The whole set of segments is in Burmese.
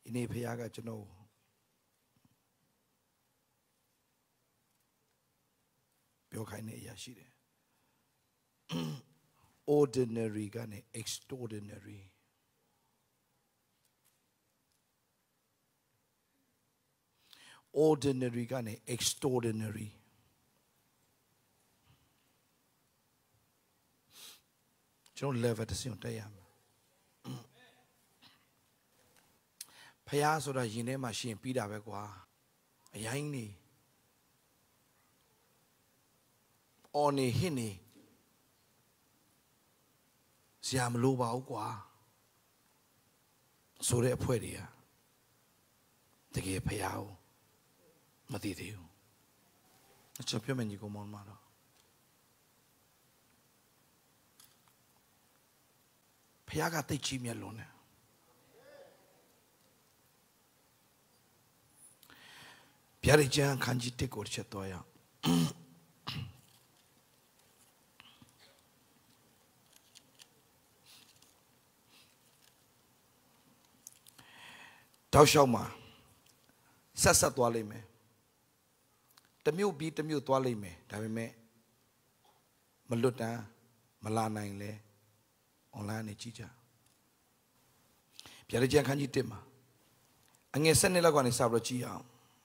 이네 배야가 저노 뼈가이네 야시래. Ordinary가 네 extraordinary. Ordinary가 네 extraordinary. 저는 레벨에서 때야. 배야소라 이네마 신 비다베과. 야인니. 오니 히니. 시암루바우과. 소래 포에리야. 되게 배야오. 맞디대요. 저 표면 이거 뭘 말아? 배야가 떼지면로네. 별이장 간지 떼고 그러셨어요. 다시오마 사사 도알레메တမျိုးသွားလိမ့်မယ်ဒါပေမဲ့မလွတ်တမ်းမလာနိုင်လဲ online နဲ့ကြည့်ကြဗျာဒိတ်ကျမ်းခန်းကြီး1မှာအငယ်7နှစ်လောက်ကနေစပြီးတော့ကြည့်အောင်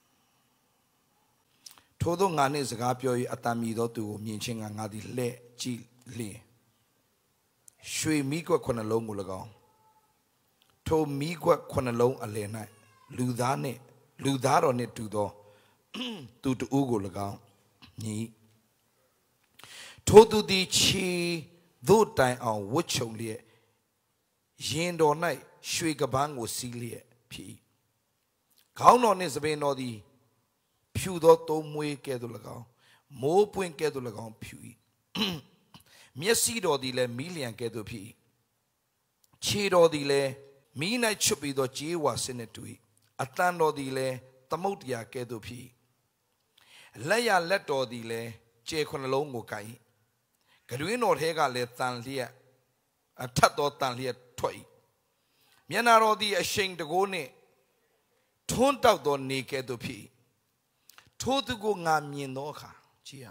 ထို့သောငါနှင့်စကားပြော၍အတန်မြည်သောသူကိုမြင်ချင်းကငါသည်လှဲ့ကြည့်လျင်ရွှေမီးခွက်9လုံးကို၎င်းထိုမီးခွက်9လုံးအလယ်၌လူသားတော်နှင့်တူသောသူတူကို၎င်းညီထိုသူသည်ခြေသို့တိုင်အောင်ဝတ်ချုံလျက်ရင်တော်၌ရွှေကပန်းကိုစီးလျက်ဖြစ်၏ခေါင်းတော်နှင့်စပင်တော်သည်ဖြူသောသုံးမွေးကဲ့သို့၎င်းမိုးပွင့်ကဲ့သို့၎င်းဖြူ၏မျက်စိတော်သည်လည်းမီးလျံကဲ့သို့ဖြစ်၏ခြေတော်သည်လည်းမီး၌ချွတ်ပြီးသောကြေးဝါစစ်နှင့်တူ၏အတန်တော်သည်လည်းသမုတ်တရားကဲ့သို့ဖြစ်၏လက်ရလက်တော်သည်လည်းကျဲ9လုံးကိုကိုင်၏ကတွင်တော်ထဲကလည်းတန်လျက်အထက်သောတန်လျက်ထွက်၏မျက်နာတော်သည်အရှိန်တကိုးနှင့်ထွန်းတောက်သောနေကဲ့သို့ဖြစ်၏ထိုသူကိုငါမြင်သောအခါကြည့်ရ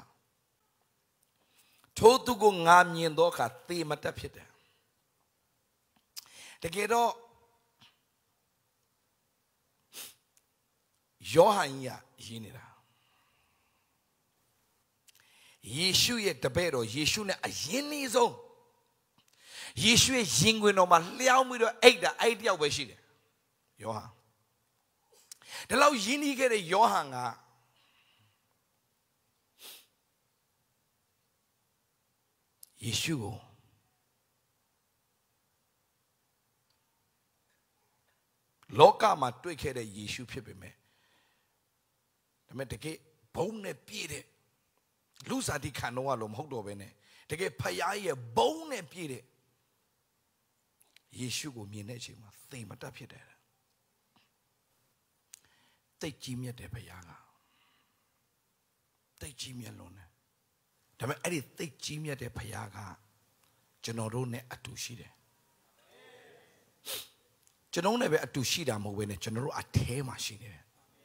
ထိုသူကိုငါမြင်သောအခါသေမတတ်ဖြစ်တယ်တကယ်တော့ယောဟန်ကြီးရေးနေတာယေရှုရဲ့တပည့်တော်ယေရှုနဲ့အရင်နှီးဆုံးယေရှုရဲ့ရင်ခွင်တော်မှာလျှောင်းပြီးတော့အိတ်တာအဲ့တယောက်ပဲရှိတယ်ယောဟန်ဒီလောက်ယဉ်နီးခဲ့တဲ့ယောဟန်ကယေရှုကိုလောကမှာတွေ့ခဲ့တဲ့ယေရှုဖြစ်ပေမဲ့ဒါပေမဲ့တကယ်ဘုံနဲ့ပြည့်တဲ့လူစားတိခံတော့လို့မဟုတ်တော့ဘဲနဲ့တကယ်ဖယားရဲ့ဘုံနဲ့ပြည့်တဲ့ယေရှုကိုမြင်တဲ့အချိန်မှာသေမတတ်ဖြစ်တယ်တိတ်ကြီးမြတ်တဲ့ဖယားကတိတ်ကြီးမြတ်လုံးတယ်ဒါပေမဲ့အဲ့ဒီတိတ်ကြီးမြတ်တဲ့ဖယားကကျွန်တော်တို့နဲ့အတူရှိတယ်ကျွန်တော်နဲ့ပဲအတူရှိတာမဟုတ်ဘဲနဲ့ကျွန်တော်တို့အထဲမှာရှိနေတယ်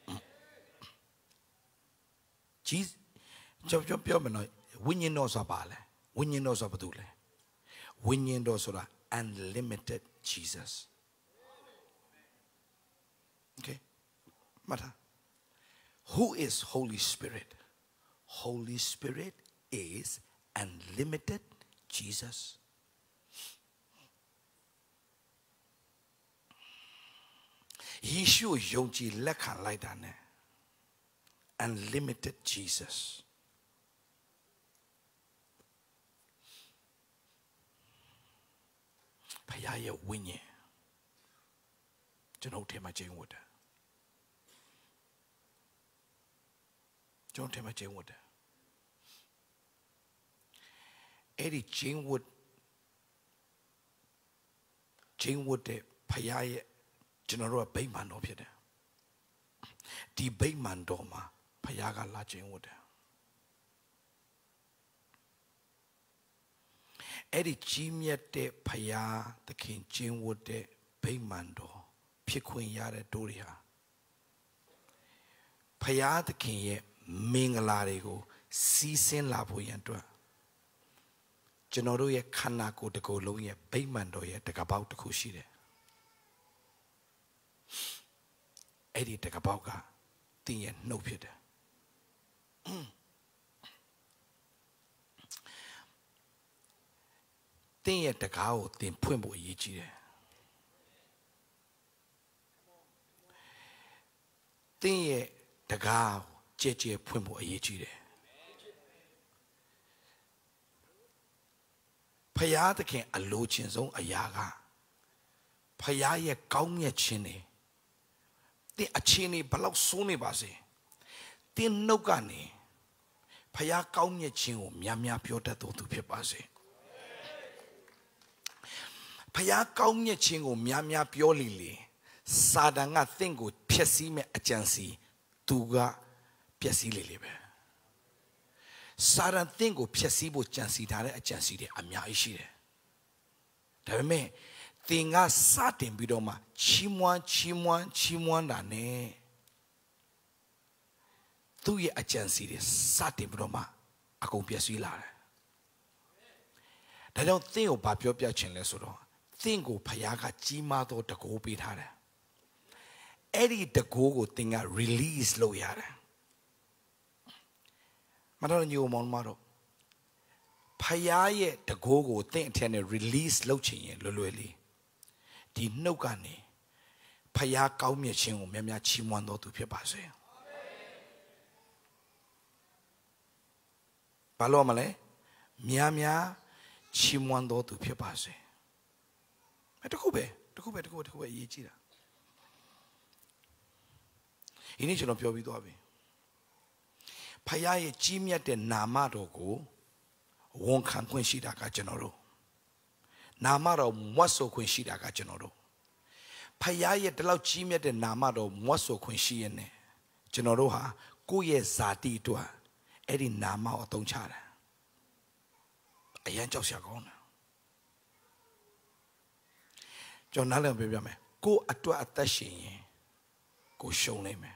ကြီးကျွန်တော်ပြောမယ်နော်ဝိညာဉ်တော်ဆိုတာပါလဲဝိညာဉ်တော်ဆိုတာဘာတူလဲဝိညာဉ်တော်ဆိုတာ unlimited Jesus okay mata who is Holy Spirit Holy Spirit is unlimited Jesusယေရှုယုံကြည်လက်ခံလိုက်တာနဲ့ unlimited Jesusဖယားရဲ့ဝိညာဉ်ကျွန်တော်ထဲမှာကျင်းဝတ်တယ်ကျွန်တော်ထဲမှာကျင်းဝတ်တယ်အဲ့ဒီကျင်းဝတ်တဲ့ဖယားရဲ့ကျွန်တော်တို့ကဗိမာန်တော်ဖြစ်တယ်ဒီဗိမာန်တော်မှာဖယားကလာကျင်းဝတ်တယ်အဲ့ဒီကြီးမြတ်တဲ့ဖယားသခင်ကျင်းဝတ်တဲ့ဗိမာန်တော်ဖြစ်ခွင့်ရတဲ့တို့တွေဟာဖယားသခင်ရဲ့မင်္ဂလာတွေကိုစီးဆင်းလာဖို့ရန်အတွက်ကျွန်တော်တို့ရဲ့ခန္ဓာကိုယ်တစ်ခုလုံးရဲ့ဗိမာန်တော်ရဲ့တကပေါက်တစ်ခုရှိတယ်အဲ့ဒီတကပေါက်ကတင်းရဲ့နှုတ်ဖြစ်တယ်တင်းရဲ့တကားကိုတင်ဖွင့်ဖို့အရေးကြီးတယ်တင်းရဲ့တကားကြဲကြဲဖွင့်ဖို့အရေးကြီးတယ်ဖယားသခင်အလိုချင်ဆုံးအရာကဖယားရဲ့ကောင်းမြတ်ခြင်းတွေတင်းအခြေအနေဘလောက်ဆိုးနေပါစေတင်းနှုတ်ကနေဖယားကောင်းမြတ်ခြင်းကိုများများပြောတတ်တော်သူဖြစ်ပါစေဖယားကောင်းမြတ်ခြင်းကိုများများပြောလေစာတန်ကသင်ကိုဖျက်ဆီးမဲ့အကြံစီသူကပျက်စီးလေပဲစာတန်သင်ကိုဖျက်ဆီးဖို့ကြံစီထားတဲ့အကြံစီတွေအများကြီးရှိတယ်ဒါပေမဲ့သင်ကစတင်ပြီးတော့မှချီးမွမ်းတာနဲ့သူ့ရဲ့အကြံစီတွေစတင်ပြီးတော့မှအကုန်ပျက်စီးလာတယ်ဒါကြောင့်သင်ကိုဘာပြောပြချင်လဲဆိုတော့သင်ကိုဖယားကကြီးမားသောတကိုးပေးထားတယ်အဲ့ဒီတကိုးကိုသင်က release လုပ်ရတယ်မတော်ညိုမောင်မတော်ဖယားရဲ့တကိုးကိုသင်အထက်နဲ့ release လုပ်ချင်ရင်လွယ်လွယ်လေးဒီနှုတ်ကနေဖယားကောင်းမြတ်ခြင်းကိုများများချီးမွမ်းတော်သူဖြစ်ပါစေဘာလို့မလဲများများချီးမွမ်းတော်သူဖြစ်ပါစေတခုပဲအရေးကြီးတာဒီနေ့ကျွန်တော်ပြောပြီးသွားပြီဖယားရဲ့ကြီးမြတ်တဲ့နာမတော်ကိုဝန်ခံခွင့်ရှိတာကကျွန်တော်တို့နာမတော်မွတ်ဆိုခွင့်ရှိတာကကျွန်တော်တို့ဖယားရဲ့ဒီလောက်ကြီးမြတ်တဲ့နာမတော်မွတ်ဆိုခွင့်ရှိရဲ့ ਨੇ ကျွန်တော်တို့ဟာကိုယ့်ရဲ့ဇာတိအတွက်အဲ့ဒီနာမကိုအသုံးချတာအရန်ကြောက်စရာကောင်းတာကျွန်တော်နားလည်ပြောပြမယ်ကိုယ့်အတွက်အသက်ရှင်ရင်ကိုရှုံးနိုင်မယ်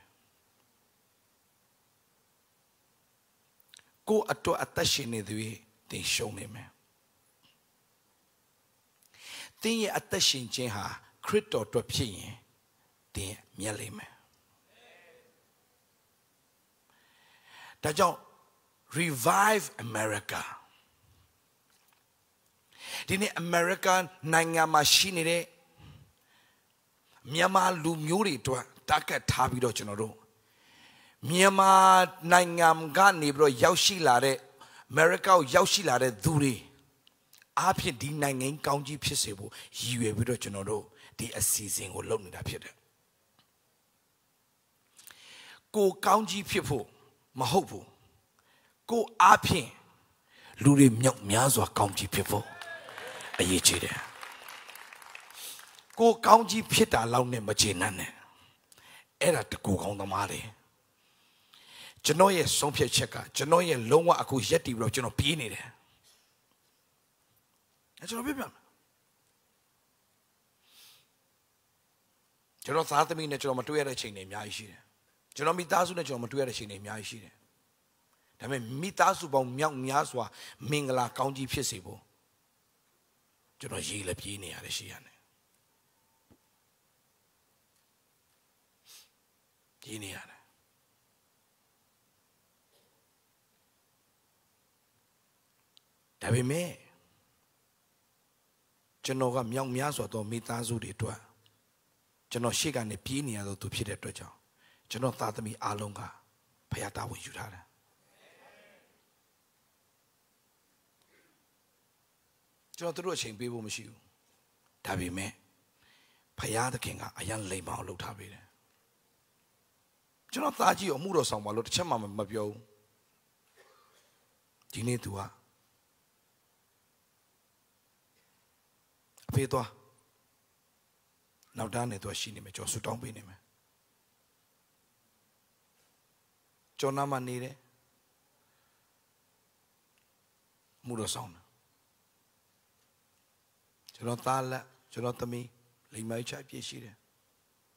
ကိုယ့်အတွက်အသက်ရှင်နေသူတင်ရှုံးနေမယ်တင်းရဲ့အသက်ရှင်ခြင်းဟာခရစ်တော်အတွက်ဖြစ်ရင်တင်မြတ်လိမ့်မယ်ဒါကြောင့် revive America ဒီနေ့ American နိုင်ငံမှာရှိနေတဲ့မြန်မာလူမျိုးတွေအတွက်တားကတ်ထားပြီးတော့ကျွန်တော်တို့မြန်မာနိုင်ငံကနေပြီးတော့ရောက်ရှိလာတဲ့ America ကိုရောက်ရှိလာတဲ့သူတွေအားဖြင့်ဒီနိုင်ငံကောင်းကြီးဖြစ်စေဖို့ရည်ရွယ်ပြီးတော့ကျွန်တော်တို့ဒီအစီအစဉ်ကိုလုပ်နေတာဖြစ်တယ်ကိုကောင်းကြီးဖြစ်ဖို့မဟုတ်ဘူးကိုအားဖြင့်လူတွေမြောက်များစွာကောင်းကြီးဖြစ်ဖို့အရေးကြီးတယ်ကိုကောင်းကြီးဖြစ်တာလောက်နဲ့မကျေနပ်နဲ့အဲ့ဒါတကူကောင်းသမားတွေကျွန်တော်ရဲ့ဆုံးဖြတ်ချက်ကကျွန်တော်ရဲ့လုံးဝအခုရက်တည်ပြီးတော့ကျွန်တော်ပြေးနေတယ်ကျွန်တော်ပြပြမယ်ကျွန်တော်သားသမီးနဲ့ကျွန်တော်မတွေ့ရတဲ့ချိန်တွေအများကြီးရှိတယ်ကျွန်တော်မိသားစုနဲ့ကျွန်တော်မတွေ့ရတဲ့ချိန်တွေအများကြီးရှိတယ်ဒါပေမဲ့မိသားစုပေါင်းမြောက်များစွာမင်္ဂလာကောင်းကြီးဖြစ်စေဖို့ကျွန်တော်ရေးလည်းပြေးနေရတယ်ရှိရတယ်ပြေးနေရတယ်ဒါပေမဲ့ကျွန်တော်ကမြောက်များစွာသောမိသားစုတွေအတွက်ကျွန်တော်ရှေ့ကနေပြေးနေရတော့သူဖြစ်တဲ့အတွက်ကြောင့်ကျွန်တော်သားသမီးအားလုံးကဖခင်တာဝန်ယူထားတယ်ကျွန်တော်တို့အချိန်ပေးဖို့မရှိဘူးဒါပေမဲ့ဖခင်သခင်ကအရန်လိမ်မအောင်လုပ်ထားပေးတယ်ကျွန်တော်သားကြီးကိုအမှုတော်ဆောင်ပါလို့တစ်ချက်မှမပြောဘူးဒီနေ့သူကအဖေသွားနောက်တန်းနေတော့ရှိနေမယ်ကျွန်တော်ဆူတောင်းပေးနေမယ်ကျွန်တော်နာမနေတယ်မှုတော်ဆောင်တယ်ကျွန်တော်သားလက်ကျွန်တော်သမီးလိမ္မာချပြည့်ရှိတယ်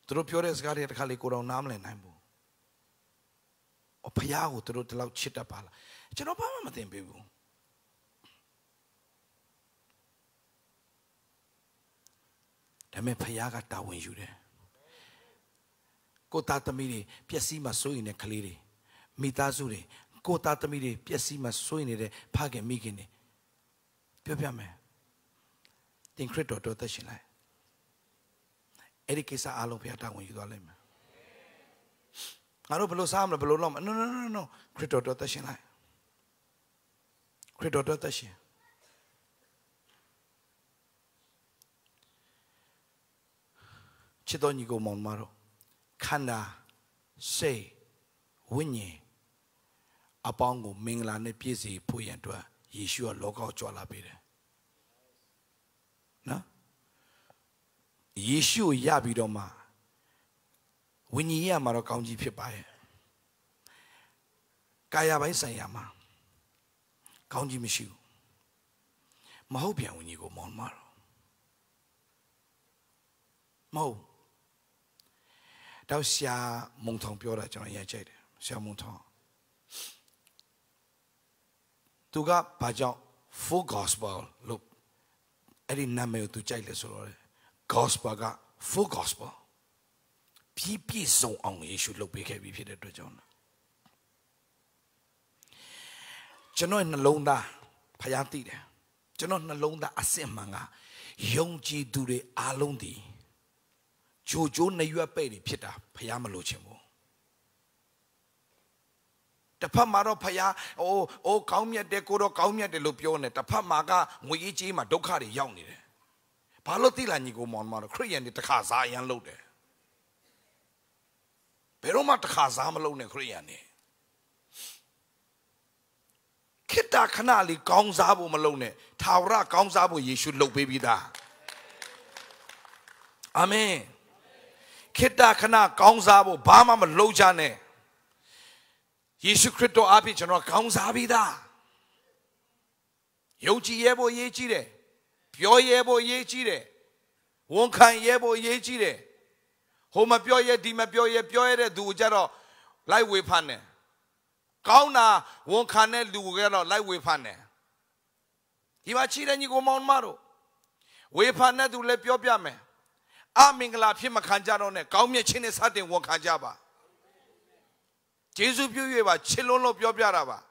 တို့ပြောတဲ့စကားတွေတစ်ခါလေကိုတော့နားမလည်နိုင်ဘူးဖယားကိုတို့တလောက်ချစ်တတ်ပါလားကျွန်တော်ဘာမှမသိပေးဘူးဒါပေမဲ့ဖယားကတာဝန်ယူတယ်ကိုသားသမီးတွေပျက်စီးမှစိုးရင်တဲ့ကလေးတွေမိသားစုတွေကိုသားသမီးတွေပျက်စီးမှစိုးရင်တဲ့ဖခင်မိခင်တွေပြောပြမယ်တင်ခရစ်တော်တော်သက်ရှင်လိုက်အဲ့ဒီကိစ္စအားလုံးဖယားတာဝန်ယူသွားလိမ့်မယ်ငါတို့ဘယ်လိုစားမလဲဘယ်လိုလုပ်မလဲ no ခရစ်တော်တော်သက်ရှင်လိုက်ခရစ်တော်တော်သက်ရှင်ချစ်တော်ညီကိုမောင်မတော်ခန္ဓာစိတ်ဝိညာဉ်အပေါင်းကိုမင်္ဂလာနဲ့ပြည့်စုံဖို့ရန်အတွက်ယေရှုကလောကကိုကြွလာပေးတယ်နော်ယေရှုကိုရပြီးတော့မှဝိညာဉ်ရေးမှာတော့ကောင်းကြီးဖြစ်ပါရဲ့ကာယပိုင်းဆိုင်ရာမှာကောင်းကြီးမရှိဘူးမဟုတ်ပြန်ဝိညာဉ်ကိုမောင်မတော်မဟုတ်တော့ရှာမုံထောင်ပြောတာကျွန်တော်ရိုက်ကြိုက်တယ်ရှာမုံထောင်သူကဘာကြောင့် full gospel လို့အဲ့ဒီနာမည်ကိုသူကြိုက်လဲဆိုတော့ gospel က full gospel ပြည့်စုံအောင်ယေရှုလုပ်ပေးခဲ့ပြီဖြစ်တဲ့အတွက်ကြောင့်ကျွန်တော်နှလုံးသားဖယားသိတယ်ကျွန်တော်နှလုံးသားအစစ်မှန်ကယုံကြည်သူတွေအားလုံးဒီဂျိုဂျိုးနှရွက်ပဲ့တွေဖြစ်တာဖယားမလို့ချင်ဘူးတစ်ဖက်မှာတော့ဖယားအိုးကောင်းမြတ်တယ်ကိုတော့ကောင်းမြတ်တယ်လို့ပြောနေတစ်ဖက်မှာကငွေကြီးမှာဒုက္ခတွေရောက်နေတယ်ဘာလို့သိလားညီကိုမောင်မတော်ခရစ်ယာန်တွေတစ်ခါစားရမ်းလုပ်တယ်ဘယ်တော့မှတစ်ခါစားမလုပ်နဲ့ခရစ်ယာန်တွေခေတ္တခဏလေးကောင်းစားဖို့မလုပ်နဲ့ထာဝရကောင်းစားဖို့ယေရှုလုပ်ပေးပြီးသားအာမင်ခေတ္တခဏကောင်းစားဖို့ဘာမှမလုပ်ကြနဲ့ယေရှုခရစ်တော်အားဖြင့်ကျွန်တော်ကောင်းစားပြီးသားယုံကြည်ရဲဖို့အရေးကြီးတယ်ပြောရဲဖို့အရေးကြီးတယ်ဝန်ခံရဲဖို့အရေးကြီးတယ်ဟိုမပြောရဲဒီမပြောရဲပြောရတဲ့သူကြတော့လိုက်ဝေဖန်တယ်ကောင်းတာဝန်ခံတဲ့လူကတော့လိုက်ဝေဖန်တယ်ဒီမှာချီတဲ့ညီကိုမောင်မတို့ဝေဖန်တဲ့သူလည်းပြောပြမယ်အမင်္ဂလာဖြစ်မခံကြတော့နဲ့ကောင်းမြတ်ခြင်းနဲ့စတင်ဝန်ခံကြပါယေရှုပြု၍ပါချစ်လုံးလို့ပြောပြတာပါ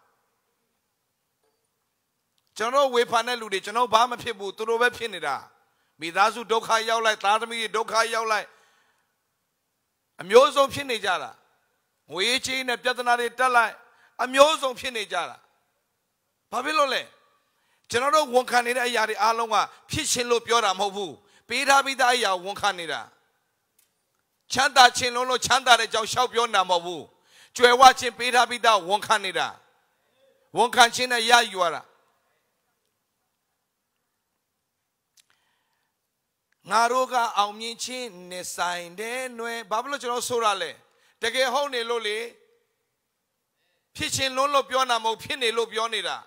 ကျွန်တော်ဝေဖန်တဲ့လူတွေကျွန်တော်ဘာမှဖြစ်ဘူးသူတို့ပဲဖြစ်နေတာမိသားစုဒုက္ခရောက်လိုက်သားသမီးတွေဒုက္ခရောက်လိုက်အမျိုးစုံဖြစ်နေကြတာငွေကြေးနဲ့ပြဿနာတွေတက်လိုက်အမျိုးစုံဖြစ်နေကြတာဘာဖြစ်လို့လဲကျွန်တော်တို့ဝန်ခံနေတဲ့အရာတွေအားလုံးကဖြစ်ရှင်လို့ပြောတာမဟုတ်ဘူးပေးထားပြီးသားအရာဝန်ခံနေတာချမ်းသာခြင်းလုံးလို့ချမ်းသာတဲ့ကြောင့်ရှောက်ပြောနေတာမဟုတ်ဘူးကြွယ်ဝခြင်းပေးထားပြီးသားဝန်ခံနေတာဝန်ခံခြင်းနဲ့ရယူရတာငါတို့ကအောင်မြင်ခြင်းနဲ့ဆိုင်တဲ့ຫນွယ်ဘာဖြစ်လို့ကျွန်တော်ဆိုရလဲတကယ်ဟုတ်နေလို့လေဖြစ်ခြင်းလုံးလို့ပြောတာမဟုတ်ဖြစ်နေလို့ပြောနေတာ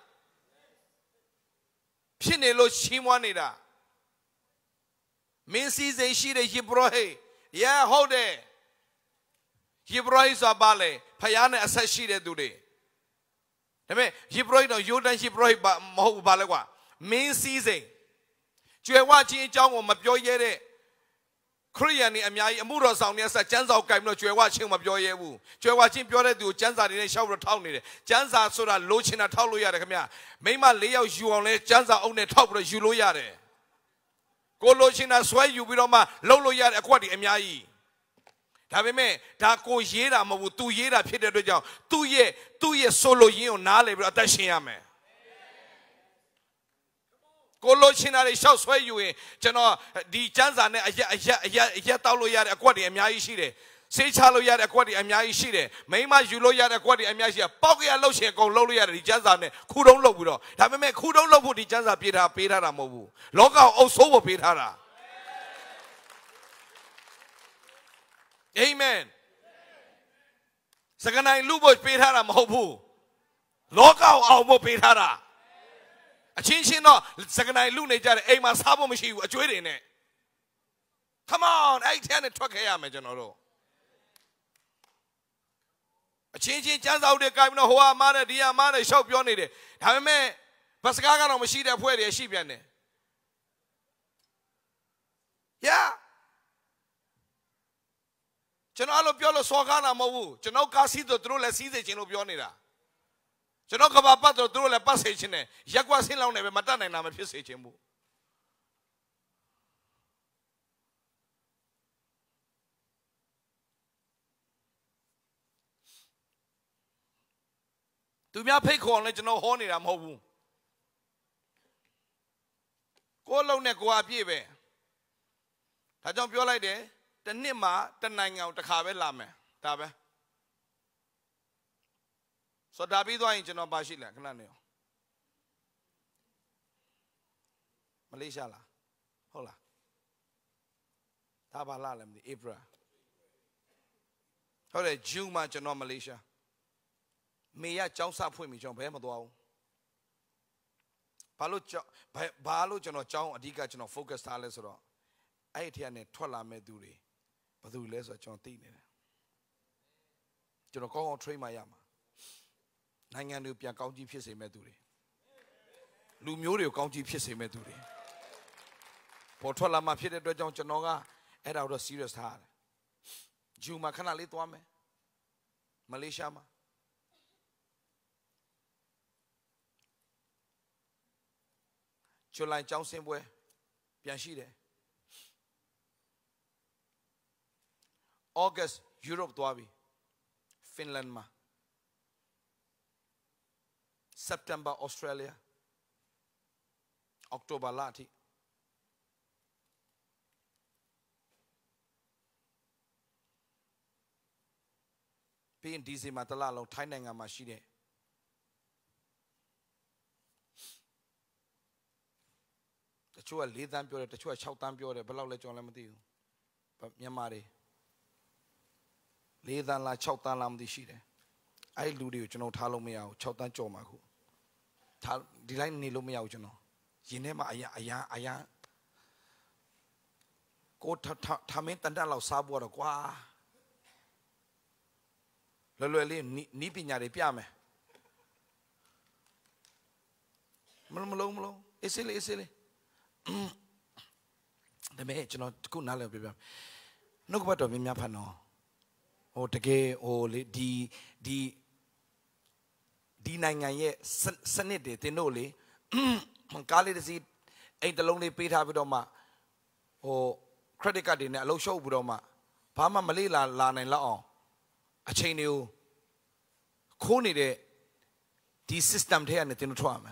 ဖြစ်နေလို့ရှင်းမွားနေတာမင်းစည်းစိမ်ရှိတဲ့ယေဘရဟိဟုတ်တယ်ယေဘရဟိဆိုပါလေဖယားနဲ့အဆက်ရှိတဲ့သူတွေဒါပေမဲ့ယေဘရဟိတော့ယိုဒန်ယေဘရဟိမဟုတ်ဘူးပါလေကွာမင်းစည်းစိမ်ကျွယ်ဝခြင်းအကြောင်းကိုမပြောရဲတဲ့ခရိယန်တွေအများကြီးအမှုတော်ဆောင်တွေအဆက်ကျမ်းစာကိုကြိုက်ပြီးတော့ကျွယ်ဝခြင်းမပြောရဲဘူးကျွယ်ဝခြင်းပြောတဲ့သူကိုကျမ်းစာတွေနဲ့ရှောက်ပြီးတော့ထောက်နေတယ်ကျမ်းစာဆိုတာလိုချင်တာထောက်လို့ရတယ်ခင်ဗျမိမ၄ယောက်ယူအောင်လဲကျမ်းစာအုပ်နဲ့ထောက်ပြီးတော့ယူလို့ရတယ်ကိုလိုချင်တာဆွဲယူပြီးတော့မှလှုပ်လို့ရတဲ့အကွက်တွေအများကြီးဒါပေမဲ့ဒါကိုရေးတာမဟုတ်ဘူးသူရေးတာဖြစ်တဲ့အတွက်ကြောင့်သူ့ရဲ့ဆိုလိုရင်းကိုနားလည်ပြီးတော့အသက်ရှင်ရမယ်ကိုလိုချင်တာတွေရှောက်ဆွဲယူရင်ကျွန်တော်ဒီကျမ်းစာနဲ့အရက်တောက်လို့ရတဲ့အကွက်တွေအများကြီးရှိတယ်ဆေးချလို့ရတဲ့အကွက်တွေအများကြီးရှိတယ်မိမယူလို့ရတဲ့အကွက်တွေအများကြီးရှိတယ်ပေါက်ရလှုပ်ရှင်အကုန်လှုပ်လို့ရတယ်ဒီကျမ်းစာနဲ့ခုတုံးလှုပ်ပြီးတော့ဒါပေမဲ့ခုတုံးလှုပ်ဖို့ဒီကျမ်းစာပေးထားတာမဟုတ်ဘူးလောကကိုအုပ်ဆိုးဖို့ပေးထားတာအာမင်စကနိုင်လူဖို့ပေးထားတာမဟုတ်ဘူးလောကကိုအောင်ဖို့ပေးထားတာအချင်းချင်းတော့စကနိုင်လူနေကြတယ်အိမ်မှာစားဖို့မရှိဘူးအကျွေးတွေနဲ့ Come on, 8 10 and truck here, General. A changing chance out the Kamino Hoa Mana, dear Mana, shop your need. Have a man, Pascaga on machine of where they sheep. Yeah. General Piolo Sogana Movu, General Casito through La Cida Geno Bionida. General Cabapato through La Passage in it. Jaguasin never Matana and I'm a piece of Chimbu. To me, I pay call, let you know, honey, I'm home. Go alone, go up here. I don't feel like that. The Nima, the nine out the Cabe Lame, Tabe. So Dabido ain't no Bashila, Cananio. Malaysia, hola. Tabalalem, the Ibra. How the Jew much no Malaysia. Me ya Jones up with me, John Bemado. Balo, John, John, Adiga, John, focus talents or 8 and 12 meduri. But who less a John Tina? John, go on train my yama. Nangan Lupia County Piece meduri. Lumio County Piece meduri. Portola Mafia de John Chanoga, and out of serious heart. Juma Canal Litwame Malaysia. July Johnson, where Pianchide. August, Europe, Dwabi, Finland, ma. September, Australia. October, Lati. Being DC Matalalo, Tainanga Mashide. The Chua lead them pure, the Chua shout them pure, the below let you lamadi. But Yamari lead them like Chautan Lam the Shide. I do you know, Talo me out, Chautan Chomaku. Tal Delight Nilo me out, you know. Jinema Aya. Go Tamit and Dalo Sabu or Qua. Lolly Nipping at a piame. Murmulo, is silly. The mate, you know, could not have been. No, what of him, Yapano. Or the gay or D9 ye, Senate, Tenoli, Kali the seat, ain't the lonely Pete Havidoma, or credit card in a low show Budoma, Pama Malila, Lana and Lao, a chain you, Coney the system here and the Tinuama.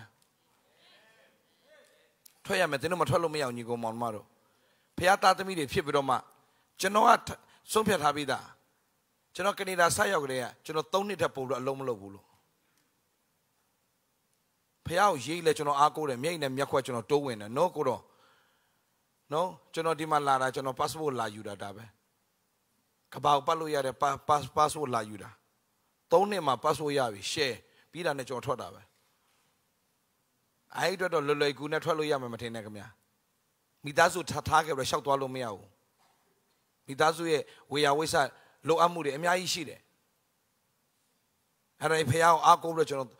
Toya metino matolo me on you go Monmaro. Piata to me the Pibidoma. Genoat, Sompia Habida. Genocanida Sayogrea, Genotoni Tapo Lomolo. Piao ye let you know Arco and Main and Yaquachino Towin and no Kuro. No, Geno di Malara, Geno Passable La Yuda Dabe. Cabao Paluya de Passable La Yuda. Tonema Passo Yavi, share, Pida Nacho Todabe. I don't know like good natural yama matenagamia. Midazu Tataka, a shout to Alomeo. Midazu, we always are low amudi, and I see it. And I pay out Arco Regional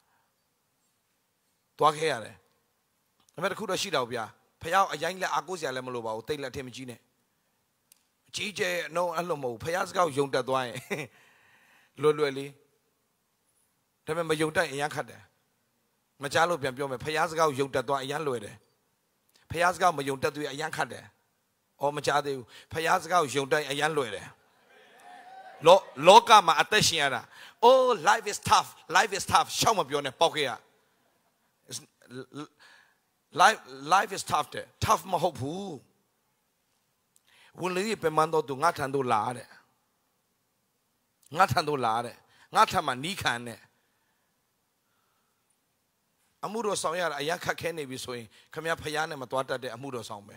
Tuakeare. I met a good sheet of ya. Pay out a young Agosia Lemoloba, Taylor Temigine. GJ, no Alomo, Payasga, Yonda Dway. Lulueli. Remember Yonda and Yankade. Majalo Biambiome, Payasga, Yonda Dway Yanloide. Payasga, Mayonda, a Yankade. Or Majadu, Payasga, Yonda, a Yanloide. Loka ma attention. Oh, life is tough. Life is tough. Show me your pocket. Life is tough. Tough ma hope. When you be mando do not handle lade. Not handle lade. Not a manicane. Amuro Sawyer, a yanka kenny be swing. Come here, Payana Matwata de Amuro Sawme.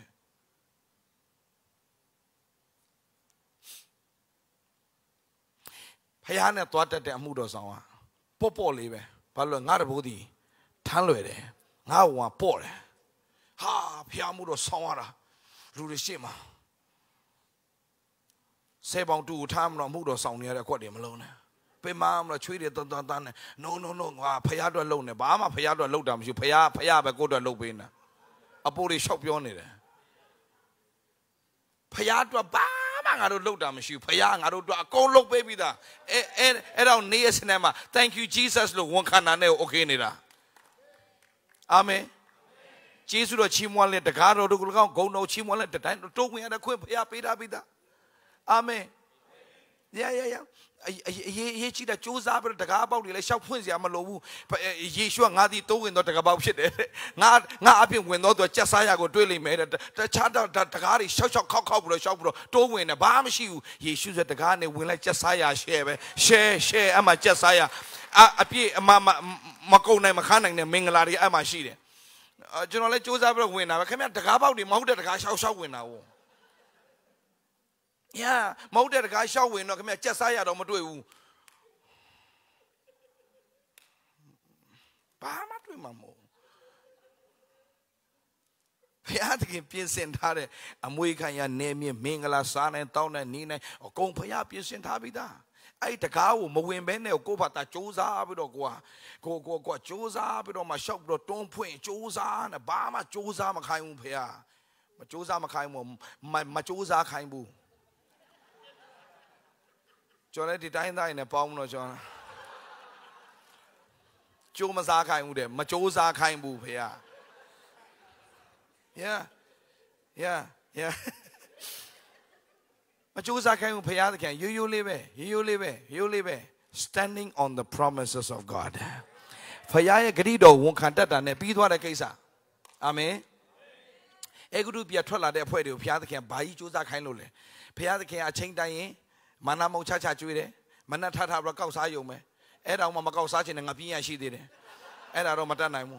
Payana Twata de Amudo Sawa. Popo live. Palo Narabudi. Tanluede. Nawa Pore. Ha, Piamudo Sawara. Rudishima. 10 ပေါင်တူထားမလို့မှုတော်ဆောင်နေရတဲ့အကွက်တွေမလုံးနဲ့ပေမမလို့ချွေးတွေတန်းနဲ့ no ငါဖယားအတွက်လုံနေဘာမှဖယားအတွက်လုံတာမရှိဘူးဖယားပဲကိုယ့်အတွက်လုံပေးနေအပိုးတွေရှောက်ပြောနေတယ်ဖယားအတွက်ဘာမှငါတို့လုံတာမရှိဘူးဖယားငါတို့အတွက်အကုန်လုံပေးပြီးသားအဲ့တော့နေ့ရက်စနေမှာ thank you Jesus လို့ဝန်ခံတာနဲ့ okay နေတာအာမင်ကျေးဇူးတော်ချီးမွမ်းလက်တကားတော်တို့ကဂုဏ်တော်ချီးမွမ်းလက်တတိုင်းတိုးဝင်ရတဲ့ခွင့်ဖယားပေးထားပြီးသားအာမင်ရေးကြည့်တာစူးစမ်းပြီးတကားပေါက်တွေလည်းရှောက်ဖွင့်စရာမလိုဘူးယေရှုကငါသည်တိုးဝင်သောတကားပေါက်ဖြစ်တယ်ငါအပြင်ဝင်သောသူကြက်စားရကိုတွေးလိမ့်မယ်တခြားတကားတွေရှောက်ခောက်ပြီးတော့ရှောက်ပြီးတော့တိုးဝင်တယ်ဘာမှမရှိဘူးယေရှုဆိုတကားနဲ့ဝင်လိုက်ကြက်စားရရှဲပဲရှဲအမှကြက်စားရအပြည့်အမကုန်နိုင်မခန်းနိုင်တဲ့မင်္ဂလာတွေအမှရှိတယ်ကျွန်တော်လည်းစူးစမ်းပြီးတော့ဝင်တာပဲခင်ဗျတကားပေါက်တွေမဟုတ်တဲ့တကားရှောက်ဝင်တာဟုတ်မဟုတ်တဲ့တကားရှောက်ဝင်တော့ခင်ဗျကြက်စားရတော့မတွေ့ဘူးဘာမှတွေ့မှာမဟုတ်ဘုရားသခင်ပြင်ဆင်ထားတဲ့အမွေခံရနေမြင့်မင်္ဂလာစားနိုင်တောင်းနိုင်နေနိုင်အကုန်ဘုရားပြင်ဆင်ထားပြီးသားအဲ့တကားကိုမဝင်ဘဲနဲ့ကိုယ့်ဘာသာစူးစမ်းပြီးတော့ကိုစူးစမ်းပြီးတော့မှရှောက်ပြီးတော့တွန်းဖွင့်စူးစမ်းနဲ့ဘာမှစူးစမ်းမခိုင်းဘူးဘုရားမစူးစမ်းမခိုင်းဘူးမစူးစမ်းခိုင်းဘူးကျွန်တော်လည်းဒီတိုင်းသားနေပေါင်းလို့ကျွန်တော်ကြိုးမစားခိုင်းဘူးတဲ့မကြိုးစားခိုင်းဘူးဖေ။ yeah မကြိုးစားခိုင်းဘူးဖေ။တကယ်ရိုးရိုးလေးပဲ standing on the promises of God ဖေရဲ့ဂရုတော်ဝန်ခံတတ်တာနဲ့ပြီးသွားတဲ့ကိစ္စအာမင်အေဂုတုပြထွက်လာတဲ့အဖွဲ့တွေကိုဖေသခင်ဘာကြီးကြိုးစားခိုင်းလို့လဲဖေသခင်အချိန်တိုင်းရင်မနာမုံချကျွေးတယ်မနက်ထပြီးတော့ကောက်စားယုံမယ်အဲ့တောင်မှမကောက်စားချင်တဲ့ငါပြင်းရရှိသေးတယ်အဲ့ဒါတော့မတတ်နိုင်ဘူး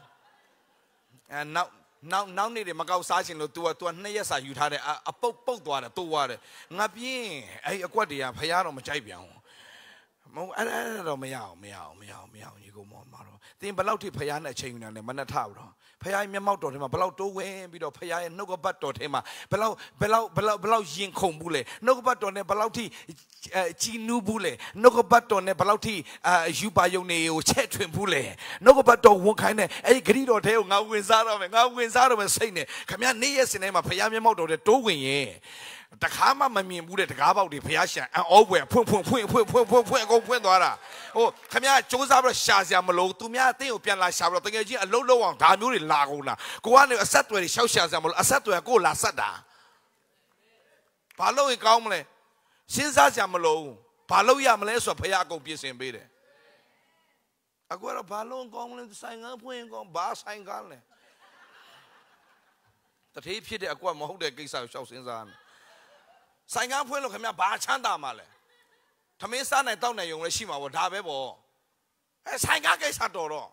နောက်နေ့တွေမကောက်စားချင်လို့ तू 2 ရက်စာယူထားတယ်အပုတ်သွားတယ်တိုးသွားတယ်ငါပြင်းအဲ့အကွက်တွေကဖယားတော့မကြိုက်ပြန်ဘူးမဟုတ်အဲ့တော့မရအောင်ညီကောင်မတော်သင်ဘယ်လောက်ထိဖယားနဲ့အချိန်ယူနေလဲမနက်ထပြီးတော့ဖယားရဲ့မျက်မှောက်တော်ထဲမှာဘယ်လောက်တိုးဝင်ပြီးတော့ဖယားရဲ့နှုတ်ကပတ်တော်ထဲမှာဘယ်လောက်ရင်ခုန်ဘူးလဲနှုတ်ကပတ်တော်နဲ့ဘယ်လောက်ထိကြည်နူးဘူးလဲနှုတ်ကပတ်တော်နဲ့ဘယ်လောက်ထိယူပါယုံနေကိုချက်ထွင်ဘူးလဲနှုတ်ကပတ်တော်ဝန်ခိုင်းတဲ့အဲ့ဒီဂရိတော်ထဲကိုငါဝင်စားတော့မယ်စိတ်နဲ့ခမရနေ့ရက်စင်ထဲမှာဖယားမျက်မှောက်တော်ထဲတိုးဝင်ရင်တခါမှမမြင်ဘူးတဲ့တကားပေါက်တွေဖျားရှာအောပွဲဖွင့်အကုန်ဖွင့်သွားတာဟိုခမရစူးစမ်းပြီးရှာစရာမလိုသူများအသိကိုပြန်လာရှာပြီးတော့တကယ်ကြီးအလုံးလုံးအောင်ဒါမျိုးတွေလာကုန်တာကိုကနေအဆက်တွေရှောက်ရှာစရာမလိုအဆက်တွေကိုလာဆက်တာဘာလို့ရင်ကောင်းမလဲစဉ်းစားစရာမလိုဘာလို့ရမလဲဆိုတော့ဖျားအကုန်ပြင်ဆင်ပေးတယ်အခုကတော့ဘာလို့ကောင်းမလဲဆိုင်ကဖွင့်ကောင်းဘာဆိုင်ကလဲတတိဖြစ်တဲ့အကွက်မဟုတ်တဲ့ကိစ္စကိုရှောက်စဉ်းစားနေဆိုင်ကဖွင့်လို့ခင်ဗျာဘာချမ်းသာမှာလဲထမင်းစားနိုင်တောက်နိုင်ရုံလည်းရှိမှာပေါ့ဒါပဲပေါ့ဆိုင်ကကိစ္စတော်တော့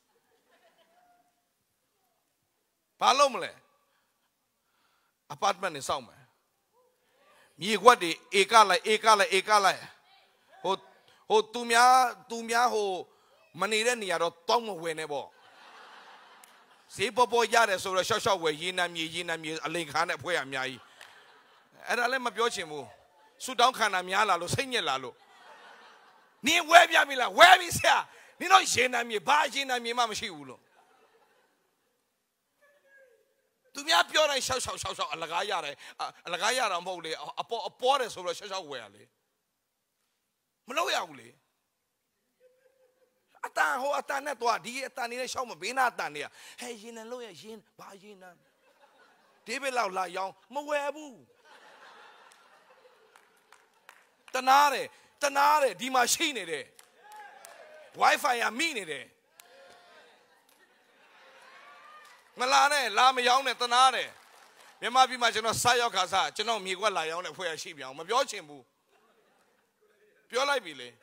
ဘာလို့မလဲအပါတ်မန့်နေစောင့်မယ်မြေကွက်တွေဧကလိုက်ဟိုသူများဟိုမနေတဲ့နေရာတော့တောင်းမဝင်နဲ့ပေါ့ဈေးပေါ်ရတယ်ဆိုတော့ရှောက်ဝယ်ရေနံမြေအလိန်ခါနဲ့အဖွဲ့အများကြီးအဲ့ဒါလည်းမပြောချင်ဘူးဆူတောင်းခန္ဓာများလာလို့စိတ်ညစ်လာလို့နင်းဝဲပြပြီလားဝဲပြီဆရာနင်းတော့ရေနံမြေဘာရေနံမြေမှမရှိဘူးလို့သူများပြောတိုင်းရှောက်အလကားရတယ်အလကားရတာမဟုတ်လေအပေါ်တယ်ဆိုတော့ရှောက်ဝယ်ရလေမလုပ်ရဘူးလေအတန်နဲ့တော့ဒီအတန်နေတဲ့ရှောက်မဘေးနာအတန်တွေကဟဲ့ရေနံလို့ရရင်ဘာရေနံဒေးဗစ်လောက်လာရောင်းမဝယ်ဘူးတနာတယ်ဒီမှာရှိနေတယ် Wi-Fi ရမိနေတယ်မလာနဲ့လာမရောင်းနဲ့တနာတယ်မြန်မာပြည်မှာကျွန်တော်စားရောက်ခါစားကျွန်တော်မြေကွက်လာရောင်းတဲ့ဖွဲ့ရရှိပြောင်းမပြောချင်ဘူးပြောလိုက်ပြီလေ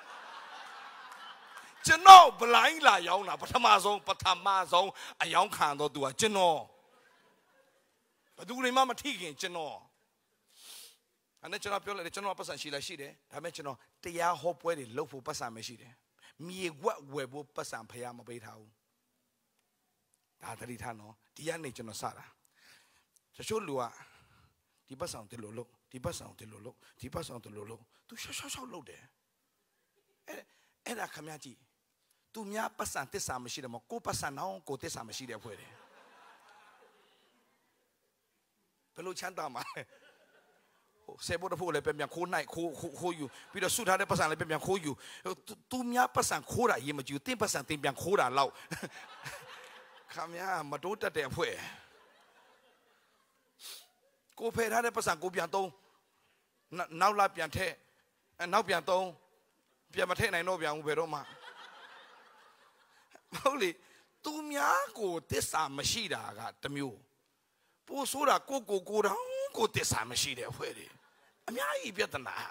ကျွန်တော်ဘလိုင်းလာရောင်းတာပထမဆုံးအယောင်းခံတော့သူကကျွန်တော်ဘယ်သူတွေမှမထိခင်ကျွန်တော်အဲ့ဒါကျွန်တော်ပြောလိုက်တယ်ကျွန်တော်ပတ်စံရှိတယ်ဒါပေမဲ့ကျွန်တော်တရားဟောပွဲတွေလုပ်ဖို့ပတ်စံမရှိတယ်မြေကွက်ဝယ်ဖို့ပတ်စံဖယားမပေးထားဘူးဒါသတိထားနော်ဒီကနေကျွန်တော်စတာတချို့လူကဒီပတ်စံတယ်လို့ဒီပတ်ဆောင်တယ်လို့လို့ဒီပတ်ဆောင်တယ်လို့လို့ तू ရှောက်လုပ်တယ်အဲ့ဒါခမကြီး तू များပတ်စံတစ္ဆာမရှိတယ်မကိုပတ်စံတော့ကိုတစ္ဆာမရှိတဲ့ဖွဲ့တယ်ဘယ်လိုချမ်းသာမှာလဲဆယ်ဖို့တဖို့လည်းပြန်ခိုးနိုင်ခိုးယူပြီးတော့ဆုထားတဲ့ပတ်စံလည်းပြန်ခိုးယူ तू များပတ်စံခိုးတာရေးမကြည့်တင်းပတ်စံတင်းပြန်ခိုးတာလောက်ခမများမတိုးတက်တဲ့အဖွဲ့ကိုဖယ်ထားတဲ့ပတ်စံကိုပြန်သုံးနောက်လာပြန်ထည့်နောက်ပြန်သုံးပြန်မထည့်နိုင်တော့ပြန်ဘူးဘယ်တော့မှဟုတ်လေသူများကိုတစ္ဆာမရှိတာကတမျိုးပို့ဆိုတာကိုတောင်ကိုတစ္ဆာမရှိတဲ့အဖွဲ့တွေအများကြီးပြဿနာ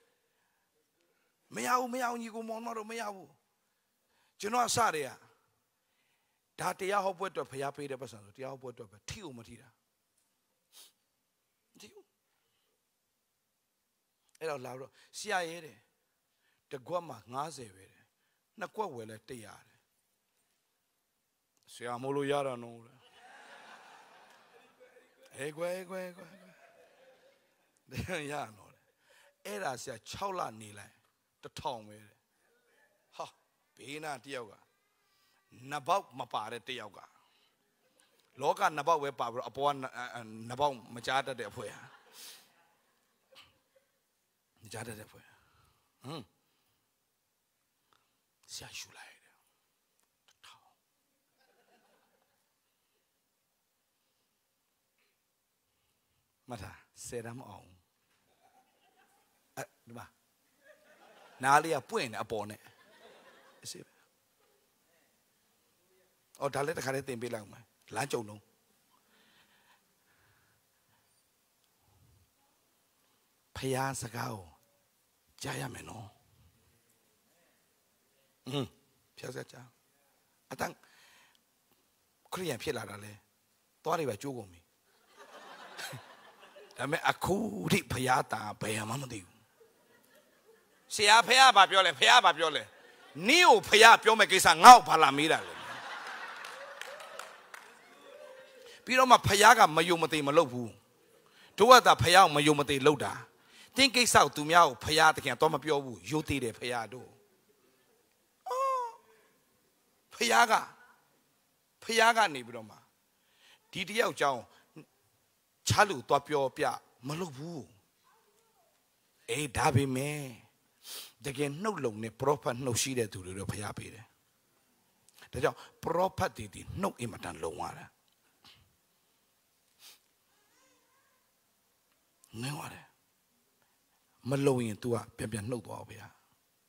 မရဘူးညီကိုမောင်တော့မရဘူးကျွန်တော်အစတည်းကဒါတရားဟောပွဲအတွက်ဖျားပေးတဲ့ပတ်စံဆိုတရားဟောပွဲအတွက်ပဲထိအောင်မထိတာအဲ့တော့လာတော့ဆရာရဲတယ်တကွက်မှာ90ပဲတယ်နှစ်ကွက်ဝယ်လဲ100ရတယ်ဆရာမို့လို့ရတာနော်ကွယ်ရနော်အဲ့ဒါဆရာ6လနေလိုက်1000ပဲတဲ့ဟာဘေးနာတယောက်ကနှစ်ပေါက်မပါတဲ့တယောက်ကလောကနှစ်ပေါက်ပဲပါပြီးတော့အပေါ်ကနှစ်ပေါက်မကြားတတ်တဲ့အဖွဲ့ဟာမကြားတတ်တဲ့အဖွဲ့ဆရာယူလိုက်တယ်မထားဆယ်ရမအောင်ဒီမှာနားလေးကပွင့်နေအပေါ်နဲ့အစီအော်ဒါလည်းတစ်ခါလေးတင်ပေးလိုက်အောင်မယ်လမ်းကြုံတော့ဖျားစကားကိုကြားရမယ်နော်ဖျားစကားကြားအတန်းခရိယန်ဖြစ်လာတာလေသွားတွေပဲကျိုးကုန်ပြီဒါပေမဲ့အခုထိဖျားတာဘယ်မှမသိဘူးဆရာဖျားဘာပြောလဲဖျားဘာပြောလဲနင်းကိုဖျားပြောမဲ့ကိစ္စငါ့ကိုဘာလာမေးတာလဲပြီးတော့မှဖျားကမယုံမသိမလုပ်ဘူးတို့ကသာဖျားကိုမယုံမသိလုပ်တာတင်းကိစ္စကိုသူများကိုဖျားတခင်တော့မပြောဘူးရိုးသေးတယ်ဖျားတို့ဖျားကနေပြီးတော့မှဒီတယောက်ကြောင်းချားလူတော့ပြောပြမလုပ်ဘူးအေးဒါပေမဲ့တကယ်နှုတ်လုံနဲ့ prophet နှုတ်ရှိတဲ့သူတွေတော့ဖျားပေးတယ်ဒါကြောင့် prophet တွေနှုတ်အင်မတန်လုံရတာငင်းသွားတယ်မလုံရင် तू ကပြန်နှုတ်သွားအောင်ဗျာ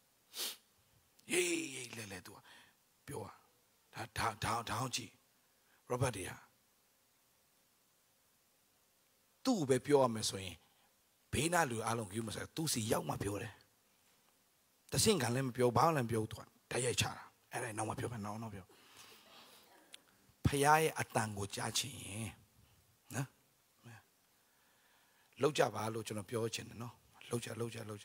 ရေးလဲ तू ကပြောတာဒါကြည့် prophet တွေဟာသူ့ပဲပြောရမယ်ဆိုရင်ဘေးနာလူအားလုံးကြည့်မစားသူစီရောက်မှပြောတယ်တဆင့်ခံလည်းမပြောဘာလည်းမပြောသူကဓာတ်ရိုက်ချတာအဲ့ဒါနောက်မှပြောမယ်နောက်ပြောဖခင်ရဲ့အတန်ကိုကြားချင်ရင်နော်လောက်ကြပါလို့ကျွန်တော်ပြောချင်တယ်နော်လောက်ကြဟောလေရော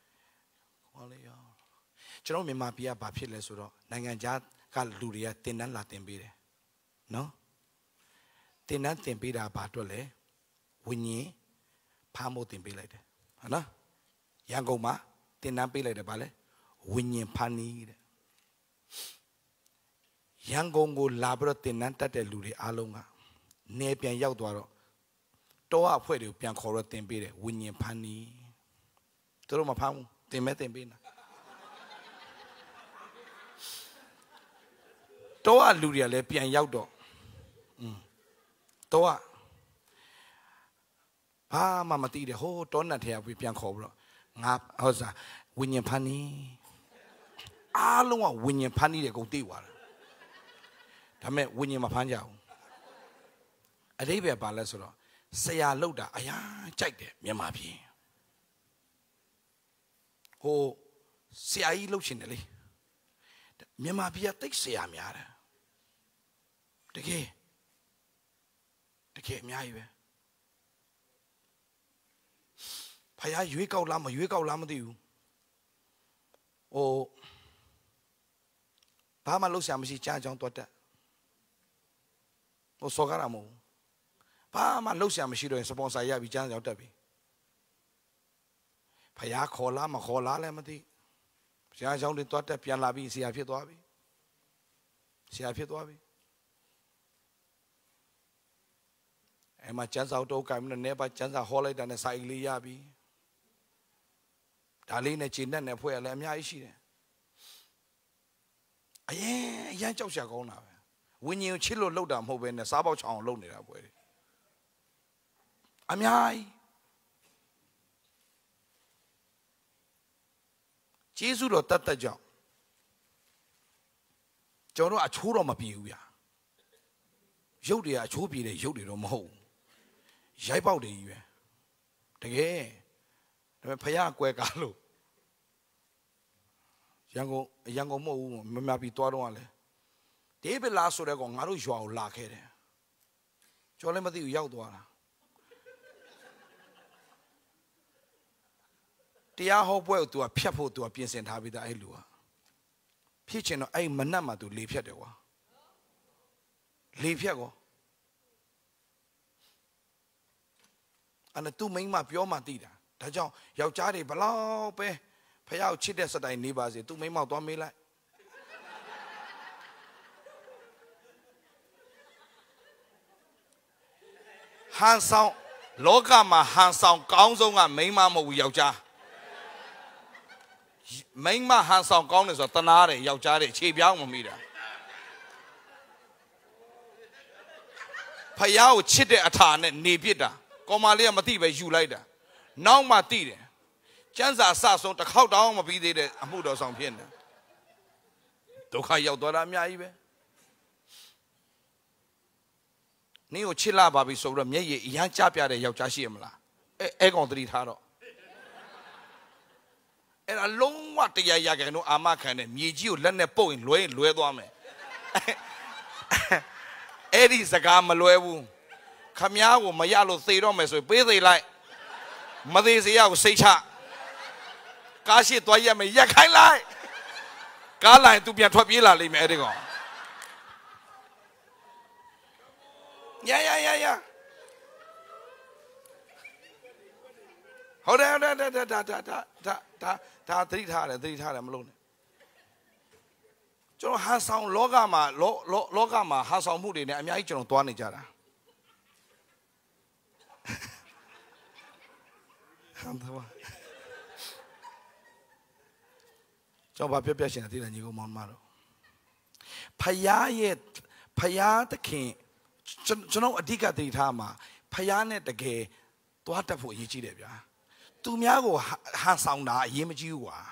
ကျွန်တော်မြန်မာပြည်ကဘာဖြစ်လဲဆိုတော့နိုင်ငံခြားကလူတွေကတင်တန်းလာတင်ပေးတယ်နော်တင်တန်းတင်ပေးတာဘာအတွက်လဲဝိညာဉ်ဖားမို့တင်ပေးလိုက်တယ်ဟုတ်နော်ရန်ကုန်မှာတင်တန်းပေးလိုက်တယ်ဗာလဲဝိညာဉ်ဖားနီးတဲ့ရန်ကုန်ကိုလာပြီးတော့တင်တန်းတက်တဲ့လူတွေအားလုံးကနေပြန်ရောက်သွားတော့တောအဖွဲ့တွေကိုပြန်ခေါ်တော့တင်ပေးတယ်ဝိညာဉ်ဖားနီးသူတို့မဖားဘူးတင်မဲတင်ပေးတာတောလူတွေကလည်းပြန်ရောက်တော့တောဘာမှမသိတယ်ဟိုးတောနတ်ထဲကပြန်ခေါ်ပြီးတော့ငါဟောစားဝိညာဉ်ဖန်နီးအားလုံးကဝိညာဉ်ဖန်နီးတယ်ကုန်သိသွားတာဒါပေမဲ့ဝိညာဉ်မဖန်ကြဘူးအတိပ္ပယ်ပါလဲဆိုတော့ဆရာလောက်တာအရာကြိုက်တယ်မြန်မာပြည်ဟိုဆရာကြီးလောက်ရှင်တယ်လေမြန်မာပြည်ကတိတ်ဆရာများတယ်တကယ်အများကြီးပဲဖယားရွေးကောက်လားမရွေးကောက်လားမသိဘူးဟိုဘာမှလုပ်ဆရာမရှိကြားကြောင်းတော့တက်ဟိုစော်ကားတာမဟုတ်ဘာမှလုပ်ဆရာမရှိတော့ရင်စပွန်ဆာရပြီးကြားကြောင်းတက်ပြီဖယားခေါ်လားမခေါ်လားလည်းမသိဆရာเจ้าတွေသွားတက်ပြန်လာပြီးဆရာဖြစ်သွားပြီဆရာဖြစ်သွားပြီအဲ့မှာကျန်းစာတော့ကံနဲ့နေပါကျန်းစာဟောလိုက်တာနဲ့စာအီလေးရပြီဒါလေးနဲ့ခြေနဲ့ဖွဲ့ရလဲအများကြီးရှိတယ်အရင်ကြောက်ရှာကောင်းတာပဲဝิญဉ်ကိုချစ်လို့လှုပ်တာမဟုတ်ပဲနဲ့စားပေါက်ချောင်းအောင်လှုပ်နေတာပွဲတယ်အများကြီးကျေးဇူးတော်တတ်ကြောင့်ကျွန်တော်အချိုးတော့မပြေဘူးဗျာရုပ်တွေကအချိုးပြေတယ်ရုပ်တွေတော့မဟုတ်ရိုက်ပေါက်တွေကြီးပဲတကယ်ဒါပေမဲ့ဖယားကွဲကားလို့ရန်ကုန်မဟုတ်ဘူးမမပြီးသွားတော့လဲဒေးဗစ်လာဆိုတဲ့ကောင်ငါတို့ရွာကိုလာခဲ့တယ်ကျော်လည်းမသိဘူးရောက်သွားတာတရားဟောပွဲကို तू ဖြတ်ဖို့ तू ပြင်ဆင်ထားပြီးသားအဲ့လူကဖြစ်ချင်တော့အဲ့မနက်မှာ तू လေဖြတ်တယ်ကွာလေဖြတ်ကောအဲ့နဲ့ तू မိန်းမပြောမှသိတာဒါကြောင့်ယောက်ျားတွေဘလောက်ပဲဖယားကိုချစ်တဲ့စတိုင်နေပါစေ तू မိန်းမသွားမေးလိုက်ဟန်ဆောင်လောကမှာဟန်ဆောင်ကောင်းဆုံးကမိန်းမမဟုတ်ဘူးယောက်ျားမိန်းမဟန်ဆောင်ကောင်းတယ်ဆိုတော့တနာတယ်ယောက်ျားတွေခြေပြောင်းမမိတာဖယားကိုချစ်တဲ့အထာနဲ့နေပြစ်တာကောင်မလေးကမသိပဲယူလိုက်တာနောက်မှသိတယ်ကျန်းစာအစဆုံးတစ်ခေါက်တောင်းမပြီးသေးတဲ့အမှုတော်ဆောင်ဖြစ်နေဒုက္ခရောက်သွားတာအများကြီးပဲနင်းကိုချစ်လာပါပြီဆိုတော့မျက်ရည်အရမ်းကြပြတဲ့ယောက်ျားရှိရမလားအဲ့ကောင်သတိထားတော့အဲ့ဒါလုံးဝတရားရကန်တော့အာမခံတဲ့မြေကြီးကိုလက်နဲ့ပုတ်ရင်လွဲသွားမယ်အဲ့ဒီစကားမလွဲဘူးခမားကိုမရလို့သေတော့မယ်ဆိုပေးသေးလိုက်မသေးစေရကိုစိတ်ချကားရှိသွားရမယ်ရက်ခိုင်းလိုက်ကားလိုက်သူပြန်ထွက်ပြေးလာလိမ့်မယ်အဲ့ဒီကောင်呀ဟုတ်တယ်ဒါသတိထားတယ်မလို့နဲ့ကျွန်တော်ဟာဆောင်လောကမှာဟာဆောင်မှုတွေနဲ့အများကြီးကျွန်တော်သွားနေကြတာဟမ်တော့ကျွန်တော်ပြရှင်တဲ့ညီကောင်မောင်မတော်ဖယားသခင်ကျွန်တော်အဓိကတည်ထားမှာဖယားနဲ့တကယ်သွားတတ်ဖို့အရေးကြီးတယ်ဗျာသူများကိုဟန်ဆောင်တာအရေးမကြီးဘူးကွာ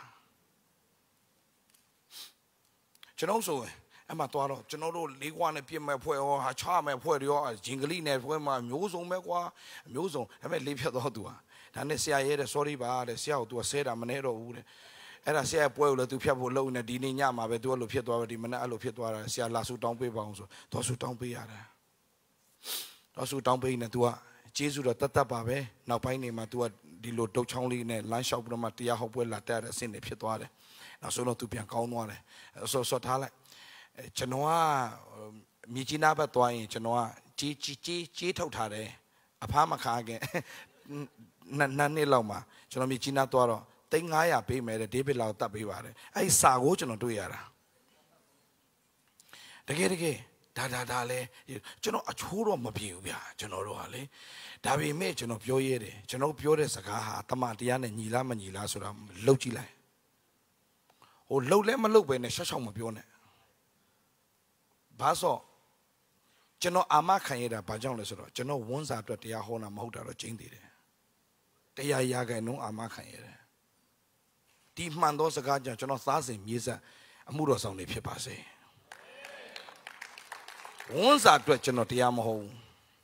ကျွန်တော်ဆိုအမှသွားတော့ကျွန်တော်တို့လေးကွာနဲ့ပြစ်မဲ့ဖွဲ့ရောဟာချမဲ့ဖွဲ့ရောဂျင်ဂလိနဲ့ဖွဲ့မှာမျိုးစုံပဲကွာမျိုးစုံဒါပေမဲ့လေးဖြတ်တော့သူဟာဒါနဲ့ဆရာရဲတဲ့ sorry ပါတဲ့ဆရာကို तू ဆဲတာမနေတော့ဘူးတဲ့အဲ့ဒါဆရာပွဲကိုလည်း तू ဖြတ်ဖို့လုပ်နေဒီနေ့ညမှာပဲ तू အဲ့လိုဖြစ်သွားတယ်ဒီမနေ့အဲ့လိုဖြစ်သွားတာဆရာလာဆူတောင်းပေးပါအောင်ဆိုတော့ဆူတောင်းပေးရတယ်တော့ဆူတောင်းပေးနေ तू ကကျေးဇူးတော်တတ်ပါပဲနောက်ပိုင်းနေမှာ तू ကဒီလိုတုတ်ချောင်းလေးနဲ့လမ်းလျှောက်ပြီးတော့မှတရားဟောပွဲလာတက်တဲ့အဆင့်တွေဖြစ်သွားတယ်နောက်ဆုံးတော့ तू ပြန်ကောင်းသွားတယ်ဆော့ထားလိုက်ကျွန်တော်ကမြေကြီးနားဘက်သွားရင်ကျွန်တော်ကကြေးထုတ်ထားတယ်အဖားမခါခင်နှစ်လောက်မှာကျွန်တော်မြေကြီးနားသွားတော့300ပေးမယ်တဲ့ဒေးဗစ်လောက်တတ်ပေးပါတယ်အဲ့ဒီစာကိုကျွန်တော်တွေ့ရတာတကယ်ဒါလဲကျွန်တော်အချိုးတော့မပြေဘူးဗျာကျွန်တော်တို့ကလေဒါပေမဲ့ကျွန်တော်ပြောရဲတယ်ကျွန်တော်ပြောတဲ့စကားဟာတမန်တရားနဲ့ညီလားမညီလားဆိုတာလှုပ်ကြည့်လိုက်ဟိုလှုပ်လဲမလှုပ်ပဲနဲ့ရှော့ရှော့မပြောနဲ့ဘာဆိုကျွန်တော်အာမခံရတာဘာကြောင့်လဲဆိုတော့ကျွန်တော်ဝန်စာအတွက်တရားဟောတာမဟုတ်တာတော့ကျင်းသေးတယ်တရားရခိုင်နှုန်းအာမခံရတယ်ဒီမှန်သောစကားကြောင့်ကျွန်တော်သားစဉ်မြေးဆက်အမှုတော်ဆောင်နေဖြစ်ပါစေဝန်စာအတွက်ကျွန်တော်တရားမဟုတ်ဘူး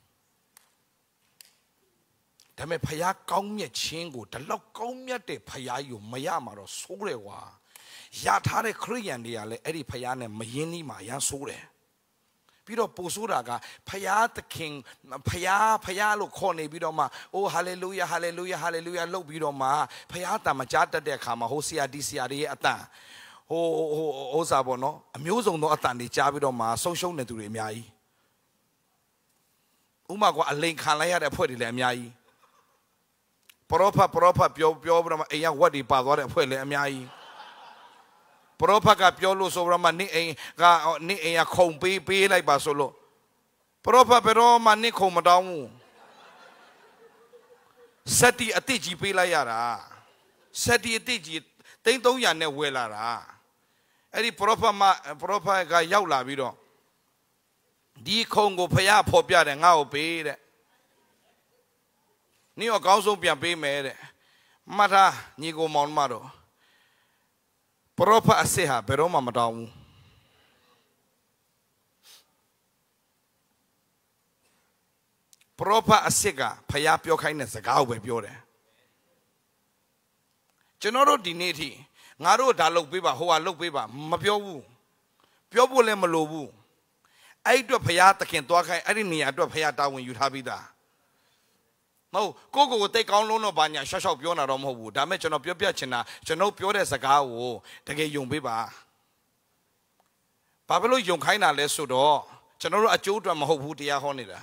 ဒါပေမဲ့ဖယားကောင်းမြတ်ခြင်းကိုဒီလောက်ကောင်းမြတ်တဲ့ဖယားကြီးကိုမရမှာတော့ဆိုးတယ်ကွာရထားတဲ့ခရိယန်တွေကလည်းအဲ့ဒီဖယားနဲ့မရင်းနှီးမှာရမ်းဆိုးတယ်ပြီးတော့ပို့ဆိုးတာကဖယားသခင်ဖယားလို့ခေါ်နေပြီးတော့မှအိုးဟာလေလုယာလုပ်ပြီးတော့မှဖယားတာမကြားတတ်တဲ့အခါမှာဟိုဆရာဒီဆရာတွေရဲ့အတန်ဟိုစားပေါ့နော်အမျိုးစုံသောအတန်တွေကြားပြီးတော့မှဆုံးရှုံးနေသူတွေအများကြီးဥမာကအလိန်ခံလိုက်ရတဲ့အဖွဲ့တွေလည်းအများကြီး prophet ပြောပြီးတော့အိမ်ကဝတ်ဒီပါသွားတဲ့အဖွဲ့လည်းအများကြီး prophet ကပြောလို့ဆိုတော့မှနင့်အိမ်ကခုံပေးလိုက်ပါဆိုလို့ prophet ဘယ်တော့မှနင့်ခုံမတောင်းဘူးစက်တီအတိတ်ကြီးပေးလိုက်ရတာစက်တီအတိတ်ကြီး300နဲ့ဝယ်လာတာအဲ့ဒီ prophet ကရောက်လာပြီးတော့ဒီခုံကိုဖျားဖော်ပြတယ်ငါ့ကိုပေးတဲ့နင့်အကောင်းဆုံးပြန်ပေးမယ်တဲ့မှတ်ထားညီကိုမောင်မတော် prophet အစစ်ဟာဘယ်တော့မှမတောင်းဘူး prophet အစစ်ကဖျားပြောခိုင်းတဲ့စကားကိုပဲပြောတယ်ကျွန်တော်တို့ဒီနေ့အထိငါတို့ဒါလုပ်ပေးပါဟိုဟာလုပ်ပေးပါမပြောဘူးပြောဖို့လည်းမလိုဘူးအဲ့အတွက်ဖျားသခင်သွားခိုင်းအဲ့ဒီနေရာအတွက်ဖျားတာဝန်ယူထားပြီးသားမဟုတ်ကိုတိတ်ကောင်းလုံးတော့ဘာညာရှော့ပြောတာတော့မဟုတ်ဘူးဒါမဲ့ကျွန်တော်ပြောပြချင်တာကျွန်တော်ပြောတဲ့စကားကိုတကယ်ယုံပေးပါဘာဖြစ်လို့ယုံခိုင်းတာလဲဆိုတော့ကျွန်တော်တို့အကျိုးအတွက်မဟုတ်ဘူးတရားဟောနေတာ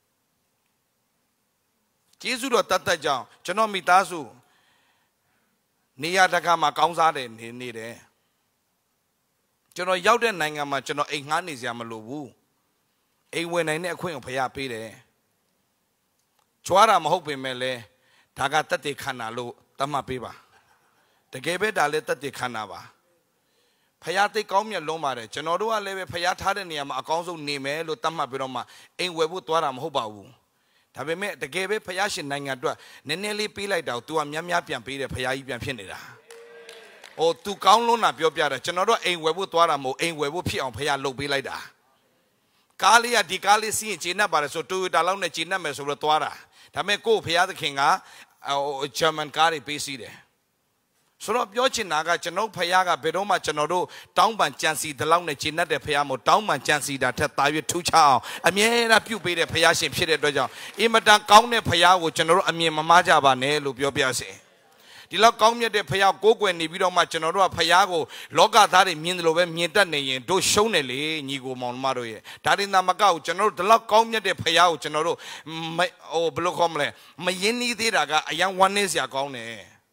ကျေးဇူးတော်တတ်ကြောင်ကျွန်တော်မိသားစုနေရာတကာမှာကောင်းစားတယ်နေတယ်ကျွန်တော်ရောက်တဲ့နိုင်ငံမှာကျွန်တော်အိမ်ငှားနေစရာမလိုဘူးအိမ်ဝင်နိုင်တဲ့အခွင့်ကိုဖျားပေးတယ်ကြွားတာမဟုတ်ပေမဲ့လဲဒါကတတ်တည်ခန္ဓာလို့သတ်မှတ်ပေးပါတကယ်ပဲဒါလည်းတတ်တည်ခန္ဓာပါဖျားသိကောင်းမြတ်လုံးပါတယ်ကျွန်တော်တို့ကလည်းပဲဖျားထားတဲ့နေရာမှာအကောင်းဆုံးနေမယ်လို့သတ်မှတ်ပြီးတော့မှအိမ်ဝယ်ဖို့သွားတာမဟုတ်ပါဘူးဒါပေမဲ့တကယ်ပဲဖျားရှင်နိုင်ငံအတွက်နည်းနည်းလေးပေးလိုက်တာကို तू ကများပြန်ပေးတယ်ဖျားကြီးပြန်ဖြစ်နေတာဟို तू ကောင်းလုံးတာပြောပြတာကျွန်တော်တို့အိမ်ဝယ်ဖို့သွားတာမဟုတ်အိမ်ဝယ်ဖို့ဖြစ်အောင်ဖျားလုပ်ပေးလိုက်တာကားလေးကဒီကားလေးစီးရင်ဂျင်းနဲ့ပါတယ်ဆို Toyota လောက်နဲ့ဂျင်းနဲ့မယ်ဆိုတော့သွားတာဒါပေမဲ့ကို့ဖျားသခင်ကဂျာမန်ကားတွေပေးစီတယ်ဆိုတော့ပြောချင်တာကကျွန်တော်ဖျားကဘယ်တော့မှကျွန်တော်တို့တောင်းပန်ကြံစီတလောက်နဲ့ဂျင်းနဲ့တဲ့ဖျားမို့တောင်းပန်ကြံစီတာထက်သာ၍ထူးခြားအောင်အမြဲတမ်းပြုတ်ပေးတဲ့ဖျားရှင်ဖြစ်တဲ့အတွက်ကြောင့်အင်မတန်ကောင်းတဲ့ဖျားကိုကျွန်တော်တို့အမြင်မမှားကြပါနဲ့လို့ပြောပြစေဒီလောက်ကောင်းမြတ်တဲ့ဖျားကိုကိုယ်ွယ်နေပြီးတော့မှကျွန်တော်တို့ကဖျားကိုလောကသားတွေမြင်တယ်လို့ပဲမြင်တတ်နေရင်တို့ရှုံးတယ်လေညီကိုမောင်မတို့ရဲ့ဒါရင်သာမကဘူးကျွန်တော်တို့ဒီလောက်ကောင်းမြတ်တဲ့ဖျားကိုကျွန်တော်တို့ဟိုဘယ်လိုခေါ်မလဲမယဉ်နီးသေးတာကအယံဝမ်းနေစရာကောင်းတယ်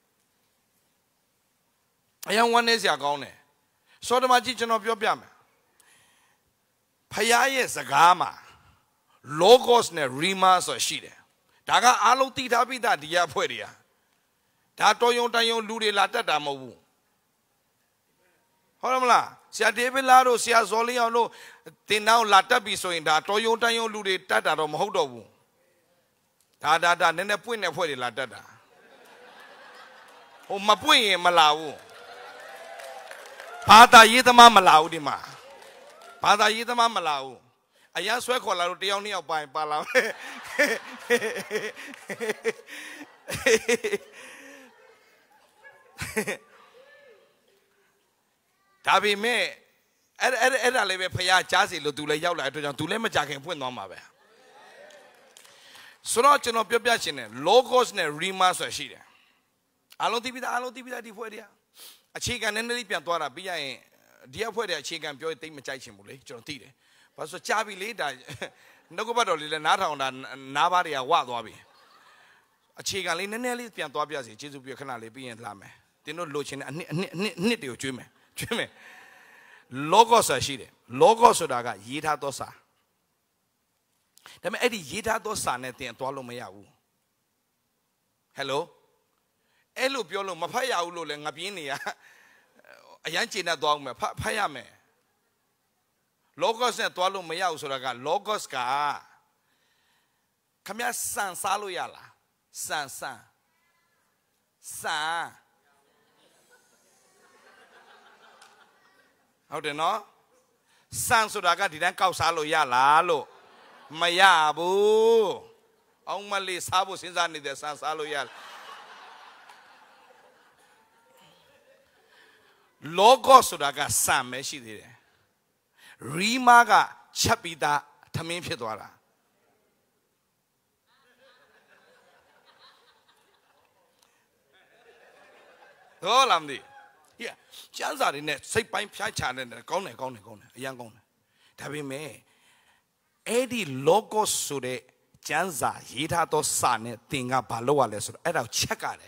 အယံဝမ်းနေစရာကောင်းတယ်စောတမကြီးကျွန်တော်ပြောပြမယ်ဖျားရဲ့စကားမှာ logos နဲ့ rima ဆိုရှိတယ်ဒါကအားလုံးသိထားပြီးသားဒီရဖွဲ့တွေကဒါတော်ယုံတန်ယုံလူတွေလာတတ်တာမဟုတ်ဘူးဟုတ်တယ်မလားဆရာဒေးဗစ်လာတို့ဆရာဇော်လင်းအောင်တို့တင်တောင်းလာတတ်ပြီဆိုရင်ဒါတော်ယုံတန်ယုံလူတွေတတ်တာတော့မဟုတ်တော့ဘူးဒါနည်းနည်းပွင့်တဲ့ဖွဲ့တွေလာတတ်တာဟိုမပွင့်ရင်မလာဘူးဘာသာရေးသမားမလာဘူးဒီမှာဘာသာရေးသမားမလာဘူးအရန်ဆွဲခေါ်လာလို့တယောက်နှစ်ယောက်ပါလာဒါပေမဲ့အဲ့ဒါလည်းပဲဖျားကြားစီလို့သူလည်းရောက်လာတဲ့အတွက်ကြောင့်သူလည်းမကြခင်ဖွင့်သွားမှာပဲဆိုတော့ကျွန်တော်ပြောပြချင်တယ် logos နဲ့ rima ဆိုရှိတယ်အားလုံးသိပြီးသားဒီဖွဲ့တွေကအခြေခံနည်းနည်းလေးပြန်သွားတာပြီးရရင်ဒီအဖွဲ့တွေအခြေခံပြောရင်တိတ်မကြိုက်ချင်ဘူးလေကျွန်တော်သိတယ်ဘာလို့ဆိုကြားပြီလေဒါနှုတ်ကပတ်တော်လေးလည်းနားထောင်တာနားပါးတွေကဝသွားပြီအခြေခံလေးနည်းနည်းလေးပြန်သွားပြစီကျေးဇူးပြုခဏလေးပြီးရင်လာမယ်တင်းတို့လိုချင်တဲ့အနှစ်တွေကိုကျွေးမယ်logos ရှိတယ် logos ဆိုတာကရေးထားသောစာဒါပေမဲ့အဲ့ဒီရေးထားသောစာနဲ့တင်သွားလို့မရဘူး hello အဲ့လိုပြောလို့မဖတ်ရဘူးလို့လည်းငါပြင်းနေရအရန်ကျေနပ်သွားအောင်မယ်ဖတ်ရမယ် logos နဲ့သွားလို့မရဘူးဆိုတာက logos ကခမရစံစားလို့ရလားစံဟုတ်တယ်နော်စံဆိုတာကဒီတန်းကောက်စားလို့ရလားလို့မရဘူးအောင်မလေးစားဖို့စဉ်းစားနေတဲ့စံစားလို့ရlogos ဆိုတာကစံပဲရှိသေးတယ် rima ကချက်ပြီးသားထမင်းဖြစ်သွားတာဟုတ်လားမသိကျန်းစာတွေနဲ့စိတ်ပိုင်းဖျားချတယ်ကောင်းတယ်အရန်ကောင်းတယ်ဒါပေမဲ့အဲ့ဒီ logos ဆိုတဲ့ကျမ်းစာရေးထားသောစာနဲ့သင်ကဘာလုပ်ရလဲဆိုတော့အဲ့ဒါကိုချက်ရတယ်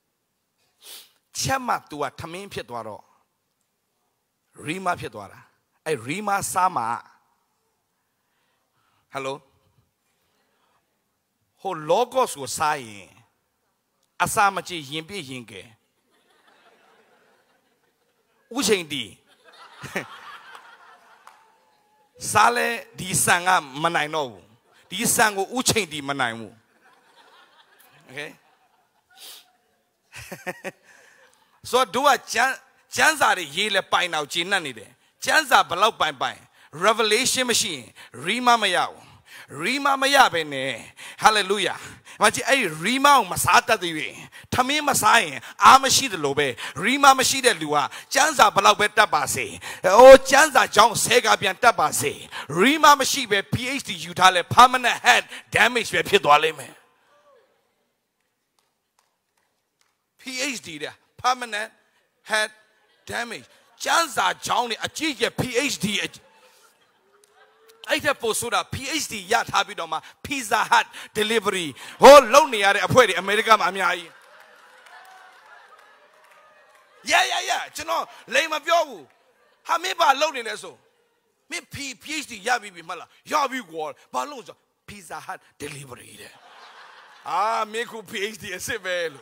ချက်မှ तू ကထမင်းဖြစ်သွားတော့ရီမာဖြစ်သွားတာအဲ့ရီမာစားမှာဟယ်လိုဟို logos ကိုစားရင်အစာမကြည့်ရင်ပြည့်ရင်ကဲဥချိန်တီစားလဲဒီဆန်ကမနိုင်တော့ဘူးဒီဆန်ကိုဥချိန်တီမနိုင်ဘူးโอเคဆိုတော့ကျမ်းစာတွေရေးလဲပိုင်တော့ဂျင်းနဲ့နေတယ်ကျမ်းစာဘလောက်ပိုင် revelation မရှိရင် rima မရဘူး rima မရပဲနဲ့ hallelujah မကြည့်အဲ့ rima ကိုမစားတတ်သေးရင်ထမင်းမစားရင်အားမရှိတယ်လို့ပဲ rima မရှိတဲ့လူကကျမ်းစာဘလောက်ပဲတတ်ပါစေအိုးကျမ်းစာကြောင်းဆဲကပြန်တတ်ပါစေ rima မရှိပဲ PhD ယူထားလဲ permanent head damage ပဲဖြစ်သွားလိမ့်မယ် PhD တဲ့ permanent head damage ကျမ်းစာကြောင်းနဲ့အကြည့်ရဲ့ PhD အဲ့တဲ့ပို့ဆိုတာ PhD ရထားပြီးတော့မှ Pizza Hut delivery ဟိုလုံနေရတဲ့အဖွဲတွေအမေရိကမှာအများကြီး yeah ကျွန်တော်လိမ်မပြောဘူးဟာမင်းဘာလုံနေလဲဆိုမင်း PhD ရပြီမဟုတ်လားရပြီကွာဘာလုံဆို Pizza Hut delivery တဲ့မင်းခု PhD အစစ်ပဲလို့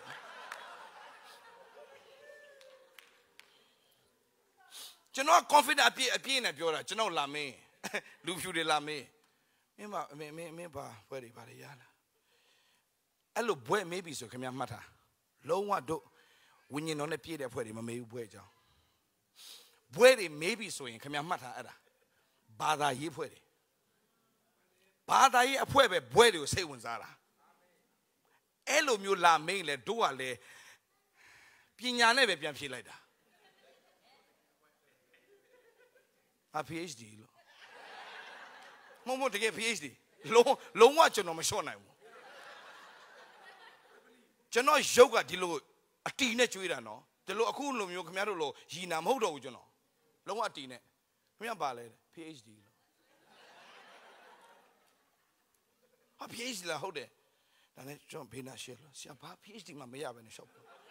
ကျွန်တော် confident အပြည့်နဲ့ပြောတာကျွန်တော်လာမင်းလူဖြူတွေလာမင်းမင်းပါဘွဲတွေပါရလားအဲ့လိုဘွဲမေးပြီဆိုခင်ဗျာမှတ်ထားလုံးဝတို့ဝိညာဉ်တော်နဲ့ပြည့်တဲ့ဘွဲတွေမမေးဘူးဘွဲကြောင်းဘွဲတွေမေးပြီဆိုရင်ခင်ဗျာမှတ်ထားအဲ့ဒါဘာသာရေးဘွဲတွေဘာသာရေးအဖွဲပဲဘွဲတွေကိုစိတ်ဝင်စားတာအဲ့လိုမျိုးလာမင်းလေတို့ကလည်းပညာနဲ့ပဲပြန်ဖြေလိုက်တာPhD လို့မတကယ် PhD လုံးဝကျွန်တော်မလျှော့နိုင်ဘူးကျွန်တော်ရုပ်ကဒီလိုအတီနဲ့ကျွေးတာနော်ဒီလိုအခုလိုမျိုးခင်ဗျားတို့လိုရီနာမဟုတ်တော့ဘူးကျွန်တော်လုံးဝအတီနဲ့ခင်ဗျားပါလဲ PhD လို့PhD လားဟုတ်တယ်ဒါနဲ့ကျွန်တော်ဘေးနာရှယ်လို့ဆရာဘာ PhD မှမရဘဲနဲ့ရှော့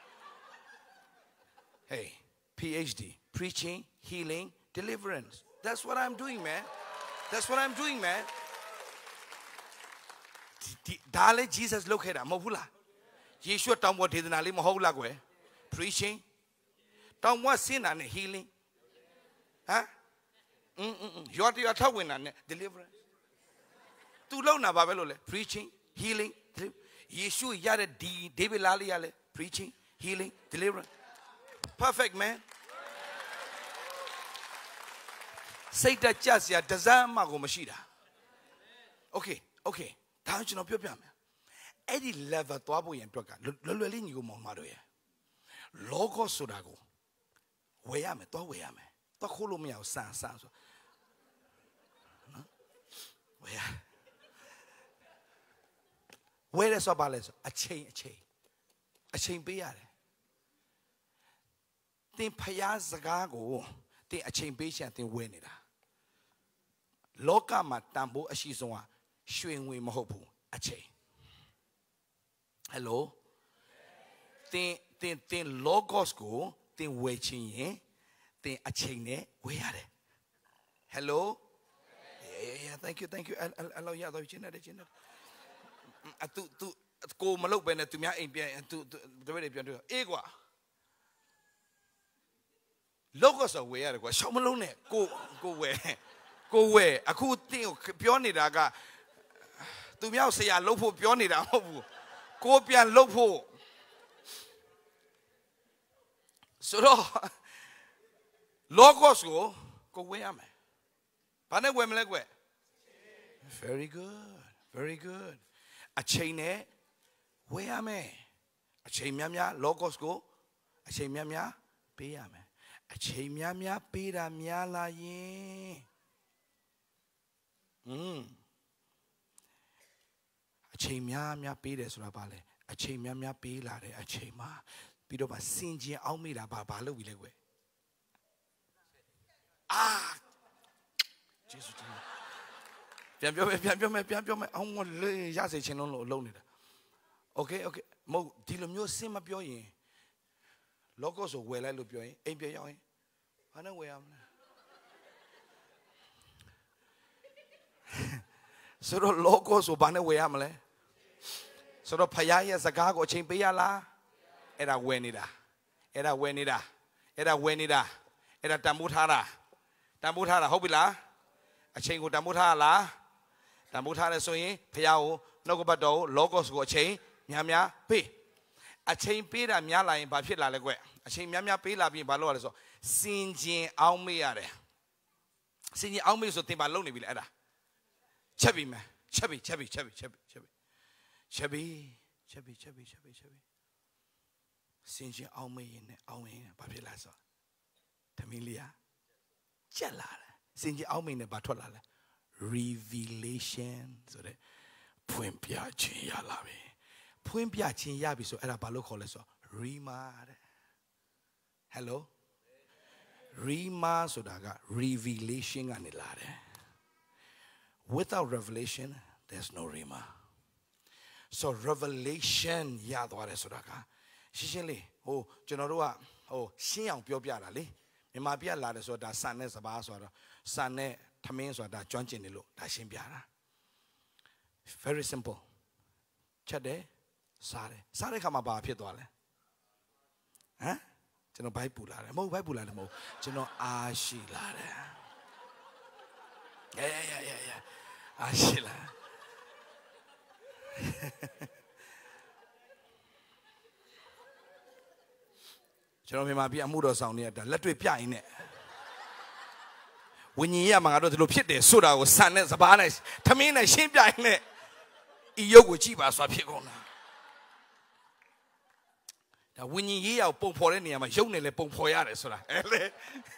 Hey PhD preaching healing deliverance That's what I'm doing, man. That's what I'm doing, man. Dale Jesus look at him. Mohula. Yeshua told what did Nali Mohola go. Preaching. Don't want sin and healing. Huh? You're talking and deliverance. Too low na Babelole. Preaching, healing. Yeshua yada David Lali ale. Preaching, healing, deliverance. Perfect, man. Say that just ya doesn't mago machida. Okay. Down to no pure. Eddie lever to abo and proca. Lolin you momadoya. Logo sodago. Wayame, to wayame. To holomia san. Where is Obales? A chain beare. Think Payas Zagago. Think a chain patient in Winida. Loka matambo a shizwa, showing we mohobu, a chain. Hello? Think logos go, think waiting ye, think a chain, we are it. Hello? Yeah, thank you. Allow you other chin. To go Malok Bennett to me and to the very Egua. Logos away, I go, Shamalone, go where. Go where? A cool thing, Pionida. To me, I'll say a lopo Pionida. Go pian lopo. So, Logos go where am I? Pane Wemlegwe. Very good. A chain, where am I? A chain mia, Logos go. A chain mia, pay am I. A chain mia, pira mia la ye. A chain mia, pay this rabale. A chain mia, pay la, a chain ma. Pido ba sinji aumira babalo wilewe. Ah, Jesus. ပြန်ပြောမယ်အောင်မလေးရစေချင်းလုံးလို့လုံးနေတာ okay မဟုတ်ဒီလိုမျိုးစင်မပြောရင် logo ဆိုဝယ်လိုက်လို့ပြောရင်အိမ်ပြန်ရောက်ရင်ဘာနဲ့ဝယ်ရမလဲဆိုတော့ logo ဆိုဘာနဲ့ဝယ်ရမလဲဆိုတော့ဖယားရဲ့စကားကိုအချိန်ပေးရလားအဲ့ဒါဝယ်နေတာအဲ့ဒါတန်ဖိုးထားတာဟုတ်ပြီလားအချိန်ကိုတန်ဖိုးထားလားတန်ဖိုးထားတယ်ဆိုရင်ဖယားကိုနှုတ်ကပတ်တော်ကို logos ကိုအချိန်များပေးအချိန်ပေးတာများလာရင်ဘာဖြစ်လာလဲကွအချိန်များပေးလာပြီးဘာလုပ်ရလဲဆိုစင်ကျင်အောင်မေးရတယ်စင်ကျင်အောင်မေးဆိုတင်ပါလုံနေပြီလေအဲ့ဒါချက်ပြီစင်ကျင်အောင်မေးရင်ဘာဖြစ်လာဆိုသမီးလေးကြက်လာတယ်စင်ကျင်အောင်မေးနဲ့ဘာထွက်လာလဲ revelation ဆိုတဲ့ဖွင့်ပြခြင်းရလာပြီဖွင့်ပြခြင်းရပြီဆိုအဲ့ဒါဘာလို့ခေါ်လဲဆို rima တဲ့ hello rima ဆိုတာက revelation ကနေလာတယ် without revelation there's no rima so revelation ရသွားတယ်ဆိုတာကရှင်းလေးဟိုကျွန်တော်တို့ကဟိုရှင်းအောင်ပြောပြတာလေမြန်မာပြလာတယ်ဆိုတာဒါစံနဲ့စပါးဆိုတော့စံနဲ့ထမင်းဆိုတာဒါကျွမ်းကျင်တယ်လို့ဒါရှင်းပြတာ very simple ချက်တယ်စားတဲ့ခါမှာဘာဖြစ်သွားလဲဟမ်ကျွန်တော်ဘိုက်ပူလာတယ်မဟုတ်ဘိုက်ပူလာတယ်မဟုတ်ကျွန်တော်အားရှိလာတယ်အားရှိလာကျွန်တော်မြန်မာပြည်အမှုတော်ဆောင်နေတာလက်တွေ့ပြရင်နဲ့ဝိညာဉ်ရေးမှာငါတို့ဒီလိုဖြစ်တယ်ဆိုတာကိုစံနဲ့စပါးနဲ့ထမင်းနဲ့ရှင်းပြရင်နဲ့ဤရုပ်ကိုကြည့်ပါဆိုတာဖြစ်ကုန်တာဒါဝိညာဉ်ရေးရောက်ပုံဖော်တဲ့နေရာမှာရုပ်နဲ့လည်းပုံဖော်ရတယ်ဆိုတာအဲ့လေ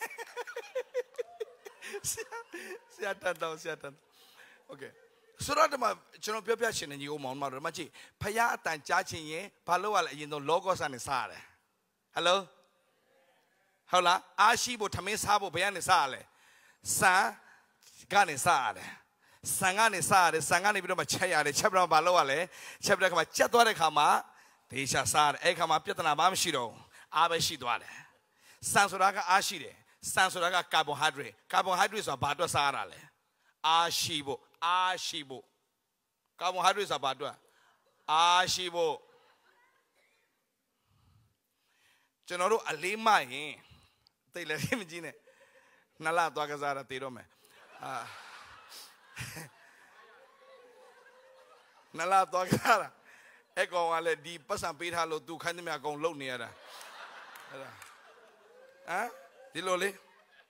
ဆရာတန်โอเคဆိုတော့ဒီမှာကျွန်တော်ပြောပြချင်တဲ့ညီကိုမောင်မတို့ဒီမှာကြည့်ဖယားအတန်ကြားချင်ရင်ဘာလို့ရလဲအရင်ဆုံး logos နဲ့စားရတယ်ဟယ်လိုဟုတ်လားအားရှိဖို့ထမင်းစားဖို့ဘယ်ကနေစားရလဲစံကနေစားရတယ်စံကနေပြီးတော့မှချက်ရတယ်ချက်ပြီးတော့ဘာလုပ်ရလဲချက်ပြီးတော့ခါမှာချက်သွားတဲ့ခါမှာဒေရှာစားတယ်အဲ့ခါမှာပြဿနာဘာမှမရှိတော့အားပဲရှိသွားတယ်စံဆိုတာကအားရှိတယ်စံဆိုတာကကာဗွန်ဟိုက်ဒရိတ်ဆိုတာဘာအတွက်စားရတာလဲအားရှိဖို့ကာဗွန်ဟိုက်ဒရိတ်ဆိုတာဘာအတွက်အားရှိဖို့ကျွန်တော်တို့အလေးမရင်တိတ်လည်းမကြည့်နဲ့နှစ်လသွားကစားတာတည်တော့မယ်နှစ်လသွားကစားတာအဲ့ကောင်ကလည်းဒီပတ်စံပေးထားလို့သူခိုင်းသမျှအကုန်လုံနေရတာအဲ့ဒါဒီလိုလေ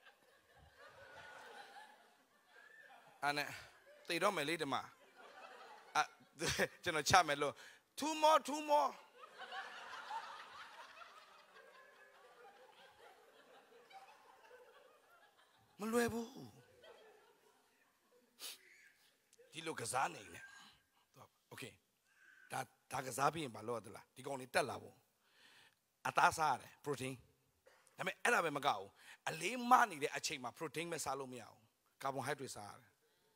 အဲ့နဲ့တည်တော့မယ်လေဒီမှာကျွန်တော်ချမယ်လို့ two moreမလွယ်ဘူးဒီလိုကစားနေတယ်โอเคဒါကစားပြီးရင်ဘာလုပ်ရသလားဒီကောင်လေးတက်လာဖို့အသားစားရတယ် protein ဒါပေမဲ့အဲ့ဒါပဲမကဘူးအလေးမနေတဲ့အချိန်မှာ protein ပဲစားလို့မရဘူး carbohydrate စားရတယ်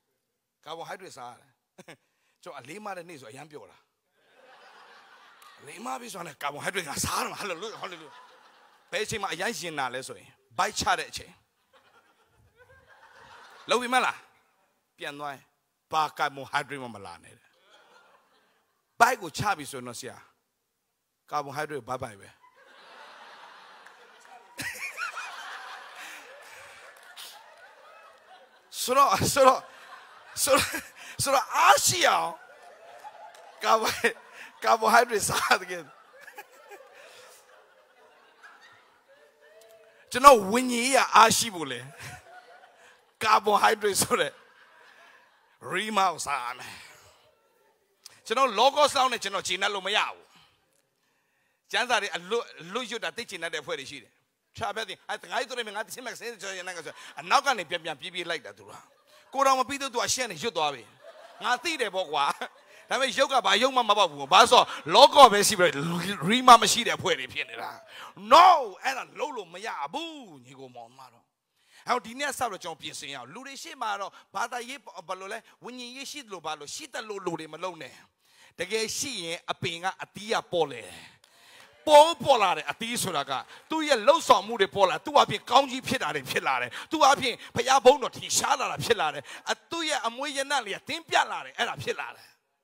ကျွန်တော်အလေးမတဲ့နေ့ဆိုအရန်ပြောတာအလေးမပြီးဆိုရင် carbohydrate ကစားရမှာဟဲ့လို့ဘယ်အချိန်မှာအရန်ရှင်နာလဲဆိုရင် bite ချတဲ့အချိန်လုံးဝမလားပြန်သွားရင်ဘာကာဗွန်ဟိုက်ဒရိတ်မလာနဲ့ဘိုက်ကိုချပြီဆိုတော့ဆရာကာဗွန်ဟိုက်ဒရိတ်ဘိုက်ပဲဆိုတော့အားရှိအောင်ကာဗွန်ဟိုက်ဒရိတ်စားတယ်ကျွန်တော်ဝิญญ์ရအားရှိဖို့လေcarbohydrate ဆိုတဲ့ rima ကိုစားရမယ်ကျွန်တော် logos လောက်နဲ့ကျွန်တော်ဂျင်းနဲ့လို့မရဘူးကျန်းစာတွေအလွတ်ရွတ်တာသိကျင်တဲ့အဖွဲ့တွေရှိတယ်ချာပြတဲ့အဲငါ့တို့တွေငါသိချင်မှစင်းဆိုရင်လည်းအနောက်ကနေပြန်ပြေးလိုက်တာသူကကိုတော်မပြီးတော့သူအရှက်နဲ့ရွတ်သွားပြီငါသိတယ်ပေါ့ကွာဒါပေမဲ့ရုပ်ကဘာရုပ်မှမပေါက်ဘူးဘာဆို logo ပဲရှိပြီ rima မရှိတဲ့အဖွဲ့တွေဖြစ်နေတာ no အဲ့ဒါလုံးလို့မရဘူးညီကိုမောင်မတော် How dinner saw champion saying out. Ludishi Maro, Bada Yip or Balole, when you see Lobalo, she the Lodi Malone. The gay she a pinga a tia pole. Paul Polare a tisuraga. 2 years low saw moody pola, 2 up in County Pilare Pilare, 2 up in Payabono Tishala Pilare, a 2 year Amoyanali, a Timpialare, and a Pilare.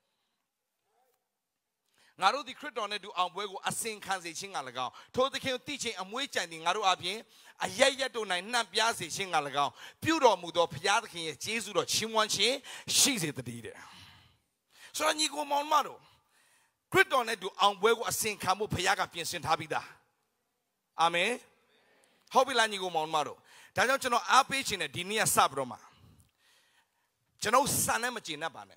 Naru the credit on it do Amwego a sing Kansi Chingalago. Told the king teaching and wait and Naru Abin, a yaya to 9 Piazzi Chingalago, Puro Mudo Piazzi, Jesus or Chimwanchi, she's it the leader. So I go Monmaro. Credit on it do Amwego a sing Kamu Payaga Piensin Habida. Amen. Hobby Lanigo Monmaro. Don't you know our page in a Dinia Sabroma? Jano Sanamachi Nabane.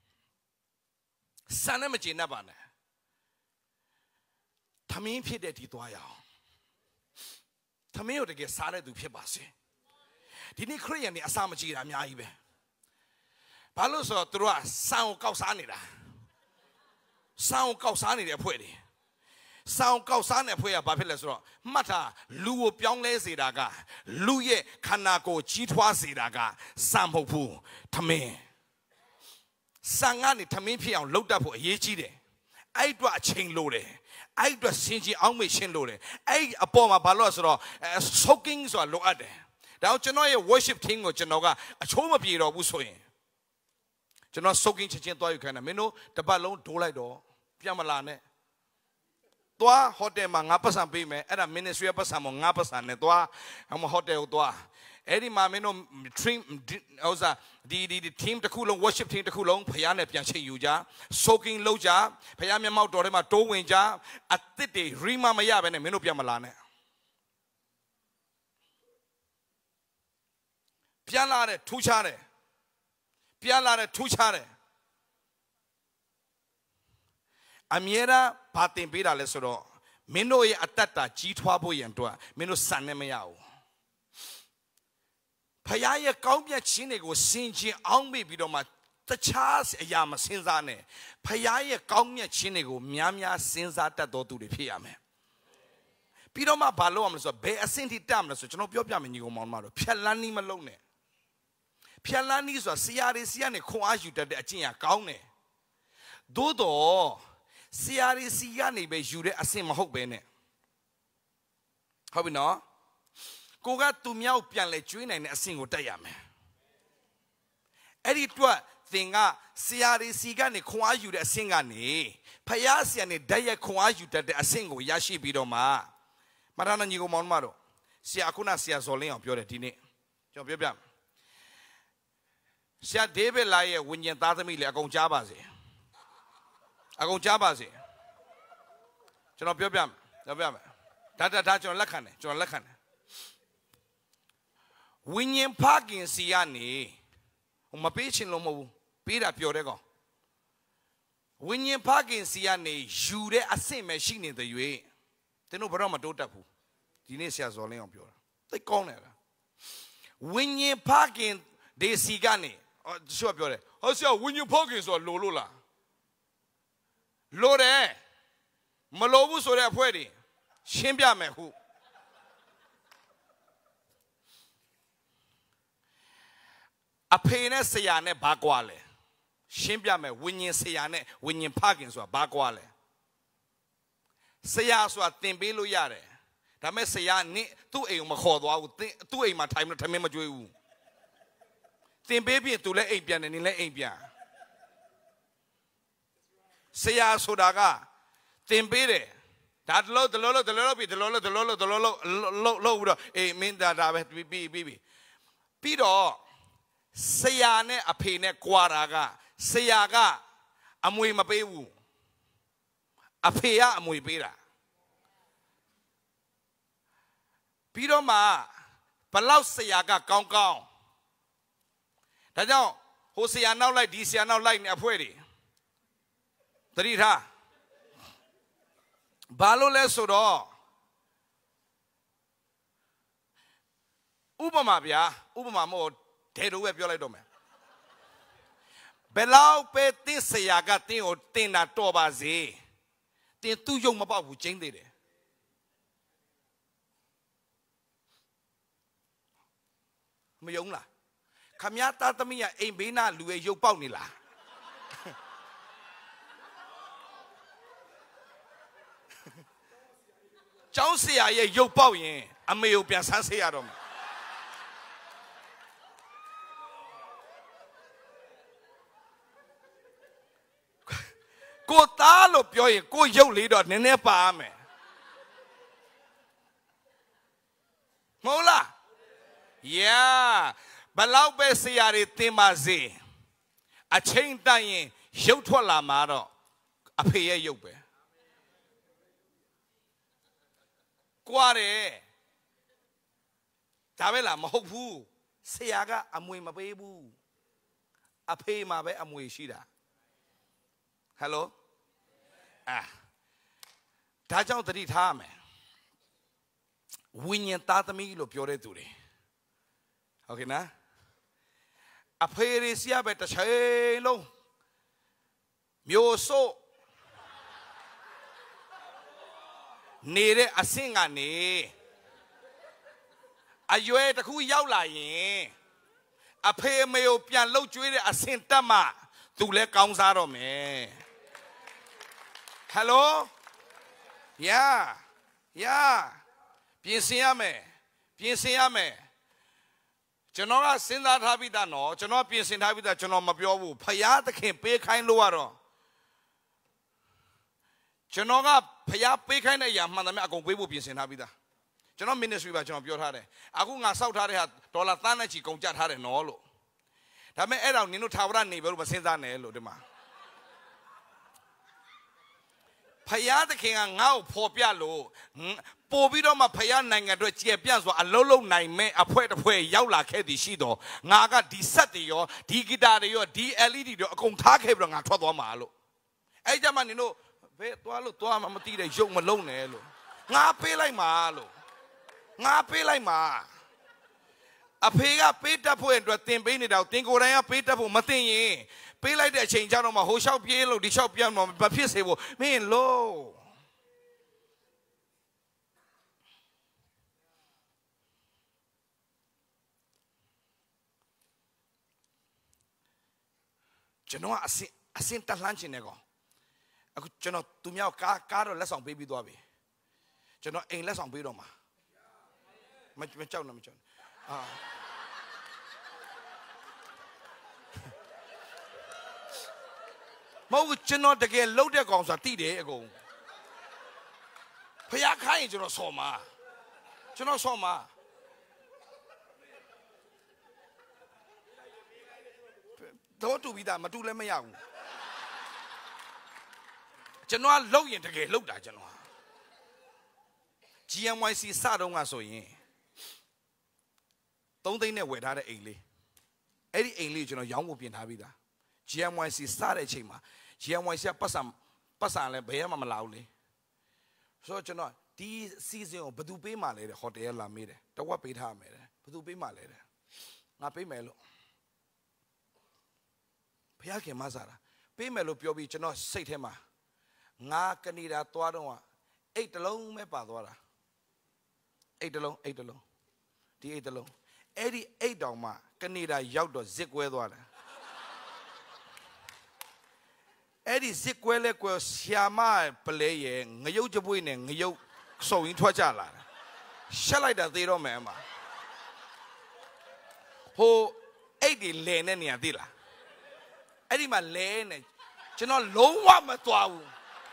Sanamachi Nabane. Tamin Pide Titoya. Tamio to get salad to Pibasi. Didn't Korean the Asamaji Amiaibe. Palos or Tura, Sound Kausanida. Sound Kausani de Puedi. Sound Kausana Puya Bapilas. Mata, Luo Pyongle Zidaga, Luye Kanako, Chitwa Zidaga, Samhopu, Tame. Sangani Tamin Pian looked up for Yechide. I do a chain loaded. I do a singy army chain loaded. I upon my balos soaking so I look at it. Now, Genoa worship king or Genoga, a choma beer or Wusoin. Genoa soaking Chichinto, you can amino, the balloon, Tolado, Piamalane. Toa, hotel mangapas and payment at a ministry of some ngapas and a toa, I'm a hotel toa. Eddie Mamino team, the team, the Kulong worship team, the Kulong, Payana Piache Yuja, soaking Loja, Payama Mautorema, Towinja, at Titi, Rima Mayab and a Minopia Malane. Pialare, Tuchare, Pialare, Tuchare. Amiera, Patin Pira Lesoro, Minoe Atata, G12 and Tua, Mino Sanemayao. Payaya Kaumia Chinego Sinji Aumi Bidoma, the Charles Yama Sinzane, Payaya Kaumia Chinego, Miamia Sinzata do to the Piame. Pidoma Balom, so Bay Ascenti Damnus, which no Piam in Yomaro, Pialani Malone. Pialani so Siarisiane Coaju that the Achia Kaune. Dodo Siarisiane be Jude Asima Hobene. How we know? Koga to meow pian le chuin and a single diame. Editua thinga Siari Sigani Kwaju the Singani, Payasi and a Daya Kwaju that a single Yashi Bidoma. Marana Nigo Monmaro, Siakuna Sia Zolin of Pioretine. Jobiam. Sia David Laye when you tatami Agon Jabazi. Agon Jabazi. Jobiam, Jobiam. Tata John Lacan, John Lacan. Winning parking Siani, my patient Lomo, Peter Piorego. Winning parking Siani, Jude a same machine in the UA. They know Barama Dotapu, Dinesia Zolin of Pure. They call it. Winning parking de Sigani, or sure Pure. Also, winning parking or Lolula. Lore, Malobus or Apuedi, Shimbia Mehu. A payne sayane bagwale. Shimbia me winning sayane, winning parkings or bagwale. Sayaso at Timbelu Yare. Tame sayani, 2 a mahodo, 2 a my time to Tamima Jew. Timbaby to let Abian and let Abian. Sayaso daga, Timbere. That low, the lolo, the lolo, the lolo, the lolo, the lolo, a mean that I have to be baby. Pido. Sayane a pene quaraga, Sayaga, Amui Mabewu, Apea Amui Bira. Pidoma, Palau Sayaga, Gong Gong. That now, Hosea now like this, now like Napuedi. Trita Balo Lesoro Ubamabia, Ubamamo. Teru web your dome. Belau pe tin sayaga tin or tin na tobazi. Tin tu young about who changed it. မယုံလားခမည်းသားသမီးကအိမ်ဘေးနာလူရဲ့ရုပ်ပေါက်နေလားကျောင်းဆရာရဲ့ရုပ်ပေါက်ရင်အမေကိုပြန်ဆန်းဆေးရတော့မှာကိုသားလို့ပြောရင်ကိုရုပ်လေးတော့နည်းနည်းပါမယ်မဟုတ်လားဘလောက်ပဲဆရာတွေသင်ပါစေအချိန်တန်ရင်ရုပ်ထွက်လာမှာတော့အဖေရဲ့ရုပ်ပဲကွာတယ်ဒါပဲလားမဟုတ်ဘူးဆရာကအမွေမပေးဘူးအဖေမှာပဲအမွေရှိတာဟယ်လိုဒါကြောင့်သတိထားမယ်ဝိညာဉ်သားသမီးလို့ပြောတဲ့သူတွေဟုတ်ကဲ့နော်အဖေရစီရပဲတစ်ချိန်လုံးမျိုးစို့နေတဲ့အဆင့်ကနေအရွယ်တစ်ခုရောက်လာရင်အဖေအမေကိုပြန်လှုပ်ကြွေးတဲ့အဆင့်တက်မှသူလည်းကောင်းစားတော့မယ်ဟယ်လိုပြင်ဆင်ရမယ်ကျွန်တော်ကစဉ်းစားထားပြီးသားနော်ကျွန်တော်ပြင်ဆင်ထားပြီးသားကျွန်တော်မပြောဘူးဖယားသခင်ပေးခိုင်းလို့ရတော့ကျွန်တော်ကဖယားပေးခိုင်းတဲ့အရာမှန်တယ်အကုန်ပေးဖို့ပြင်ဆင်ထားပြီးသားကျွန်တော် ministry ပါကျွန်တော်ပြောထားတယ်အခုငါစောက်ထားတဲ့ဟာဒေါ်လာသန်းနဲ့ချီကုန်ကျထားတယ်နော်လို့ဒါပေမဲ့အဲ့တော့နင်တို့ထာဝရနေဘယ်လိုမစဉ်းစားနဲ့လို့ဒီမှာဖယားသခင်ကငါ့ကိုဖော်ပြလို့ပို့ပြီးတော့မှဖယားနိုင်ငံအတွက်ကျေပြန့်စွာအလုံးလုံးနိုင်မဲ့အဖွဲ့တစ်ဖွဲ့ရောက်လာခဲ့သည်ရှိတော့ငါကဒီဆက်တွေရောဒီဂီတာတွေရောဒီ LED တွေအကုန်ထားခဲ့ပြီးတော့ငါထွက်သွားမှာလို့အဲ့ကြမှာနင်တို့ဘယ်သွားလို့သွားမှမသိတဲ့ရုပ်မလုံးနဲ့လို့ငါပေးလိုက်မှာလို့ငါပေးလိုက်မှာအဖေကပေးတတ်ဖို့အတွက်တင်ပေးနေတာကိုတင်ကိုယ်တိုင်ကပေးတတ်ဖို့မတင်ရင်ပေးလိုက်တဲ့အချိန်ကျတော့မှဟိုလျှောက်ပြေးလို့ဒီလျှောက်ပြန်တော့မဖြစ်စေဘူးမင်းလို့ကျွန်တော်ကအစင်တက်လှမ်းချင်တယ်ကောင်အခုကျွန်တော်သူများကားတော့လက်ဆောင်ပေးပြီးသွားပြီကျွန်တော်အိမ်လက်ဆောင်ပေးတော့မှာမကြောက်နဲ့မကြောက်မဟုတ်ကျွန်တော်တကယ်လှုပ်တဲ့ကောင်ဆိုတာတိတယ်အကုန်ဖျားခိုင်းရင်ကျွန်တော်ဆော်မှာတော့တူပြီးသားမတူလည်းမရဘူးကျွန်တော်ကလှုပ်ရင်တကယ်လှုပ်တာကျွန်တော် GMYC စတော့ကဆိုရင်3 သိန်းနဲ့ဝယ်ထားတဲ့အိမ်လေးအဲ့ဒီအိမ်လေးကျွန်တော်ရောင်းဖို့ပြင်ထားပြီးသား GMYC စတဲ့အချိန်မှာ GMYC ကပတ်စံလည်းဘယ်မှမလာဘူးလေဆိုတော့ကျွန်တော်ဒီ season ကိုဘယ်သူပေးမှလဲတဲ့ဟိုတယ်လာမေးတယ်တဝက်ပေးထားမယ်တဲ့ဘယ်သူပေးမှလဲတဲ့ငါပေးမယ်လို့ဘုရားခင်မဆာတာပေးမယ်လို့ပြောပြီးကျွန်တော်စိတ်ထဲမှာငါကနေဒါသွားတော့အိတ်တလုံးပဲပါသွားတာအိတ်တလုံးဒီအိတ်တလုံးအဲ့ဒီအိတ်တောင်မှကနေဒါရောက်တော့ဇစ်ကွဲသွားတာအဲ့ဒီဇစ်ကွဲလဲကွယ်ရှာမပလဲရဲ့ငရုတ်ကြပွေးနဲ့ငရုတ်စုံရင်ထွက်ကြလာတာရှက်လိုက်တာသေးတော့မယ်အမဟိုအိတ်တွေလဲနေနေရသေးလားအဲ့ဒီမှာလဲနေကျွန်တော်လုံးဝမသွားဘူး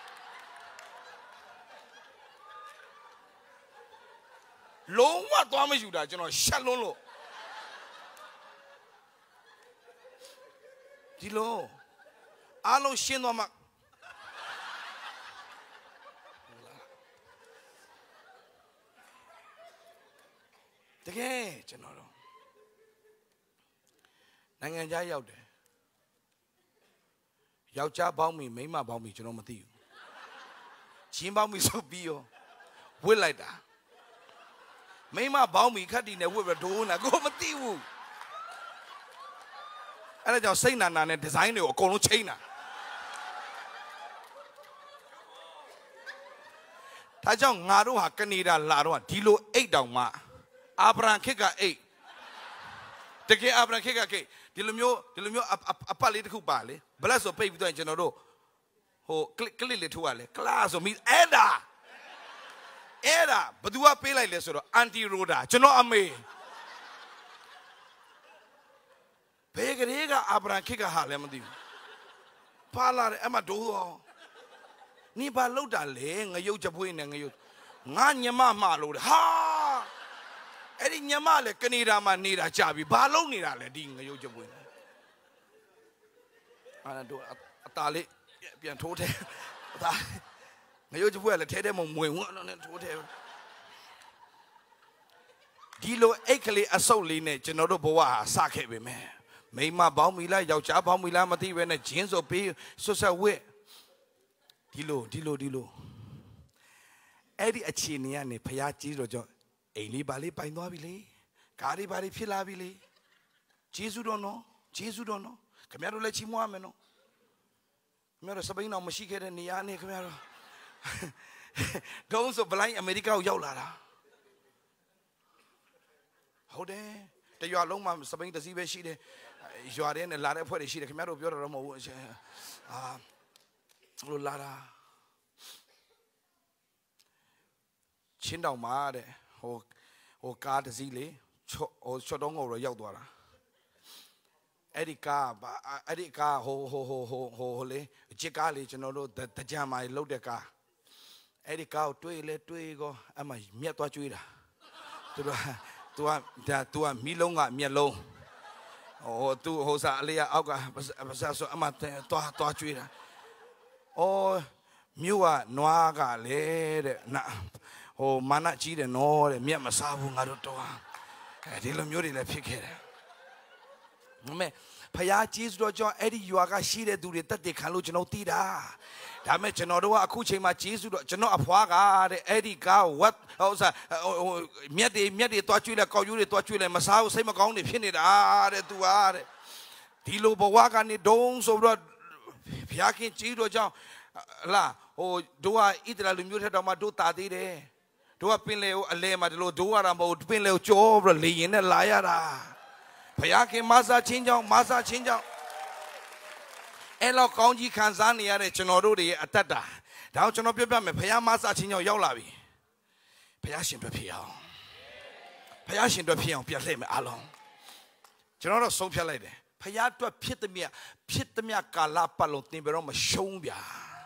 လုံးဝသွားမယူတာကျွန်တော်ရှက်လွန်းလို့ဒီလိုအားလုံးရှင်းသွားမှတကယ်ကျွန်တော်တို့နိုင်ငံခြားရောက်တယ်ယောက်ျားပေါင်းမိမိန်းမပေါင်းမိကျွန်တော်မသိဘူးချင်းပေါင်းမိဆိုပြီးရောဝစ်လိုက်တာမိန်းမပေါင်းမိခက်တီနဲ့ဝစ်ပြီးဒိုးနာကိုမသိဘူးအဲ့ဒါကြောင့်စိတ်နာနာနဲ့ဒီဇိုင်းတွေကိုအကုန်လုံးချိန်တာဒါကြောင့်ငါတို့ဟာကနေဒါလာတော့ဒီလိုအိတ်တောင်မှအာဗြဟံခေတ်ကအိတ်တကယ်အာဗြဟံခေတ်ကခေတ်ဒီလိုမျိုးအပတ်လေးတစ်ခုပါလေဘလက်ဆိုပိတ်ပြီးတော့ကျွန်တော်တို့ဟိုကလစ်လေးထိုးရလေကလာဆိုမိအဲ့ဒါဘသူကပေးလိုက်လဲဆိုတော့အန်တီရိုဒါကျွန်တော်အမေဘယ်ကလေးကအာဗြဟံခေတ်ကဟာလဲမသိဘူးပါလာတယ်အမတို့နိဘာလောက်တာလေငရုတ်ချပွေးနဲ့ငရုတ်ငါညမမလို့ဟာအဲ့ဒီညမလည်းကနေဒါမှာနေတာကြပြီဘာလုပ်နေတာလဲဒီငရုတ်ချပွေးအဲ့တော့အตาလေးပြန်ထိုးတယ်အตาငရုတ်ချပွေးကလည်းထဲထဲမဝင်ဘူးအဲ့တော့ထိုးတယ်ဒီလိုအိတ်ကလေးအဆုပ်လေးနဲ့ကျွန်တော်တို့ဘဝဟာစခဲ့ပြီမယ်မိမပေါင်းမိလားယောက်ျားပေါင်းမိလားမသိပဲနဲ့ဂျင်းဆိုပေးဆွဆက်ဝစ်ဒီလိုအဲ့ဒီအခြေအနေကနေဖျားကြီးတော့ကြောင့်အိမ်လေးပါလေးပိုင်သွားပြီလေကားလေးပါလေးဖြစ်လာပြီလေဂျေဇုတော်နော်ခင်ဗျားတို့လည်းချီးမွမ်းမယ်နော်ခင်ဗျားတို့စပိန်တော်မရှိခဲ့တဲ့နေရာနဲ့ခင်ဗျားတို့ဒုံးဆိုဘလိုင်းအမေရိကကိုရောက်လာတာဟုတ်တယ်တရွာလုံးမှာစပိန်တစည်းပဲရှိတယ်ရွာထဲနဲ့လာတဲ့ဖွဲ့တွေရှိတယ်ခင်ဗျားတို့ပြောတာတော့မဟုတ်ဘူးလိုလာတာချင်းတောင်မှာတဲ့ဟိုကားတစည်းလေချော့တော့ငုံတော့ရောက်သွားတာအဲ့ဒီကားဟိုလေချစ်ကားလေကျွန်တော်တို့တကြံမာလုတ်တဲ့ကားအဲ့ဒီကားကိုတွေးကောအမမြက်သွားကျွေးတာသူကမီးလုံးကမြက်လုံးသူဟိုစားအလေးအောက်ကပါစားဆိုအမသွားကျွေးတာမြို့ကနွားကလေတဲ့ဟိုမာနကြီးတယ်နော်တဲ့မြက်မစားဘူးငါတို့တော့ဒီလိုမျိုးတွေလည်းဖြစ်ခဲ့တယ်ဒါပေမဲ့ဖယားကြီးဆိုတော့ကျွန်တော်အဲ့ဒီရွာကရှိတဲ့သူတွေတက်တက်ခံလို့ကျွန်တော်သိတာဒါပေမဲ့ကျွန်တော်တို့ကအခုချိန်မှာကြီးဆိုတော့ကျွန်တော်အဖွားကတဲ့အဲ့ဒီကားဝတ်ဟိုစားမြက်တွေတွားကျွေးလဲကောက်ယူတွေတွားကျွေးလဲမစားဘူးစိတ်မကောင်းနေဖြစ်နေတာတဲ့သူကတဲ့ဒီလိုဘဝကနေဒုံဆိုတော့ဖယားခင်ကြီးတော့ကြောင့်လာဟိုတို့ကဣသရေလလူမျိုးထက်တော့မှတို့တာသေးတယ်တို့ကပင်လေကိုအလဲမှာဒီလိုတို့ရတာမဟုတ်ပင်လေကိုကြောပြီးလေရင်နဲ့လာရတာဘုရားခင်မဆာချင်းကြောင့်အဲ့လောက်ကောင်းကြီးခံစားနေရတဲ့ကျွန်တော်တို့တွေရဲ့အတ္တဒါကိုကျွန်တော်ပြောပြမယ်ဘုရားမဆာချင်းကြောင့်ရောက်လာပြီဘုရားရှင်အတွက်ဖြစ်အောင်ပြန်လှည့်မယ်အားလုံးကျွန်တော်တို့ဆုံးဖြတ်လိုက်တယ်ဘုရားအတွက်ဖြစ်သမျှကာလပတ်လုံးသင်ပြီးတော့မရှုံးဗျာ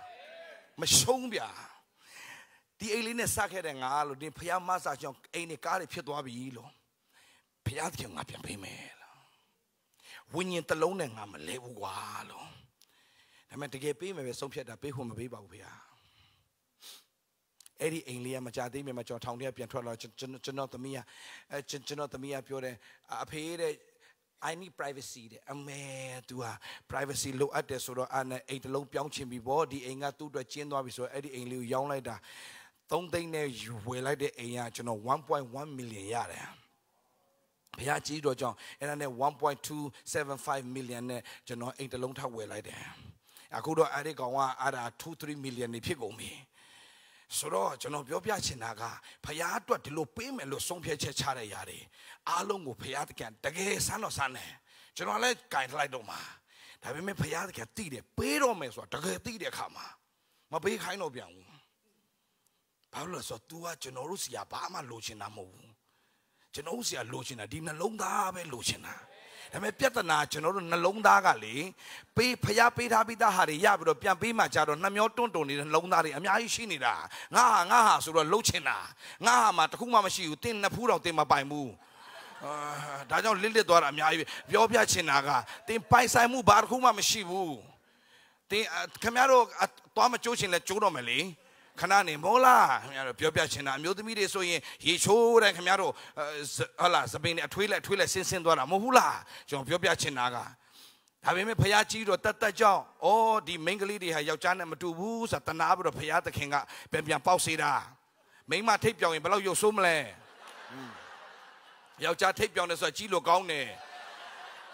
ဒီအိမ်လေးနဲ့စခဲ့တဲ့ငါလို့ဒီဖယားမဆာကြောင့်အိမ်နဲ့ကားတွေဖြစ်သွားပြီလို့ဖယားကငါပြန်ပေးမယ်လို့ဝိညာဉ်တစ်လုံးနဲ့ငါမလဲဘူးကွာလို့ဒါပေမဲ့တကယ်ပေးမယ်ပဲဆုံးဖြတ်တာပေးဖို့မပေးပါဘူးဖယားအဲ့ဒီအိမ်လေးကမကြသေးမြင်မှာကျွန်တော်ထောင်ထဲပြန်ထွက်လာကျွန်တော်သမီးကပြောတယ်အဖေတဲ့I need privacy တဲ့အမေသူဟာ privacy လိုအပ်တယ်ဆိုတော့အဲ့နဲ့အိမ်တစ်လုံးပြောင်းချင်ပြီပေါ့ဒီအိမ်ကသူ့အတွက်ကျင်းသွားပြီဆိုတော့အဲ့ဒီအိမ်လေးကိုရောင်းလိုက်တာ3 သိန်းနဲ့ဝယ်လိုက်တဲ့အိမ်ကကျွန်တော် 1.1 million ရတယ်ဘုရားကြီးတော်ကြောင့်အဲ့ဒါနဲ့ 1.275 million နဲ့ကျွန်တော်အိမ်တစ်လုံးထပ်ဝယ်လိုက်တယ်အခုတော့အဲ့ဒီကောင်ကအဲ့ဒါ 2-3 million နေဖြစ်ကုန်ပြီဆိုတော့ကျွန်တော်ပြောပြချင်တာကဖယားအတွက်ဒီလိုပေးမယ်လို့ဆုံးဖြတ်ချက်ချတဲ့ຢာတွေအားလုံးကိုဖယားတကယ်ဆန်းတယ်ကျွန်တော်လည်းကြိုင်လိုက်တော့မှာဒါပေမဲ့ဖယားတကယ်သိတယ်ပေးတော့မယ်ဆိုတာတကယ်သိတဲ့အခါမှာမပေးခိုင်းတော့ပြန်ဘူးဘာလို့လဲဆိုတော့ तू ကကျွန်တော်တို့စီကဘာမှလိုချင်တာမဟုတ်ဘူးကျွန်တော်တို့စီကလိုချင်တာဒီနှလုံးသားပဲလိုချင်တာဒါပေမဲ့ပြဿနာကျွန်တော်တို့နှလုံးသားကလေပေးဖျားပေးထားပြီးသားဟာတွေရပြီးတော့ပြန်ပေးမှကြတော့နှမျောတွန့်နေတဲ့နှလုံးသားတွေအများကြီးရှိနေတာငါဟာဆိုတော့လှုပ်ချင်တာငါဟာမှာတခုမှမရှိဘူးတင်းနှစ်ဖူးတော့တင်းမပိုင်ဘူးဒါကြောင့်လစ်သွားတာအများကြီးပြောပြချင်တာကတင်းပိုင်ဆိုင်မှုဘာတခုမှမရှိဘူးတင်းခင်ဗျားတို့သွားမကြိုးချင်လဲကြိုးတော့မယ်လေခဏနေမောလားခင်ဗျားတို့ပြောပြချင်တာအမျိုးသမီးတွေဆိုရင်ရေချိုးတဲ့ခင်ဗျားတို့ဟုတ်လားစပင်းနဲ့အထွေးလက်ဆင်းသွားတာမဟုတ်ဘူးလားကျွန်တော်ပြောပြချင်တာကဒါပေမဲ့ဖယားကြီးတော့တတ်ကြောင့်ဒီမိန်းကလေးတွေဟာယောက်ျားနဲ့မတူဘူးဆိုတာတနာပြီးတော့ဖယားသခင်ကပြန်ပေါက်စေတာမိန်းမထိပ်ပြောင်ရင်ဘယ်လောက်ရုပ်ဆိုးမလဲယောက်ျားထိပ်ပြောင်တယ်ဆိုတာကြီးလို့ကောင်းတယ်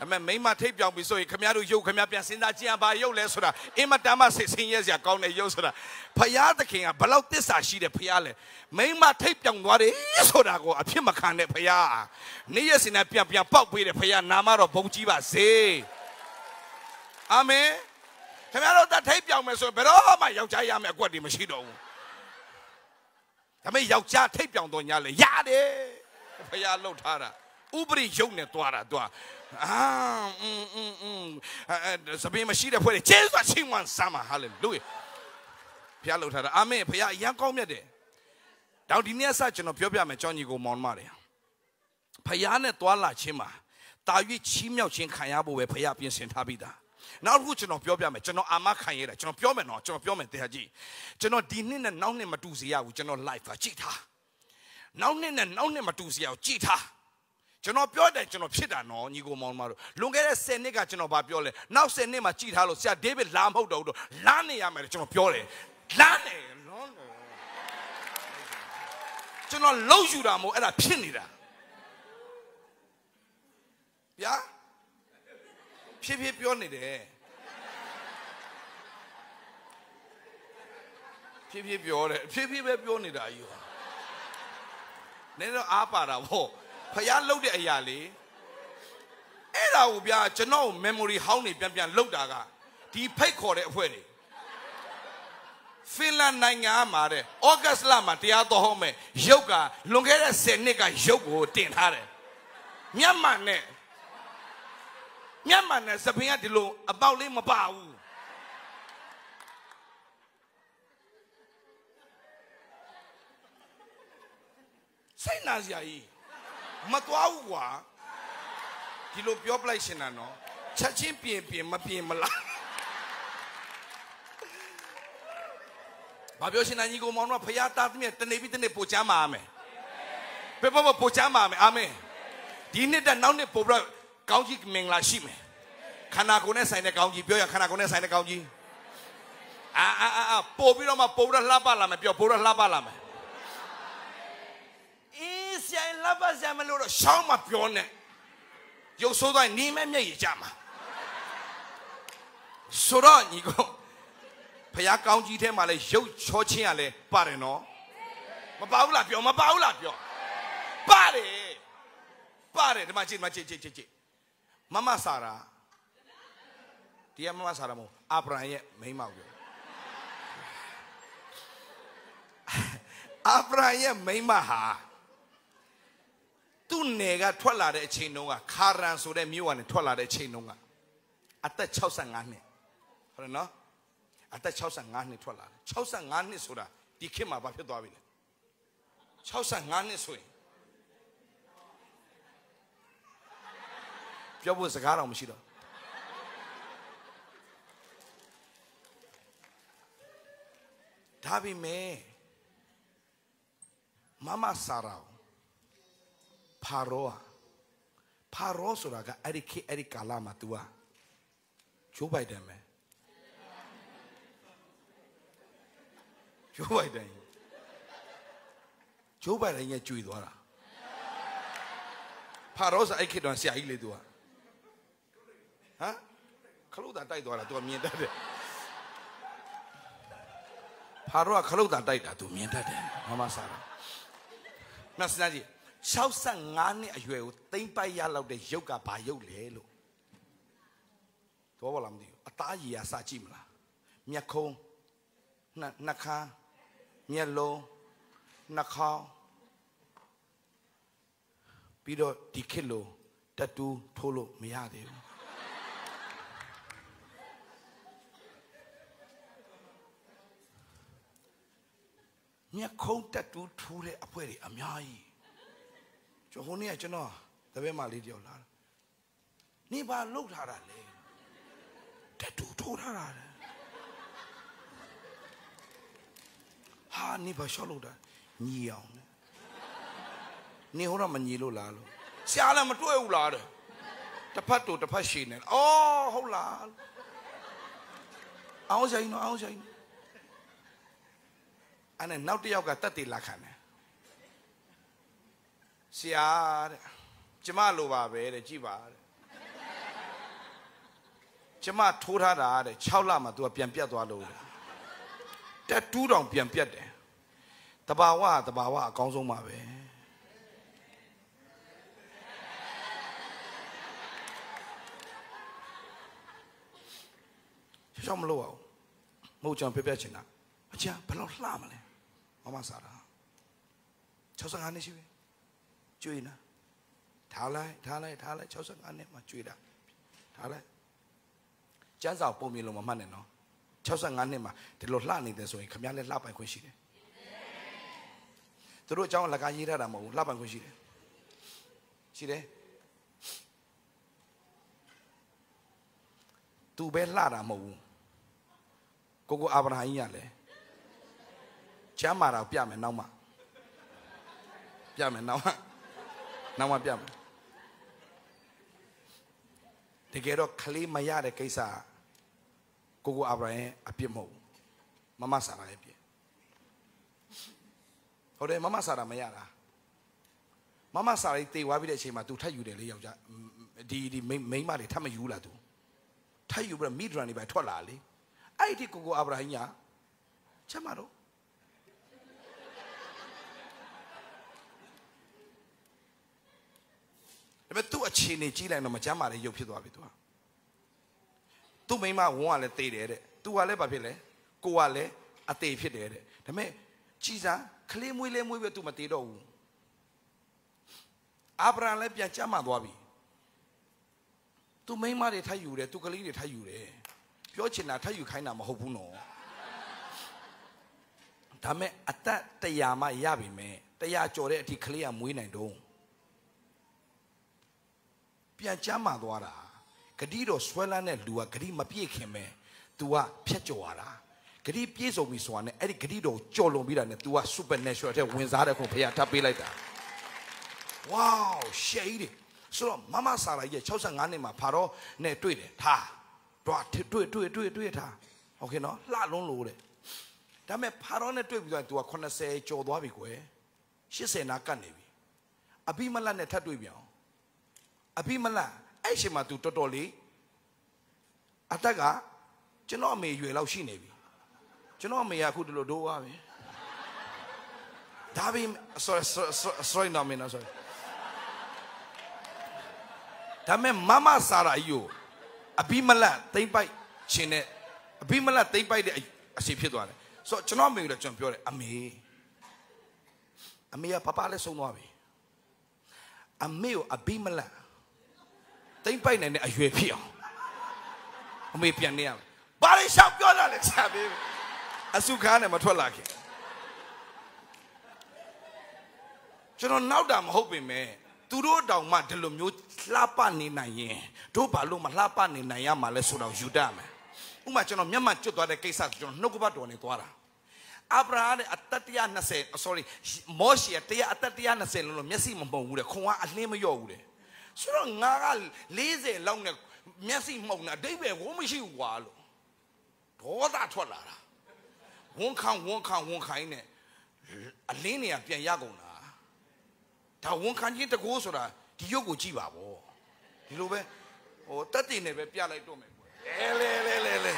မိမထိပ်ပြောင်ပြီဆိုရင်ခမရတို့ရုပ်ခမရပြန်စဉ်းစားကြည့်ဘာရုပ်လဲဆိုတာအင်မတန်မှစိတ်ဆင်းရဲစရာကောင်းတဲ့ရုပ်ဆိုတာဖယားသခင်ကဘလောက်သစ္စာရှိတဲ့ဖယားလဲမိမထိပ်ပြောင်သွားတယ်ဆိုတာကိုအဖြစ်မခံတဲ့ဖယားနေ့ရက်စဉ်နဲ့ပြန်ပေါက်ပေးတဲ့ဖယားနာမတော်ဘုန်းကြီးပါစေအာမင်ခမရတို့တထိပ်ပြောင်မယ်ဆိုရင်ဘယ်တော့မှယောက်ျားရမယ်အကွက်တွေမရှိတော့ဘူးဒါပေမဲ့ယောက်ျားထိပ်ပြောင်တော့ညာလေရတယ်ဖယားလှုပ်ထားတာဥပရိယုံနဲ့တွားတာတွားစပင်းမရှိတဲ့ဖွဲ့ကျေးဇူးချင်းဝန်ဆမ်းပါဟာလေလုယဖယားလှုပ်ထားတာအာမင်ဖယားအရန်ကောင်းမြတ်တယ်တောင်ဒီနေ့ဆက်ကျွန်တော်ပြောပြမယ်ကြောင်းကြီးကိုမောင်းမတယ်ဖယားနဲ့တွားလာခြင်းမှာတာ၍ချီးမြှောက်ခြင်းခံရဖို့ပဲဖယားပြင်ဆင်ထားပြီးသားနောက်တစ်ခုကျွန်တော်ပြောပြမယ်ကျွန်တော်အာမခံရတာကျွန်တော်ပြောမယ်နော်ကျွန်တော်ပြောမယ်တရားကြီးကျွန်တော်ဒီနှစ်နဲ့နောက်နှစ်မတူစေရဘူးကျွန်တော် live ပါကြည့်ထားနောက်နှစ်နဲ့နောက်နှစ်မတူစေရဘူးကြည့်ထားကျွန်တော်ပြောတယ်ကျွန်တော်ဖြစ်တာနော်ညီကိုမောင်မတို့လွန်ခဲ့တဲ့10နှစ်ကကျွန်တော်ဗာပြောလဲနောက်10နှစ်မှာကြည့်ထားလို့ဆရာဒေးဗစ်လာမဟုတ်တော့ဘူးလာနေရမယ်ကျွန်တော်ပြောတယ်လာနေနော်ကျွန်တော်လှုပ်ယူတာမဟုတ်အဲ့ဒါဖြစ်နေတာဗျာဖြည်းဖြည်းပြောနေတယ်ဖြည်းဖြည်းပြောတယ်ဖြည်းဖြည်းပဲပြောနေတာယူနည်းတော့အားပါတာဗောဖယားလှုပ်တဲ့အရာလေအဲ့ဒါကိုဗျာကျွန်တော် memory ဟောင်းနေပြန်လှုပ်တာကဒီဖိတ်ခေါ်တဲ့အဖွဲ့တွေဖင်လန်နိုင်ငံမှာတဲ့ဩဂတ်လမှာတရားတော်ဟောမယ်ရုပ်ကလွန်ခဲ့တဲ့10နှစ်ကရုပ်ကိုတင်ထားတယ်မြန်မာနဲ့စပင်းကဒီလိုအပေါက်လေးမပါဘူးစိတ်နာစရာကြီးမတော်ဘူးကွာဒီလိုပြောပလိုက်ရှင်တာနော်ချက်ချင်းပြင်မပြင်မလားဘာပြောရှင်တာညီကိုမောင်တို့ဖယားတားသမီးတနေပြီးတနေပို့ချမ်းပါမယ်ဘယ်ပို့ချမ်းပါမယ်အာမင်ဒီနှစ်တဲ့နောက်နှစ်ပို့ပြီးကောင်းကြီးမင်္ဂလာရှိမယ်ခန္ဓာကိုယ်နဲ့ဆိုင်တဲ့ကောင်းကြီးပြောရခန္ဓာကိုယ်နဲ့ဆိုင်တဲ့ကောင်းကြီးပို့ပြီးတော့မှပို့ပြီးတော့လှပလာမယ်ပြောပို့တော့လှပလာမယ်ဆိုင်လှပစမလို့တော့ရှောင်းမပြောနဲ့ရုပ်ဆိုးသွားနေမဲ့မျက်ရည်ကြမှာဆိုတော့ညီကိုဖယားကောင်းကြီးထဲမှာလဲရုပ်ချောချင်းရလဲပါတယ်နော်မပါဘူးလားပြောမပါဘူးလားပြောပါတယ်ဒီမှာကြည့်မမဆာရာဒီကမမဆာရာမို့အာဗြဟံရဲ့မိန်းမကိုအာဗြဟံရဲ့မိန်းမဟာသူ့နယ်ကထွက်လာတဲ့အချိန်တုန်းကခါရန်ဆိုတဲ့မြို့ကနေထွက်လာတဲ့အချိန်တုန်းကအသက်65နှစ်ဟုတ်တယ်နော်အသက်65နှစ်ထွက်လာတယ်65နှစ်ဆိုတာဒီခေတ်မှာဘာဖြစ်သွားပြီလဲ65နှစ်ဆိုရင်ပြောဖို့စကားတော့မရှိတော့ဒါပေမဲ့မမဆာရာဖာရောဆိုတာကအဲ့ဒီကာလမှာ तू อ่ะဂျိုးဘိုင်ဒန်ပဲဂျိုးဘိုင်ဒန်ရဲ့ကျွေသွားတာဖာရောဆိုအဲ့ခေတ်တော့ဆရာကြီးလေ तू อ่ะဟမ်ခလုတ်တာတိုက်သွားတာ तू မြင်တတ်တယ်ဖာရောကခလုတ်တာတိုက်တာ तू မြင်တတ်တယ်မမဆာရာမစနာကြီး65နှစ်အရွယ်ကိုသိမ့်ပိုက်ရလောက်တဲ့ရုပ်ကဘာရုပ်လဲလို့တော့ဘာလားမသိဘူးအသားရည်ရစကြည့်မလားမျက်ခုံးနှာခမ်းမျက်လုံးနှာခေါင်းပြီးတော့ဒီခေတ်လိုတတူးထိုးလို့မရသေးဘူးမျက်ခုံးတတူးထိုးတဲ့အဖွဲတွေအများကြီးကျွန်တော်နေ့ကကျွန်တော်တပည့်မလေးတယောက်လာနေပါလှုပ်ထားတာလေတတူထိုးထားတာလေဟာနေပါရှော့လို့တာညီအောင်နေဟောတော့မညီလို့လားလို့ဆရာလည်းမတွေ့ဘူးလားတဲ့တစ်ဖက်တူတစ်ဖက်ရှည်နေအော်ဟုတ်လားအောင်ဆိုင်နော်အဲ့နဲ့နောက်တစ်ယောက်ကတက်တေလာခံတယ်ဆရာတဲ့ကျမလိုပါပဲတဲ့ကြည့်ပါတဲ့ Chama Tora da Chaulama to a Piampiato. That 2 don't Piampiate. Tabawa, Council Mabe. Some low. Mojam Pepechina. Acha, Palo Lamale. Mama Sara. Chosangani, Juina. Tala, Chosangani, Machuida. Tala. Janza Pomilo Maneno. Chosanganima, the Lolani, the Soy, Camille Lapa and Quishide. The road down like Ayira Ramo, Lapa and Quishide. See there? Tu Bellara Mo. Gogo Abrahayale. Chamara Piame Nama. Piame Nama. Nama Piame. They get a claim my yard a case. Gogo Abraham Apiemo. Mama Sara Epi. Ode Mama Sara Mayara. Mama Sara, they were with a shame to tell you the Maymari Tamayula do. Tell you were midrunning by Tolali. I did Gogo Abraham. Chamaro. But to a chini chila and a machamara, you put up. Tu Mima one at the two ale papile, coale at the fidere. The me, Chisa, claim William we were to Matero. Abraham Lepia Chama Wabi. Tu Mima de Tayure, to Kali de Tayure. Piochina Tayu Kainam Hopuno. Tame at that Tayama Yabi me, Tayachore clear Mwina do. Piachama Dwara. Kadido swellane dua kadi mapie keme tua piachoara kadi piezo miswane edi kadido cholo mirane tua supernatural te wenzare ko pia tapi like that. Wow, shady. So Mama Sara ye 65နှစ်မှာဖာတော့နဲ့တွေ့တယ်ထားတော့တွေ့ထားโอเคနော်လှလုံးလို့တဲ့ဒါပေမဲ့ဖာတော့နဲ့တွေ့ပြီးတော့ तू က80ကျော်သွားပြီကွယ်80နာကတ်နေပြီအဘိမလတ်နဲ့ထပ်တွေ့ပြန်အောင်အဘိမလတ်အဲ့ရှင်မှာ तू တော်တော်လေးအတက်ကကျွန်တော်အမေရွယ်လောက်ရှိနေပြီကျွန်တော်အမေကအခုဒီလိုဒိုးသွားပြီဒါပေမဲ့ sorry no me no sorry ဒါပေမဲ့မမစာရာကြီးကိုအဘိမလတ်သိမ့်ပိုက်ရှင်နဲ့အဘိမလတ်သိမ့်ပိုက်တဲ့အစီဖြစ်သွားတယ်ဆိုတော့ကျွန်တော်အမေကကျွန်တော်ပြောတယ်အမေကပပလည်းဆုံးသွားပြီအမေကိုအဘိမလတ်သိမ့်ပိုက်နိုင်တဲ့အရွယ်ဖြစ်အောင်အမေပြန်နေရမယ်ဘာလို့ရှောက်ပြောတာလဲဆရာဘေးအစုခါနဲ့မထွက်လာခင်ကျွန်တော်နောက်တာမဟုတ်ပေမဲ့သူတို့တောင်မှဒီလိုမျိုးလှပနေနိုင်ရင်တို့ဘာလို့မလှပနေနိုင်ရမှာလဲဆိုတော့ယူတတ်မယ်ဥပမာကျွန်တော်မျက်မှန်ကျွတ်သွားတဲ့ကိစ္စကျွန်တော်နှုတ်ကပတ်တော်နဲ့သွားတာအာဗြဟံရဲ့အသက်120 sorry မောရှေရဲ့အသက်120လုံးလို့မျက်စိမမှုံဘူးတဲ့ခွန်ကအလင်းမလျော့ဘူးတဲ့ဆိုတော့ငါက40လောက်နဲ့မျက်စိမှုံတာအဓိပ္ပာယ်ကိုမရှိဘူးကွာလို့ဒေါသထွက်လာတာဝန်ခံနဲ့အလင်းတွေကပြန်ရကုန်တာဒါဝန်ခံခြင်းတကူဆိုတာဒီရုပ်ကိုကြည့်ပါဗောဒီလိုပဲဟိုတက်တင်နဲ့ပဲပြလိုက်တော့မယ်ကွလေ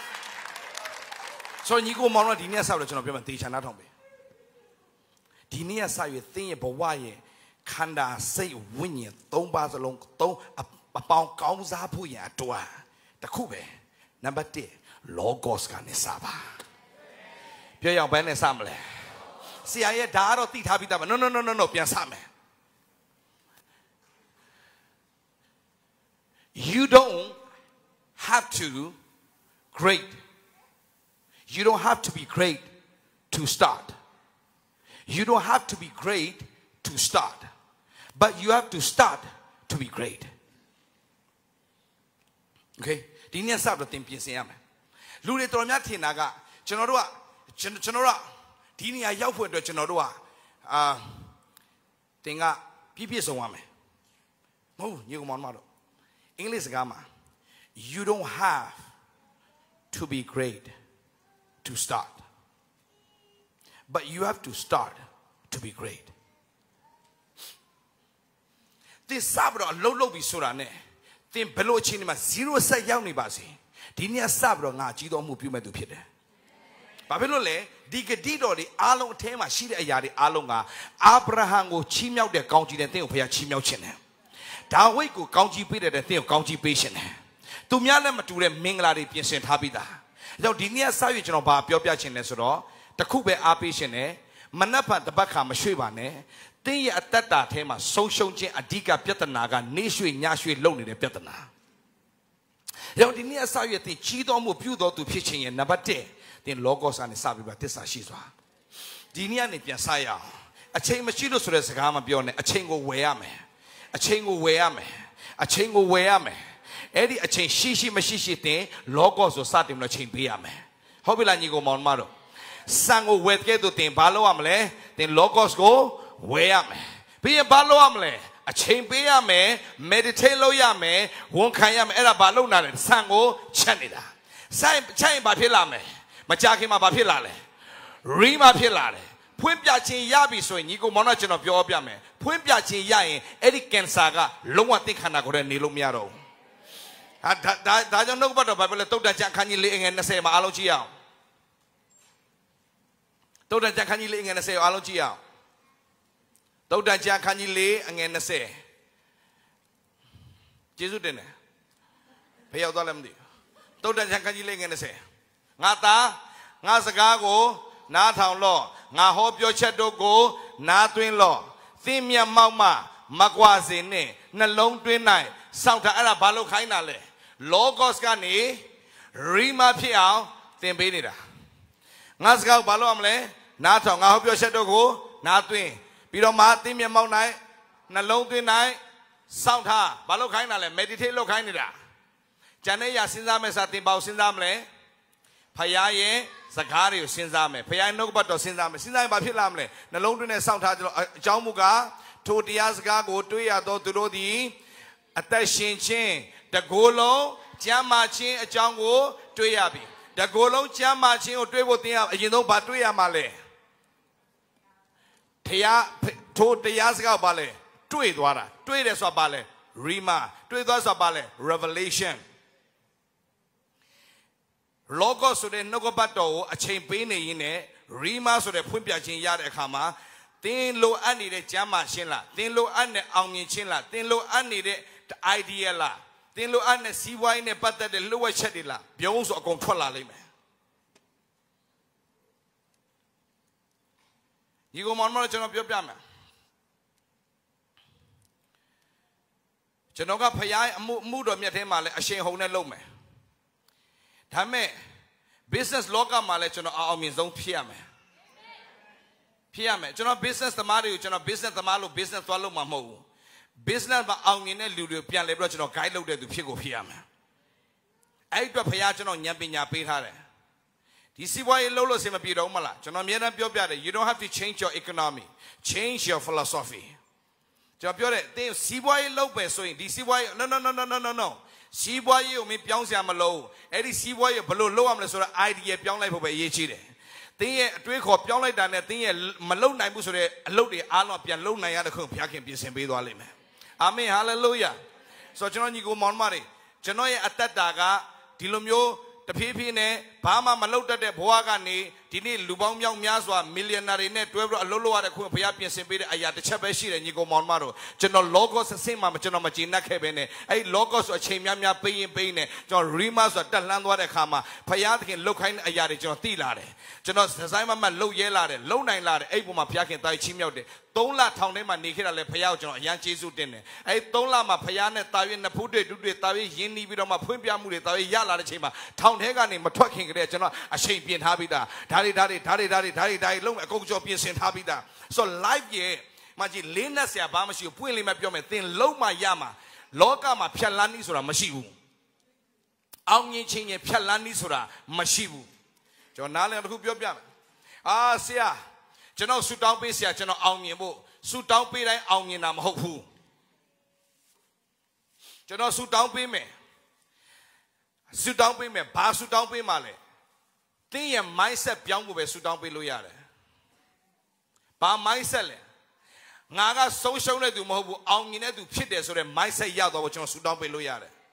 ဆိုညီကိုမောင်တော့ဒီနေ့ဆောက်တယ်ကျွန်တော်ပြောမယ်တေချာနာထောင်ပဲဒီနေ့ကစရွေသင်ရဲ့ဘဝရဲ့ခန္ဓာစိတ်ဝိညာဉ်၃ပါးစလုံးအပေါင်းကောင်းစားဖို့ရန်အတွက်တခုပဲနံပါတ်1 logos ကနေစပါပြောရအောင်ဘယ်နဲ့စမလဲဆရာရဲ့ဒါကတော့သိထားပြီးသားပါ no ပြန်စမယ် You don't have to be great to start. You don't have to be great to start. But you have to start to be great. Okay? ဒီနေ့စတော့သင်ပြင်ဆင်ရမယ်လူတွေတော်များထင်တာကကျွန်တော်တို့ဒီနေရာရောက်ဖို့အတွက်ကျွန်တော်တို့ကသင်ကပြည့်စုံရမယ်မဟုတ်ညီကောင်မတို့အင်္ဂလိပ်စကားမှာ you don't have to be great to start but you have to start to be great ဒီစပ်တော့လှုပ်ပြီးဆိုတာနဲ့ thing below cinema 0 set young nibasi. Dinia sabro nga chido mu piume du pide. Babylole, digedito the along tema shida yadi alonga, Abraham go chim out the county the thing of your chim out chine. Daweko county pide the thing of county patient. To Miana Mature Minglari Piacent Habida. Though Dinia Savage no ba Piopia Chinesoro, the Kube Apishene, Manapa the Baka Mashivane, they at that tema, social chain Adika Pietanaga, Nishu Yashu lonely the Pietana. Though Dinia Savati, Chido Mupudo to pitching in Nabate, then Logos and Sabi Batissa Shizwa. Dinia Nipiasaya, a chain Machido Suresagama Bione, a chain of Weame, a chain of Weame, a chain of Weame. Eddie a chain shishi mashishi thing, logos or satim no chain piame. Hobila nigo monmaro. Sango wetke to think balo amle, then logos go, weame. Be a balo amle, a chain piame, meditate loyame, won't kayam era balona, sango chanida. Chain bapilame, machaki ma bapilale, rima pilale. Pumpyachin yabi so nigo monachin of your opiame. Pumpyachin yain, Eddie Kensaga, Loma think Hanagore Nilumiaro. I don't know about the Bible. Told that can you live in the same alogia. Told that can you live in the same alogia. Told that can you live in the same. Jesus didn't pay out all them. Told that can you live in the same. Nata, Nazagago, Nata law. Na hope your shadow go, Natwin law. Thimia Mama, Magwazine, Nalong twin night, Santa Arabalo Kainale. Logos gani rima piao then benida. Nasga balo amle, Nato, I hope your shadow go, Natwin. Pido Martin, your mount night, Nalong twin night, Sound ha, Balo Kainale, meditate lo kainida. Janeya Sinzame Satimba Sinzamle, Payaye, Zakario Sinzame, Payay no but Sinzame, Sinzame Bapilamle, Nalong twin sound ha, Jamuga, 2 years ago, 2 years ago, to do the attention chain. The Golo, Jamachin, a Jango, Tuyabi. The Golo, Jamachin, or Trevotia, you know, Batuya Male. Tia told the Yazga Bale, Tuidwara, Tuidas Bale, Rima, Tuidas Bale, Revelation. Logos so the Nogobato, a chain pain in it, Rima so the Pumpyachin Yada Kama, then low Annie the Jamachinla, then low Anne Chinla, then low Annie the idea la. Then look at the sea wine and butter the lower chedilla. Beyond so control me. You go on more of your pama. Chenoga Paya, mood of Yatemale, a shame hone lome. Tame, business loga malechon our means don't piame. Piame, Jono business the Mario, Jono business the Malo, business follow Mamo. Business ba ang ine ludo pian lebro chino kai lo de tu phit ko phiya ma ai twat phaya chino nyam pinya pe tha de di siwa yi lo lo sin ma pi do ma la chino mye dan pyo pya de you don't have to change your economy change your philosophy chino pyo de tin siwa yi lo pe so yin di siwa yi no siwa yi ko min pyaung sia ma lo ai di siwa yi blo lo am le so da idea pyaung lai pho be ayi chi de tin ye atwe khaw pyaung lai da ne tin ye ma lo nai bu so de a lot de a lo pian lo nai ya de khu phya khin pin sin pe twa lai me Amen, hallelujah. So, John, you go on, Mari. Janoy at that daga, Tilumio, the Pipine, Pama Malota de Boagani, Tini, Lubang Young Miazwa, millionaire net, 12 Lolo at a Kupapian Simpede, Ayat Chabashi, and you go on, Maro. General Logos, the same Mamachano Machina Cabene, a Logos or Chimia Paying Payne, John Rimas or Talandwa de Kama, Payat look in Ayat John Tilare. General Zima Low Yelare, Low Nine Lade, Abuma Piak and Tai Chimio. Don't let town name and Nikita Le Payao, Yan Jesu dinner. I don't let my Payana, Tavi, and the Pude, do the Tavi, Yini, with my Pumpia Mudi, Tavi, Yala Chima, Town Hagan in talking region, a shape in Habida, Daddy, long a go job in Saint Habida. So life ye, Maji Lina Sabamas, you pull him up your thin low my yama, Loka ma Pialani Sura Mashivu. Aung Ching Pialani Sura Mashivu. John Nala and Hubio Biam. Ah, Sia. General Sudan Besia, General Aunibo, Sudan Be like Auniam Hopu. General Sudan Be me. Sudan Be me, Ba Sudan Be Male. Think and myself young with Sudan Be Loyale. Ba myself. Naga social do Mobu, Aunina do Pides or myself Yado, which on Sudan Be Loyale.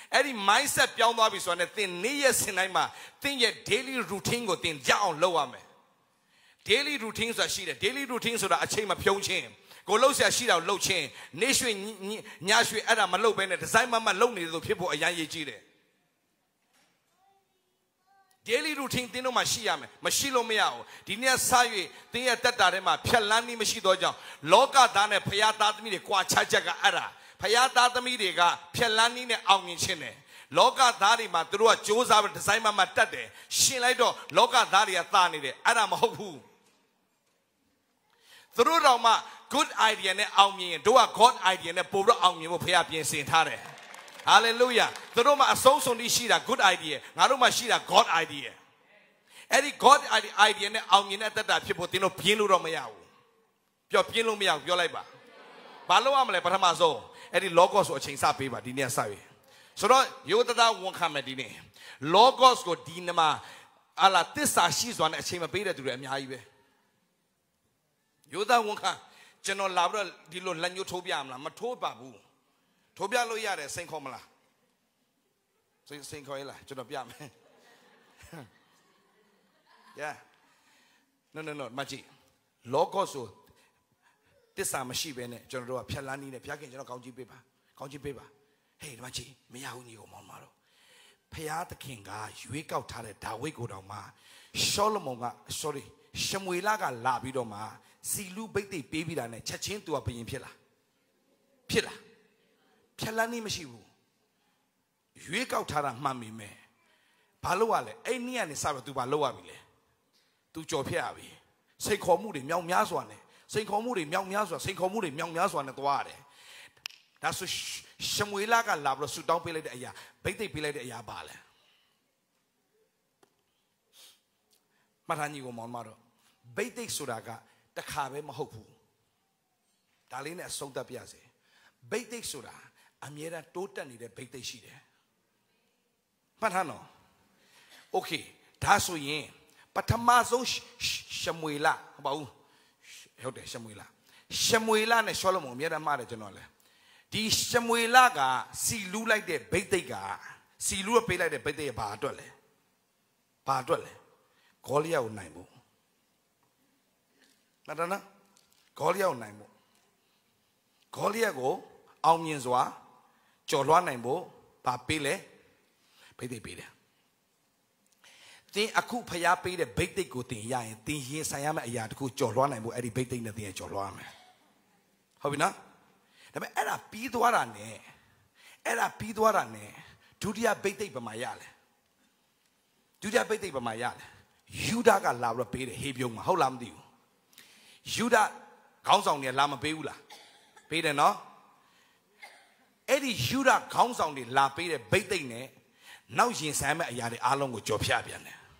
Any mindset beyond what is one thing, near cinema, think your daily routine go thing down lower me. Daily routines are sheet, daily routines are a chain of young chain. Go low sheet out low chain. Nation Nyashwi Adam Malo Bennett, design Mama lonely little people a young jide. Daily routine Dino Mashiam, Mashilo Miao, Dinia Sayi, Dia Tatarema, Pialani Mashidoja, Loka Dana, Payata Midi, Quachajaga Ara, Payata Midiga, Pialani Aung in Chine, Loka Darima, Drua, Josa, design Mama Tate, Shilaido, Loka Daria Thani, Adam Hopu. Through Roma, good idea, Aung, do a God idea, and a poor Aung will pay up in Saint Harry. Hallelujah. The Roma are so shira good idea. Naruma shira God idea. Any God idea that people dino pilu romayao. Your pilu mia, your labor. Balo amle paramazo. Any logos or chingsa paper, dinia savi. So you that won't come at dine. Logos go dinama. Ala tisa she's one a chamber beta to them. You that won't come. General Labra dilo lanyo tobiam, mato babu. Tobia loyare, Saint Comala. Saint Coela, Jonobiam. Yeah. No, Maji. Logoso. This time a sheep in it, General Pialani, the Piakin, County paper. Hey, Maji, Miauni, Momaro. Payat the king, you wake out that we go down ma. Solomon, sorry, Shamuelaga labidoma. Silu bait the baby than a chachin to a pin Pilla. Pialani Mashibu. You out Tara Mammy me. Paloale, any and Saba to Baloamile. To Jopiavi. Say Comudi, Myong Yazwane. Say Comudi, Myong Yazwa, say Comudi, Myong Yazwan at the Wade. That's a Shamuelaga Labra Sudan Pilate Aya, Bate Pilate Aya Bale. Matanigo Monmaro. Bate Suraga, the Cabe Mahopu. Dalina Soda Piazze. Bate Sura. Amiera totally the bait sheet. Patano. Okay, that's what ye. But Tamazo Shamuela about Shamuela. Shamuela and Solomon, Mera Marajanole. The Shamuelaga, see Lu like the Betega, see Lu pay like the Bete Badole. Badole. Golia Naimu. Madonna? Golia Naimu. Golia go, Aumyenzwa. Jolwan Nambo, Papile, Pede Pede. Then a coup paya paid a big day good thing, ya, and think he is I am a yard cook Jolwan and Eddie Bating the day Jolwan. How we not? The Era Pidwarane, Era Pidwarane, Judia Bate by my yale. Judia Bate by my yale. Juda got Lara paid a hebium, how lam do you? Juda counts on the Lama Beula. Paid enough? Eddie Judah counts on the La Pede Bating. Now she is a yard along with Jopiabian.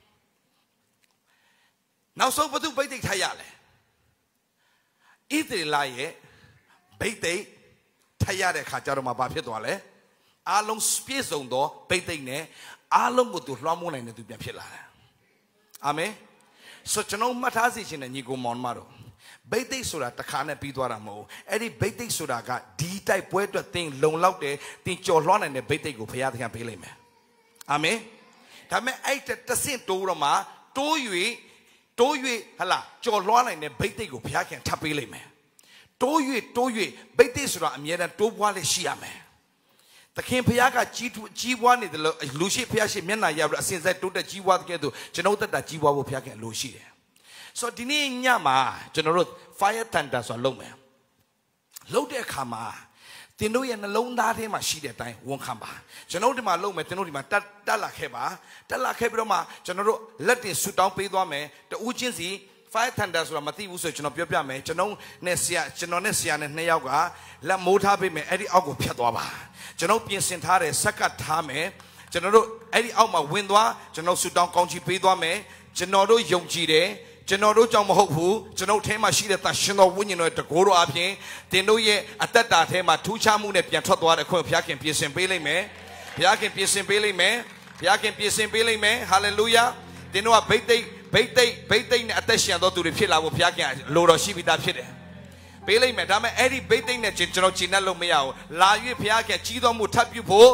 Now so but do Bating Tayale. If they lie, Bate Tayade Kajaroma Bapetwale, along space on door, Bating, along with the Ramon and the Biapilla. Amen. Such an old matazis in a Nigo Monmaro. Bate Sura Takana Pidwaramo, Eddie Bate Sura got D type poet thing long loud there, think Jolon and the Bate go pay out the Pilime. Amen. Tame ate the same Toroma, Toyue, Hala, Jolon and the Bate go pay out and Tapilime. Toyue, Bate Sura, Miera, Tobwale Shiame. The King Piaga G1 is the Lucy Piashi Mena Yabra since I told the G1 to Genota that G1 will Piaga and Lucy. So dini nyama general fire tenders or lome. Load their kama. Tino and alone that him a sheet at time won't come back. General de Malome, Tenodima, Dalla Hebroma, General, let this suit down pay me, the Ujinsi, fire tenders or Mati Usage of Piame, General Nesia, Genonesia and Neaga, La Motabe me, Eddie Algo Piatoba, General Piensentare, Sakatame, General Eddie Alma Windwa, General Sudan Conchi Pedome, General Yongide. General Hopu, General Tema Shida Tashino Winino at the Goro Apie, they know ye at that Tema, two chamun at Piatotwa, the Piakin Pies and Bailey me, Piakin Pies and Bailey me, Piakin Pies and Bailey me, hallelujah. They know a bait attention to the Pilla of Piakin, Lord of Shivita Pide. Bailey, Madame Eddie baiting the General Chinello Meow, La Piakin, Chido Mutapu,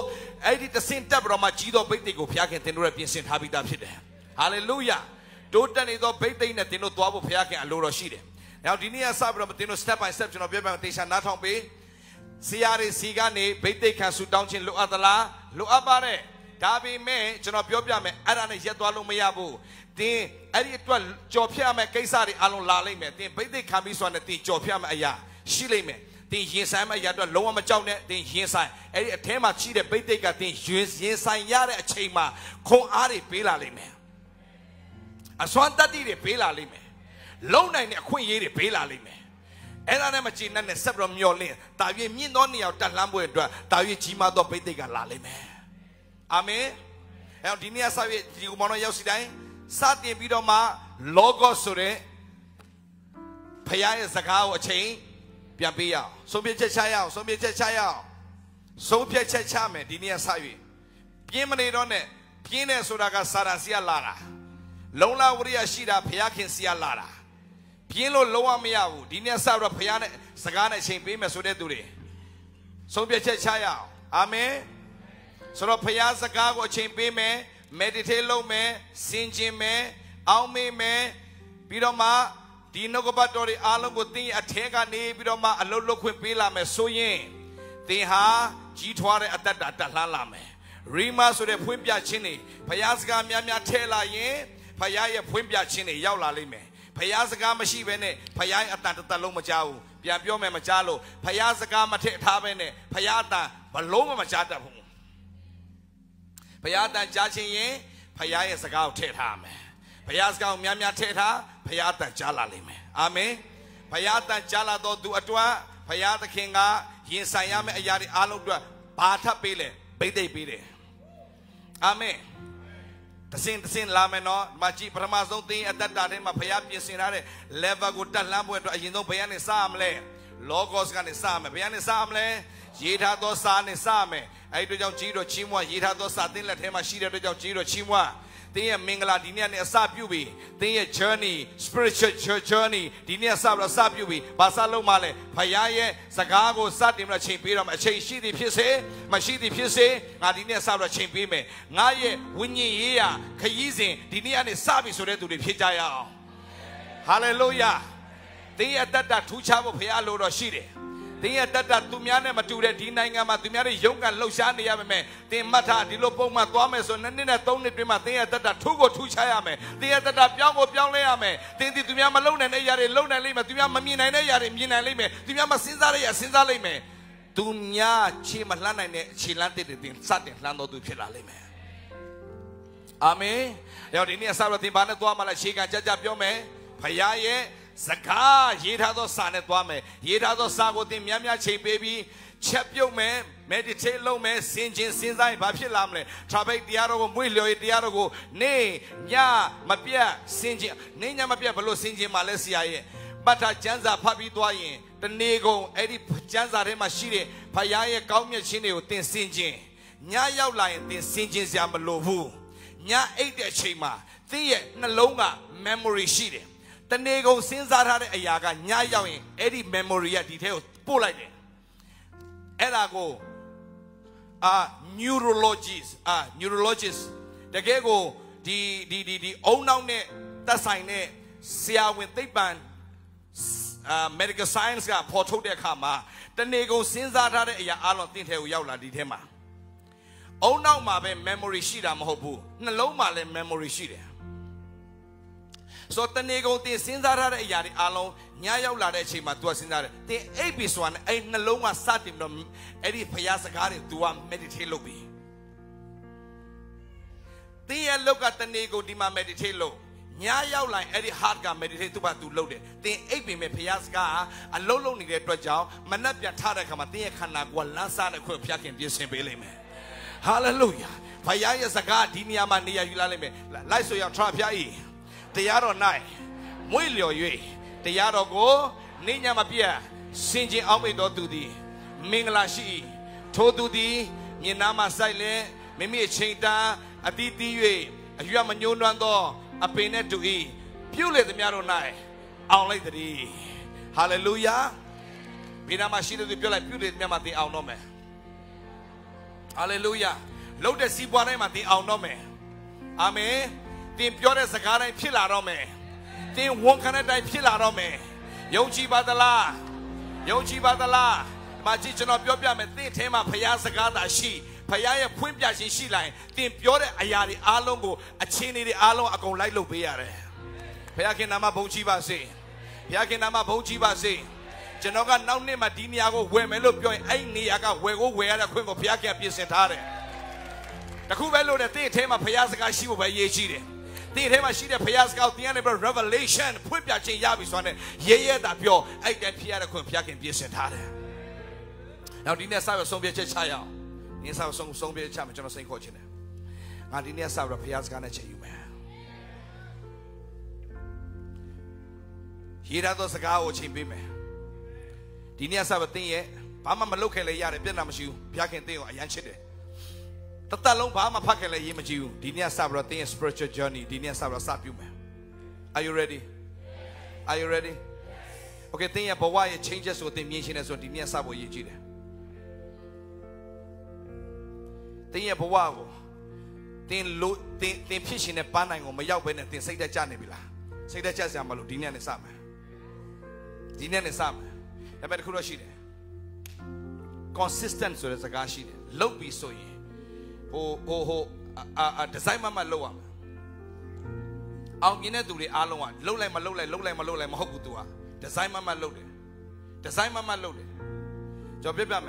အဲ့ဒီတစင်တက်ပြီးတော့မှကြီးသောဗိတ်သိက်ကိုဘုရားခင်သင်တို့ရဲ့ပြင်ဆင်ထားပြီးသားဖြစ်တယ်ဟာလေလုယာတိုးတက်နေသောဗိတ်သိက်နဲ့သင်တို့သွားဖို့ဘုရားခင်အလိုတော်ရှိတယ်နောက်ဒီနေ့ကစပြီးတော့သင်တို့ step by step ကျွန်တော်ပြောပြမယ်တေချာနားထောင်ပေးဆရာတွေစီကနေဗိတ်သိက်ခံဆူတောင်းခြင်းလိုအပ်သလားလိုအပ်ပါတယ်ဒါပေမဲ့ကျွန်တော်ပြောပြမယ်အဲ့ဒါနဲ့ရက်သွားလို့မရဘူးသင်အဲ့ဒီအတွက်ကြော်ဖြတ်မဲ့ကိစ္စတွေအလုံးလာလိမ့်မယ်သင်ဗိတ်သိက်ခံပြီးဆိုတော့သင်ကြော်ဖြတ်မဲ့အရာရှိလိမ့်မယ်သင်ရင်ဆိုင်မဲ့အရာအတွက်လုံးဝမကြောက်နဲ့သင်ရင်ဆိုင်အဲ့ဒီအထဲမှာရှိတဲ့ဗိတ်သိက်ကသင်ရင်ဆိုင်ရတဲ့အချိန်မှာခွန်အားတွေပေးလာလိမ့်မယ်အစွမ်းတတ္တိတွေပေးလာလိမ့်မယ်လုံနိုင်တဲ့အခွင့်အရေးတွေပေးလာလိမ့်မယ်အဲ့ဒါနဲ့မကြည်နဲ့ဆက်ပြီးတော့မျောလင့်တာ၍မြင့်သောနေရာတက်လှမ်းဖို့အတွက်တာ၍ကြီးမားသောဗိတ်သိက်ကလာလိမ့်မယ်အာမင်အဲ့တော့ဒီနေ့ဆက်ပြီးဒီကောင်တော်ရောက်စီတိုင်းစတင်ပြီးတော့မှ logos ဆိုတဲ့ဖခင်ရဲ့စကားကိုအချိန်ပြန်ပေးရအောင်ဆုံးဖြတ်ချက်ချရအောင်ဆုံးဖြတ်ချက်ချရအောင်ဆုံးဖြတ်ချက်ချမယ်ဒီနေ့ဆက်ပြီးပြင်းမနေတော့နဲ့ပြင်းနေဆိုတာကစာရန်စီကလာတာလုံလဝရိယရှိတာဘုရားခင်စီကလာတာပြင်းလို့လုံးဝမရဘူးဒီနေ့ဆက်တော့ဘုရားနဲ့စကားနဲ့အချိန်ပေးမယ်ဆိုတဲ့သူတွေဆုံးဖြတ်ချက်ချရအောင်အာမင်ဆိုတော့ဘုရားစကားကိုအချိန်ပေးမယ် meditate လုပ်မယ်စင်ကြင်မယ်အောင်းမေးမယ်ပြီးတော့မှဒီနှုတ်ကပတ်တော်တွေအားလုံးကိုသင်ရဲ့အထက်ကနေပြီးတော့မှအလုတ်လုတ်ခွင့်ပေးလာမယ်ဆိုရင်သင်ဟာကြီးထွားတဲ့အတ္တတာတက်လှမ်းလာမယ်ရီမာဆိုတဲ့ဖွင့်ပြခြင်းတွေဘုရားစကားများများထဲလာရင်ဘုရားရဲ့ဖွင့်ပြခြင်းတွေရောက်လာလိမ့်မယ်ဘုရားစကားမရှိဘဲနဲ့ဘုရားရဲ့အတ္တတစ်လုံးမကြားဘူးပြန်ပြောမယ်မကြားလို့ဘုရားစကားမထည့်ထားဘဲနဲ့ဘုရားအတ္တဘလုံးမကြားတတ်ဘူးဘုရားအတ္တကြားခြင်းရင်ဘုရားရဲ့စကားကိုထည့်ထားမယ်ဘုရားစကားကိုများများထည့်ထားဘုရားအတ္တကြားလာလိမ့်မယ်အာမင်ဘုရားအတ္တကြားလာတော့သူအတွက်ဘုရားသခင်ကရင်ဆိုင်ရမယ့်အရာတွေအားလုံးအတွက်ဘာထပ်ပေးလဲဗိတ်သိက်ပေးတယ်အာမင်တစင်လာမယ်နော်မကြည့်ပထမဆုံးသင်အတ္တတာထဲမှာဘုရားပြင်ဆင်ထားတဲ့ level ကိုတက်လှမ်းဖို့အတွက်အရင်ဆုံးဘုရားနဲ့စရမလဲ logos ကနေစရမယ်ဘုရားနဲ့စရမလဲရေးထားသောစာနဲ့စရမယ်အဲ့ဒီတော့ကြီးတော့ချီးမွမ်းရေးထားသောစာသင်လက်ထဲမှာရှိတဲ့အတွက်ကြောင့်ကြီးတော့ချီးမွမ်းသင်ရဲ့မင်္ဂလာဒီနေ့နဲ့အစပြုပြီသင်ရဲ့ journey spiritual journey ဒီနေ့စပြီးတော့စပြုပြီဘာစလုံးမလဲဘုရားရဲ့စကားကိုစတင်ပြီးတော့ချိန်ပေးတော့မယ်အချိန်ရှိသည်ဖြစ်စေမရှိသည်ဖြစ်စေငါဒီနေ့စပြီးတော့ချိန်ပေးမယ်ငါရဲ့ဝိညာဉ်ရေးရာခရီးစဉ်ဒီနေ့ကနေစပြီဆိုတဲ့သူတွေဖြစ်ကြရအောင်ဟာလေလုယာသင်ရဲ့တတ်တာထူးခြားဖို့ဘုရားလိုတော်ရှိတယ်သင်ရဲ့တတ်တာသူများနဲ့မတူတဲ့ဒီနိုင်ငံမှာသူများတွေရုန်းကန်လှုပ်ရှားနေရပါမယ်သင်မှတ်ထားဒီလိုပုံမှန်သွားမယ်ဆို2 နှစ်နဲ့3 နှစ်တွင်မှသင်ရဲ့တတ်တာထူးကိုထူးခြားရမယ်သင်ရဲ့တတ်တာပြောင်းကိုပြောင်းလဲရမယ်သင်ဒီသူများမလုံနိုင်တဲ့အရာတွေလုံနိုင်လိမ့်မယ်သူများမမြင်နိုင်တဲ့အရာတွေမြင်နိုင်လိမ့်မယ်သူများမစဉ်းစားတဲ့အရာစဉ်းစားလိမ့်မယ်သူများခြေမလှမ်းနိုင်တဲ့ခြေလှမ်းတဲ့သင်စတင်လှမ်းတော်သူဖြစ်လာလိမ့်မယ်အာမင်ရောက်ဒီနေ့အစတော့သင်ဘာနဲ့သွားမှလဲခြေကကြပြောမယ်ဘုရားရဲ့စကားရေးထားသောစာနဲ့သွားမယ်ရေးထားသောစာကိုသင်များများချိန်ပေးပြီးချက်ပြုတ်မယ် meditate လုပ်မယ်စင်ကျင်စဉ်းစားရင်ဘာဖြစ်လာမလဲထပ်ပိတ်တရားတော်ကိုမွေးလျော်ရေးတရားတော်ကိုနေညမပြတ်စင်ကျင်နေညမပြတ်ဘလို့စင်ကျင်မှလဲဆရာရဲ့ပတ်တာကျမ်းစာဖတ်ပြီးသွားရင်တနေကုန်အဲ့ဒီကျမ်းစာထဲမှာရှိတဲ့ဘုရားရဲ့ကောင်းမြတ်ခြင်းတွေကိုသင်စင်ကျင်ညရောက်လာရင်သင်စင်ကျင်စရာမလိုဘူးညအိတ်တဲ့အချိန်မှာသင်ရဲ့နှလုံးက memory ရှိတယ်တနေကုန်စဉ်းစားထားတဲ့အရာကညရောက်ရင်အဲ့ဒီ memory ကဒီထဲကိုပို့လိုက်တယ်အဲ့ဒါကိုneurologist တကယ်ကိုဒီအုံနောက်နဲ့သက်ဆိုင်တဲ့ဆရာဝန်သိပ္ပံmedical science ကဖော်ထုတ်တဲ့အခါမှာတနေကုန်စဉ်းစားထားတဲ့အရာအလုံးသင်ထဲကိုရောက်လာဒီထဲမှာအုံနောက်မှာပဲ memory ရှိတာမဟုတ်ဘူးနှလုံးမှာလည်း memory ရှိတယ်ဆိုတနေကုန်သင်စဉ်းစားထားတဲ့အရာတွေအားလုံးညရောက်လာတဲ့အချိန်မှာ तू စဉ်းစားတယ်သင်အိပ်ပြီဆိုတာနဲ့အဲ့နှလုံးကစတင်ပြီးတော့အဲ့ဒီဘုရားစကားတွေ तू က meditate လုပ်ပြီသင်ရဲ့လောက်ကတနေကုန်ဒီမှာ meditate လုပ်ညရောက်လာအဲ့ဒီ heart က meditate သူ့ဘာ तू လုပ်တယ်သင်အိပ်ပြီမဲ့ဘုရားစကားအလုံးလုံးနေတဲ့အတွက်ကြောင့်မနှက်ပြန်ထားတဲ့အခါမှာသင်ရဲ့ခန္ဓာကိုယ်ကလမ်းစားတဲ့ခွင့်ဖျက်ခင်ပြင်ဆင်ပေးလိမ့်မယ် hallelujah ဘုရားရဲ့စကားဒီနေရာမှာနေရာယူလာလိမ့်မယ်လိုက်ဆိုရအောင်ထဖျားကြီးတရားတော်၌မွေးလျော်၍တရားတော်ကိုနေညမပြတ်စင်ကြင်အောင်မိတော်သူသည်မင်္ဂလာရှိထိုသူသည်မြင်နာမှာစိုက်လဲမိမိအချိန်တန်းအတီးတီး၍အရွက်မညှိုးနွမ်းသောအပင်နဲ့တူ၏ပြုလေသမျှတို့၌အောင်လိုက်သည်ဟာလေလုယာဘိနာမရှိတဲ့သူပြောလိုက်ပြုလေသမျှမှာသင်အောင်တော့မယ်ဟာလေလုယာ Load the Sibwana Mati Aunome. Amen. The Pure Sagara Pilarome. The Wonkana Pilarome. Yoji Badala. Yoji Badala. My teacher of Yobia, and the Tema Payasagada she. Payaya Pumpia in she line. The Pure Ayari Alongo. A chini the Alo Ago Lilo Beare. Payakinama Bojiba say. Yakinama Bojiba say. Genoga now name a Diniago where Melopio ain't Niaga where the Queen of Piaca Pisentare. The Cuvelo that they tema Payasaga Shiva by Yechide. They tema Shida Payaska the animal revelation. Put Yachi Yabis on it. Yea, that pure. I get Piara Quimpiac and Pisentare. Now, Dinia Sava Sombia Chaya. In South Sombia Chama General Saint Coaching. And Dinia Sava Piasca Nachi, man. Here are those Agao Chimbime. Dinia Sabatin, Pama Malokele Yare, Benamashu, Piakin Deo, Yanchide. Tatalong Pama Pakele Yimaju, Dinia Sabratin, spiritual journey, Dinia Sabra Sapume. Are you ready? Are you ready? Okay, think about why it changes what they mention as what Dinia Sabo Yijide. Think about why. Think fishing a panang or Mayawen and say that Janibila. Say that Jazamalu, Dinia and Sama. Dinia and Sama. Consistent so as a gashi, low be so ye. Design my lower. I'll get to the Aloan, low like my low like Mahokutua. Design my loaded. Design my loaded. Jobibame.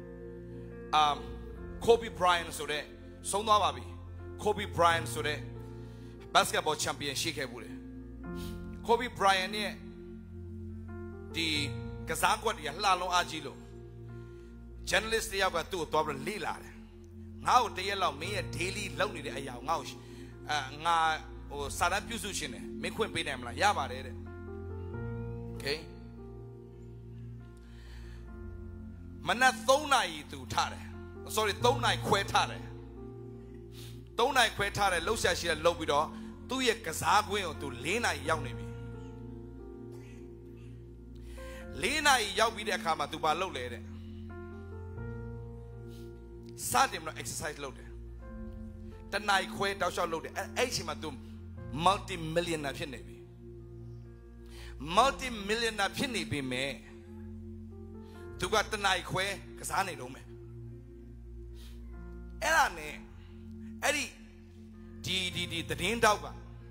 Kobe Bryant so that so no baby. Kobe Bryant so that basketball champion shake Kobe Bryant yeah. The Kazakwa the Lalo Agilo. Journalists they have two double lila. Now they allow me a daily lonely ayaush. Nga or Sadat Pusushine. Make him pay them like Yaba. Okay. Mana Thonai to Tare. Sorry, Thonai Quetare. Thonai Quetare, Losia she lobido. 2 year Kazakwe to Lena Yaunibi. Lena Yawida Kama to Balo lady. Sadim no exercise loaded. The night quay thou shalt load it. Achimatum multi-million of Navy. Multi-million of Navy me. To got the night quay, because I need me. Elane Eddie the Dean Dauba.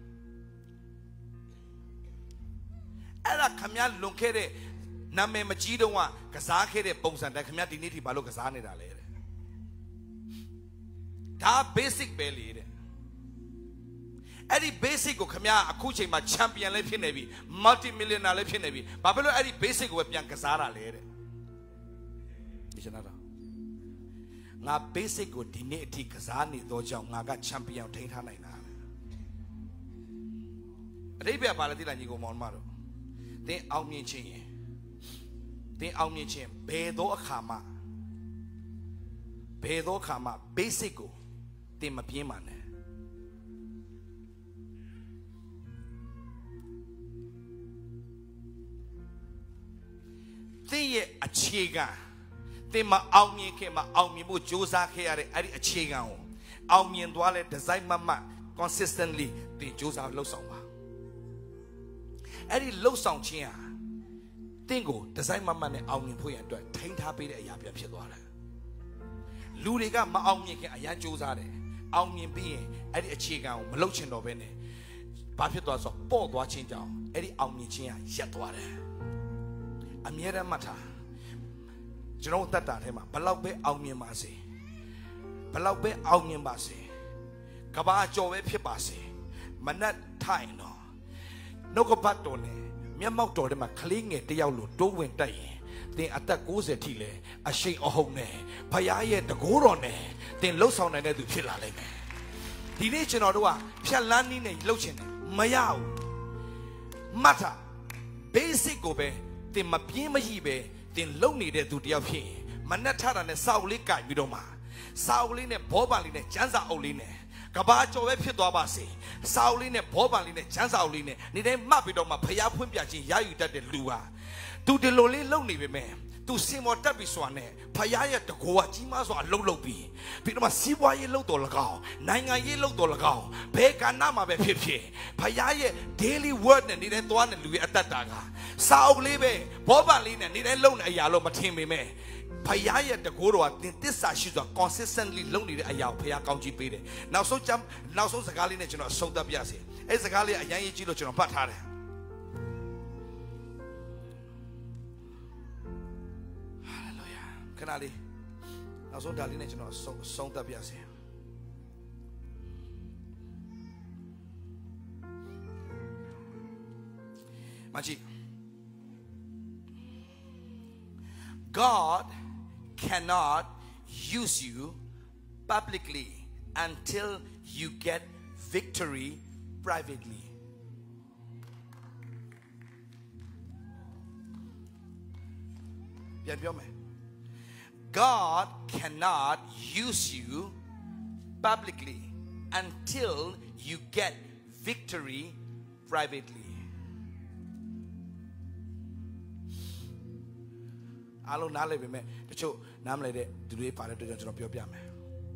Ella Kamyan Lunkere. Name Majido one, Kazakere Bones and the community nitty Balokazani. That basic belly. Eddie basic go come a coaching my champion left in Navy, multi-millionaire left in Navy. Babylon Eddie basic with Yankazara lady. Is another. Now basic go dineti Kazani, Doja, Naga champion, Taint Hanina. They be a paladin and you go on Maro. They out me chain. They out me chain. Bedo Kama, basico. They ma piemane. They a chiga. They ma out me came out me, Josa here at a chiga. Out me and Dwale design mama consistently. They Josa low song. Eddie low song chia. Tingo, design my money out in Puy and do a taint happy at Yapia Pidwara. Ludiga, my own a young Josare, out in being Eddie a chiga, Malochin of any. Papidwas of board watching down, Eddie out in Chia, Yatware. Amiera Mata. General Tata, Palaube out in Masi. Palaube out in Masi. Cabajo Pipasi. Manat Taino. No Copatone. Mouth told him a cling at the yellow doing day. Then attack goes at Tile, a shake of home, Payaya the Gorone, then low sound and edu Pilale. The nation or what shall land in a lotion, Mayao Mata basic gobe, then Mapima Hibe, then lonely there to the Api, Manatara and Saulika Vidoma, Sauline, Bobaline, Janza Oline. Cabacho Epidobasi, Sauline, Bobaline, Chansaline, Nide Mapidoma, Payapumpiachi, Yayu that the Lua. To the lowly lonely man, သူစင်မော်တက်ပြီးဆိုတာနဲ့ဖယားရဲ့တကောကကြီးမားစွာအလုံးလုံးပြီးပြီးတော့မှစီးပွားရေးလုပ်တော်၎င်းနိုင်ငံရေးလုပ်တော်၎င်းဘယ်ကဏ္ဍမှာပဲဖြစ်ဖြစ်ဖယားရဲ့ daily work နဲ့နေတဲ့သွားတဲ့လူရဲ့အသက်တာကစာအုပ်လေးပဲဘောပန်လေးနဲ့နေတဲ့လုံတဲ့အရာလို့မထင်ပေမဲ့ဖယားရဲ့တကောတော်ကသင်သစ္စာရှိစွာ consistently လုပ်နေတဲ့အရာကိုဖယားကောင်းကြီးပေးတယ်နောက်ဆုံးစကားလေးနဲ့ကျွန်တော်အဆုံးသတ်ပြစေအဲ့စကားလေးအရင်ရေးကြည့်လို့ကျွန်တော်ဖတ်ထားတယ်ခဏလေးနောက်ဆုံးဒါလေးနဲ့ကျွန်တော်ဆုံးသတ်ပြစေမကြီး God cannot use you publicly until you get victory privatelyပြန်ပြောမယ်God cannot use you publicly until you get victory privately. အားလုံးနားလည်ပေမဲ့တချို့နားမလည်တဲ့သူတွေပါတဲ့အတွက်ကျွန်တော်ပြောပြမယ်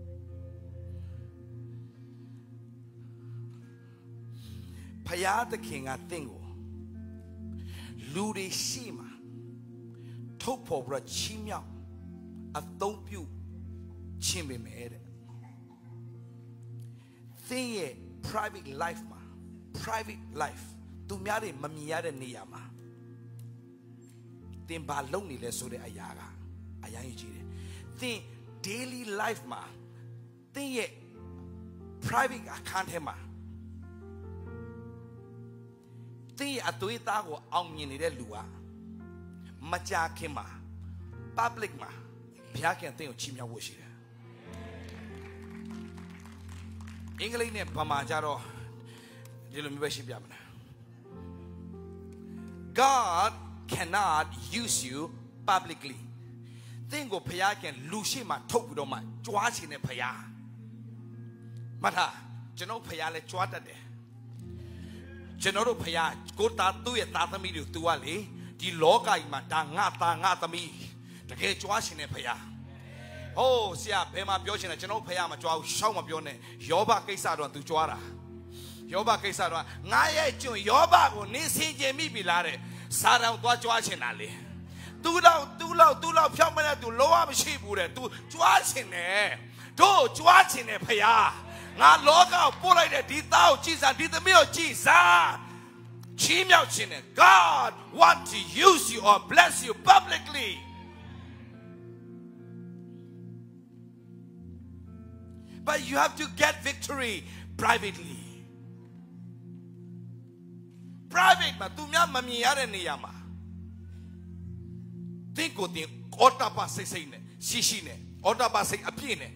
ဖယားသခင်ကသင်ကိုလူတွေရှိမှာထုတ်ဖော်ပြီးချီးမြှောက်အသုံးပြုခြင်းပဲမဲ့တဲ့သင်ရဲ့ private life မှာ private life သူများတွေမမြင်ရတဲ့နေရာမှာသင်ဘာလုပ်နေလဲဆိုတဲ့အရာကအရင်ကြီးတယ်သင် daily life မှာသင်ရဲ့ private အခန်းထဲမှာသင်ရဲ့အသွေးသားကိုအောင်မြင်နေတဲ့လူကမကြာခင်မှာ public မှာဘုရားခင်သင်ကိုချီးမြှောက်ဖို့ရှိတယ်အင်္ဂလိပ်နဲ့ဗမာကြတော့ဒီလိုမျိုးပဲရှင်းပြမလား God cannot use you publicly သင်ကိုဘုရားခင်လူရှိမှထုတ်ပြီးတော့မှကြွားချင်တဲ့ဘုရားမထားကျွန်တော်ဘုရားလဲကြွားတတ်တယ်ကျွန်တော်တို့ဘုရားကိုသားသူ့ရဲ့သားသမီးတွေသူကလေဒီလောကကြီးမှာဒါငါသားငါသမီးတကယ်ကြွားရှင်တဲ့ဖယားဟိုးဆရာဘယ်မှာပြောရှင်လဲကျွန်တော်ဖယားမကြွားဘူးရှောက်မပြောနဲ့ယောဘကိစ္စတော့သူကြွားတာယောဘကိစ္စတော့ငါရဲ့ကျွန်းယောဘကိုနင်းစင်ကြင်မိပြီလားတဲ့စာတော်သွားကြွားရှင်တာလေသူလောက်ဖြောက်မတဲ့သူလောကမရှိဘူးတဲ့သူကြွားရှင်တယ်တို့ကြွားရှင်တဲ့ဖယားငါလောကကိုပို့လိုက်တဲ့ဒီသားကိုကြည်စားဒီသမီးကိုကြည်စားချီးမြှောက်ခြင်းနဲ့ God want to use you or bless you publicly but you have to get victory privately private မှာသူများမမြင်ရတဲ့နေရာမှာသင်ကိုယ်တင်အော်တာပါစိတ်နဲ့ရှိနဲ့အော်တာပါစိတ်အပြည့်နဲ့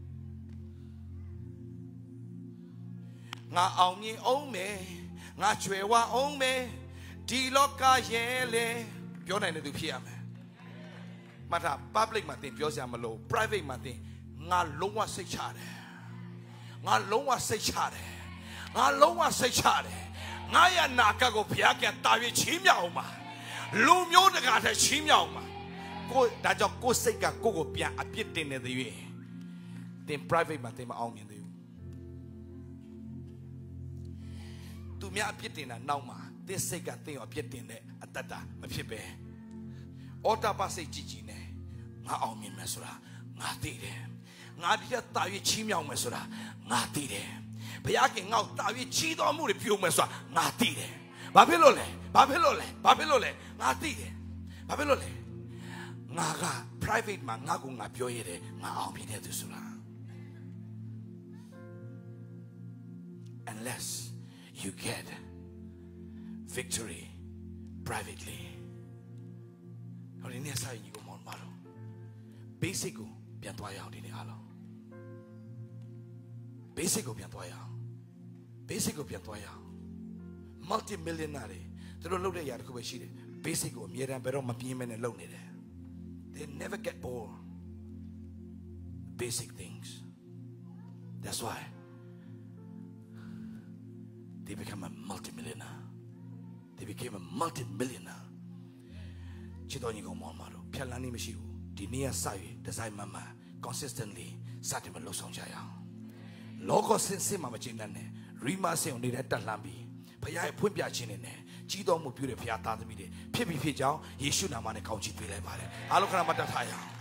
ငါအောင်မြင်အောင်မယ်ငါချွေဝအောင်မယ်ဒီလောကရဲ့လေပြောနိုင်တဲ့သူဖြစ်ရမယ်မထား public မှာသင်ပြောစရာမလို private မှာသင်ငါလုံးဝစိတ်ချတယ်ငါလုံးဝစိတ်ချတယ်ငါလုံးဝစိတ်ချတယ်ငါရနာကကိုဘုရားကတာ၍ချီးမြှောက်အောင်ပါလူမျိုးတကာတဲ့ချီးမြှောက်အောင်ပါကိုဒါကြောင့်ကိုစိတ်ကကိုကိုပြန်အပြစ်တင်နေသေး၍သင် private မှာသင်မအောင်မြင်သေးဘူးသူများအပြစ်တင်တာနောက်မှာသင်စိတ်ကသင်ရောအပြစ်တင်တဲ့အတ္တတာမဖြစ်ပဲအော်တာပါစိတ်ကြည်ကြည်နဲ့ငါအောင်မြင်မယ်ဆိုတာငါသိတယ်ငါဒီကတာ၍ချီးမြှောက်မယ်ဆိုတာငါသိတယ်ဘုရားခင်ငါ့ကိုတာ၍ချီးတော်မူတွေပြုမယ်ဆိုတာငါသိတယ်ဘာဖြစ်လို့လဲငါသိတယ်ဘာဖြစ်လို့လဲငါက private မှာငါကိုငါပြောရတယ်ငါအောင်မြင်တဲ့သူဆိုတာ unless you get victory privately ဟိုဒီနေ့ဆိုင်ကြီးကိုမောင်းပါတော့ basic ကိုပြန်သွားရအောင်ဒီနေ့အားလုံး basic ကိုပြန်သွားရအောင် basic ကိုပြန်သွားရအောင် multi millionaire တွေသူတို့လုပ်တဲ့ຢာတစ်ခုပဲရှိတယ် basic ကိုအမြဲတမ်းဘယ်တော့မပြင်းမနဲ့လုပ်နေတယ် they never get bored basic things that's why they become a multi-millionaire they became a multi-millionaire ချစ်တော်ညီကောင်မောင်မတို့ဖြတ်လန်းနေမရှိဘူးဒီနေ့ကစရွေးဒီဇိုင်းမှန်မှန် consistently စတင်မလှုပ်ဆောင်ကြရအောင်လောကစင်စစ်မှာမကျင်းတဲ့ရီမာစင်ကိုနေတဲ့တက်လှမ်းပြီးဖခင်ရဲ့ဖွင့်ပြခြင်းနဲ့ကြီးတော်မှုပြုတဲ့ဖခင်သားသမီးတွေဖြစ်ပြီးဖြစ်ကြောင်းယေရှုနာမနဲ့ကောင်းချီးပေးလိုက်ပါတယ်အားလုံးခဏမတတ်ထားရအောင်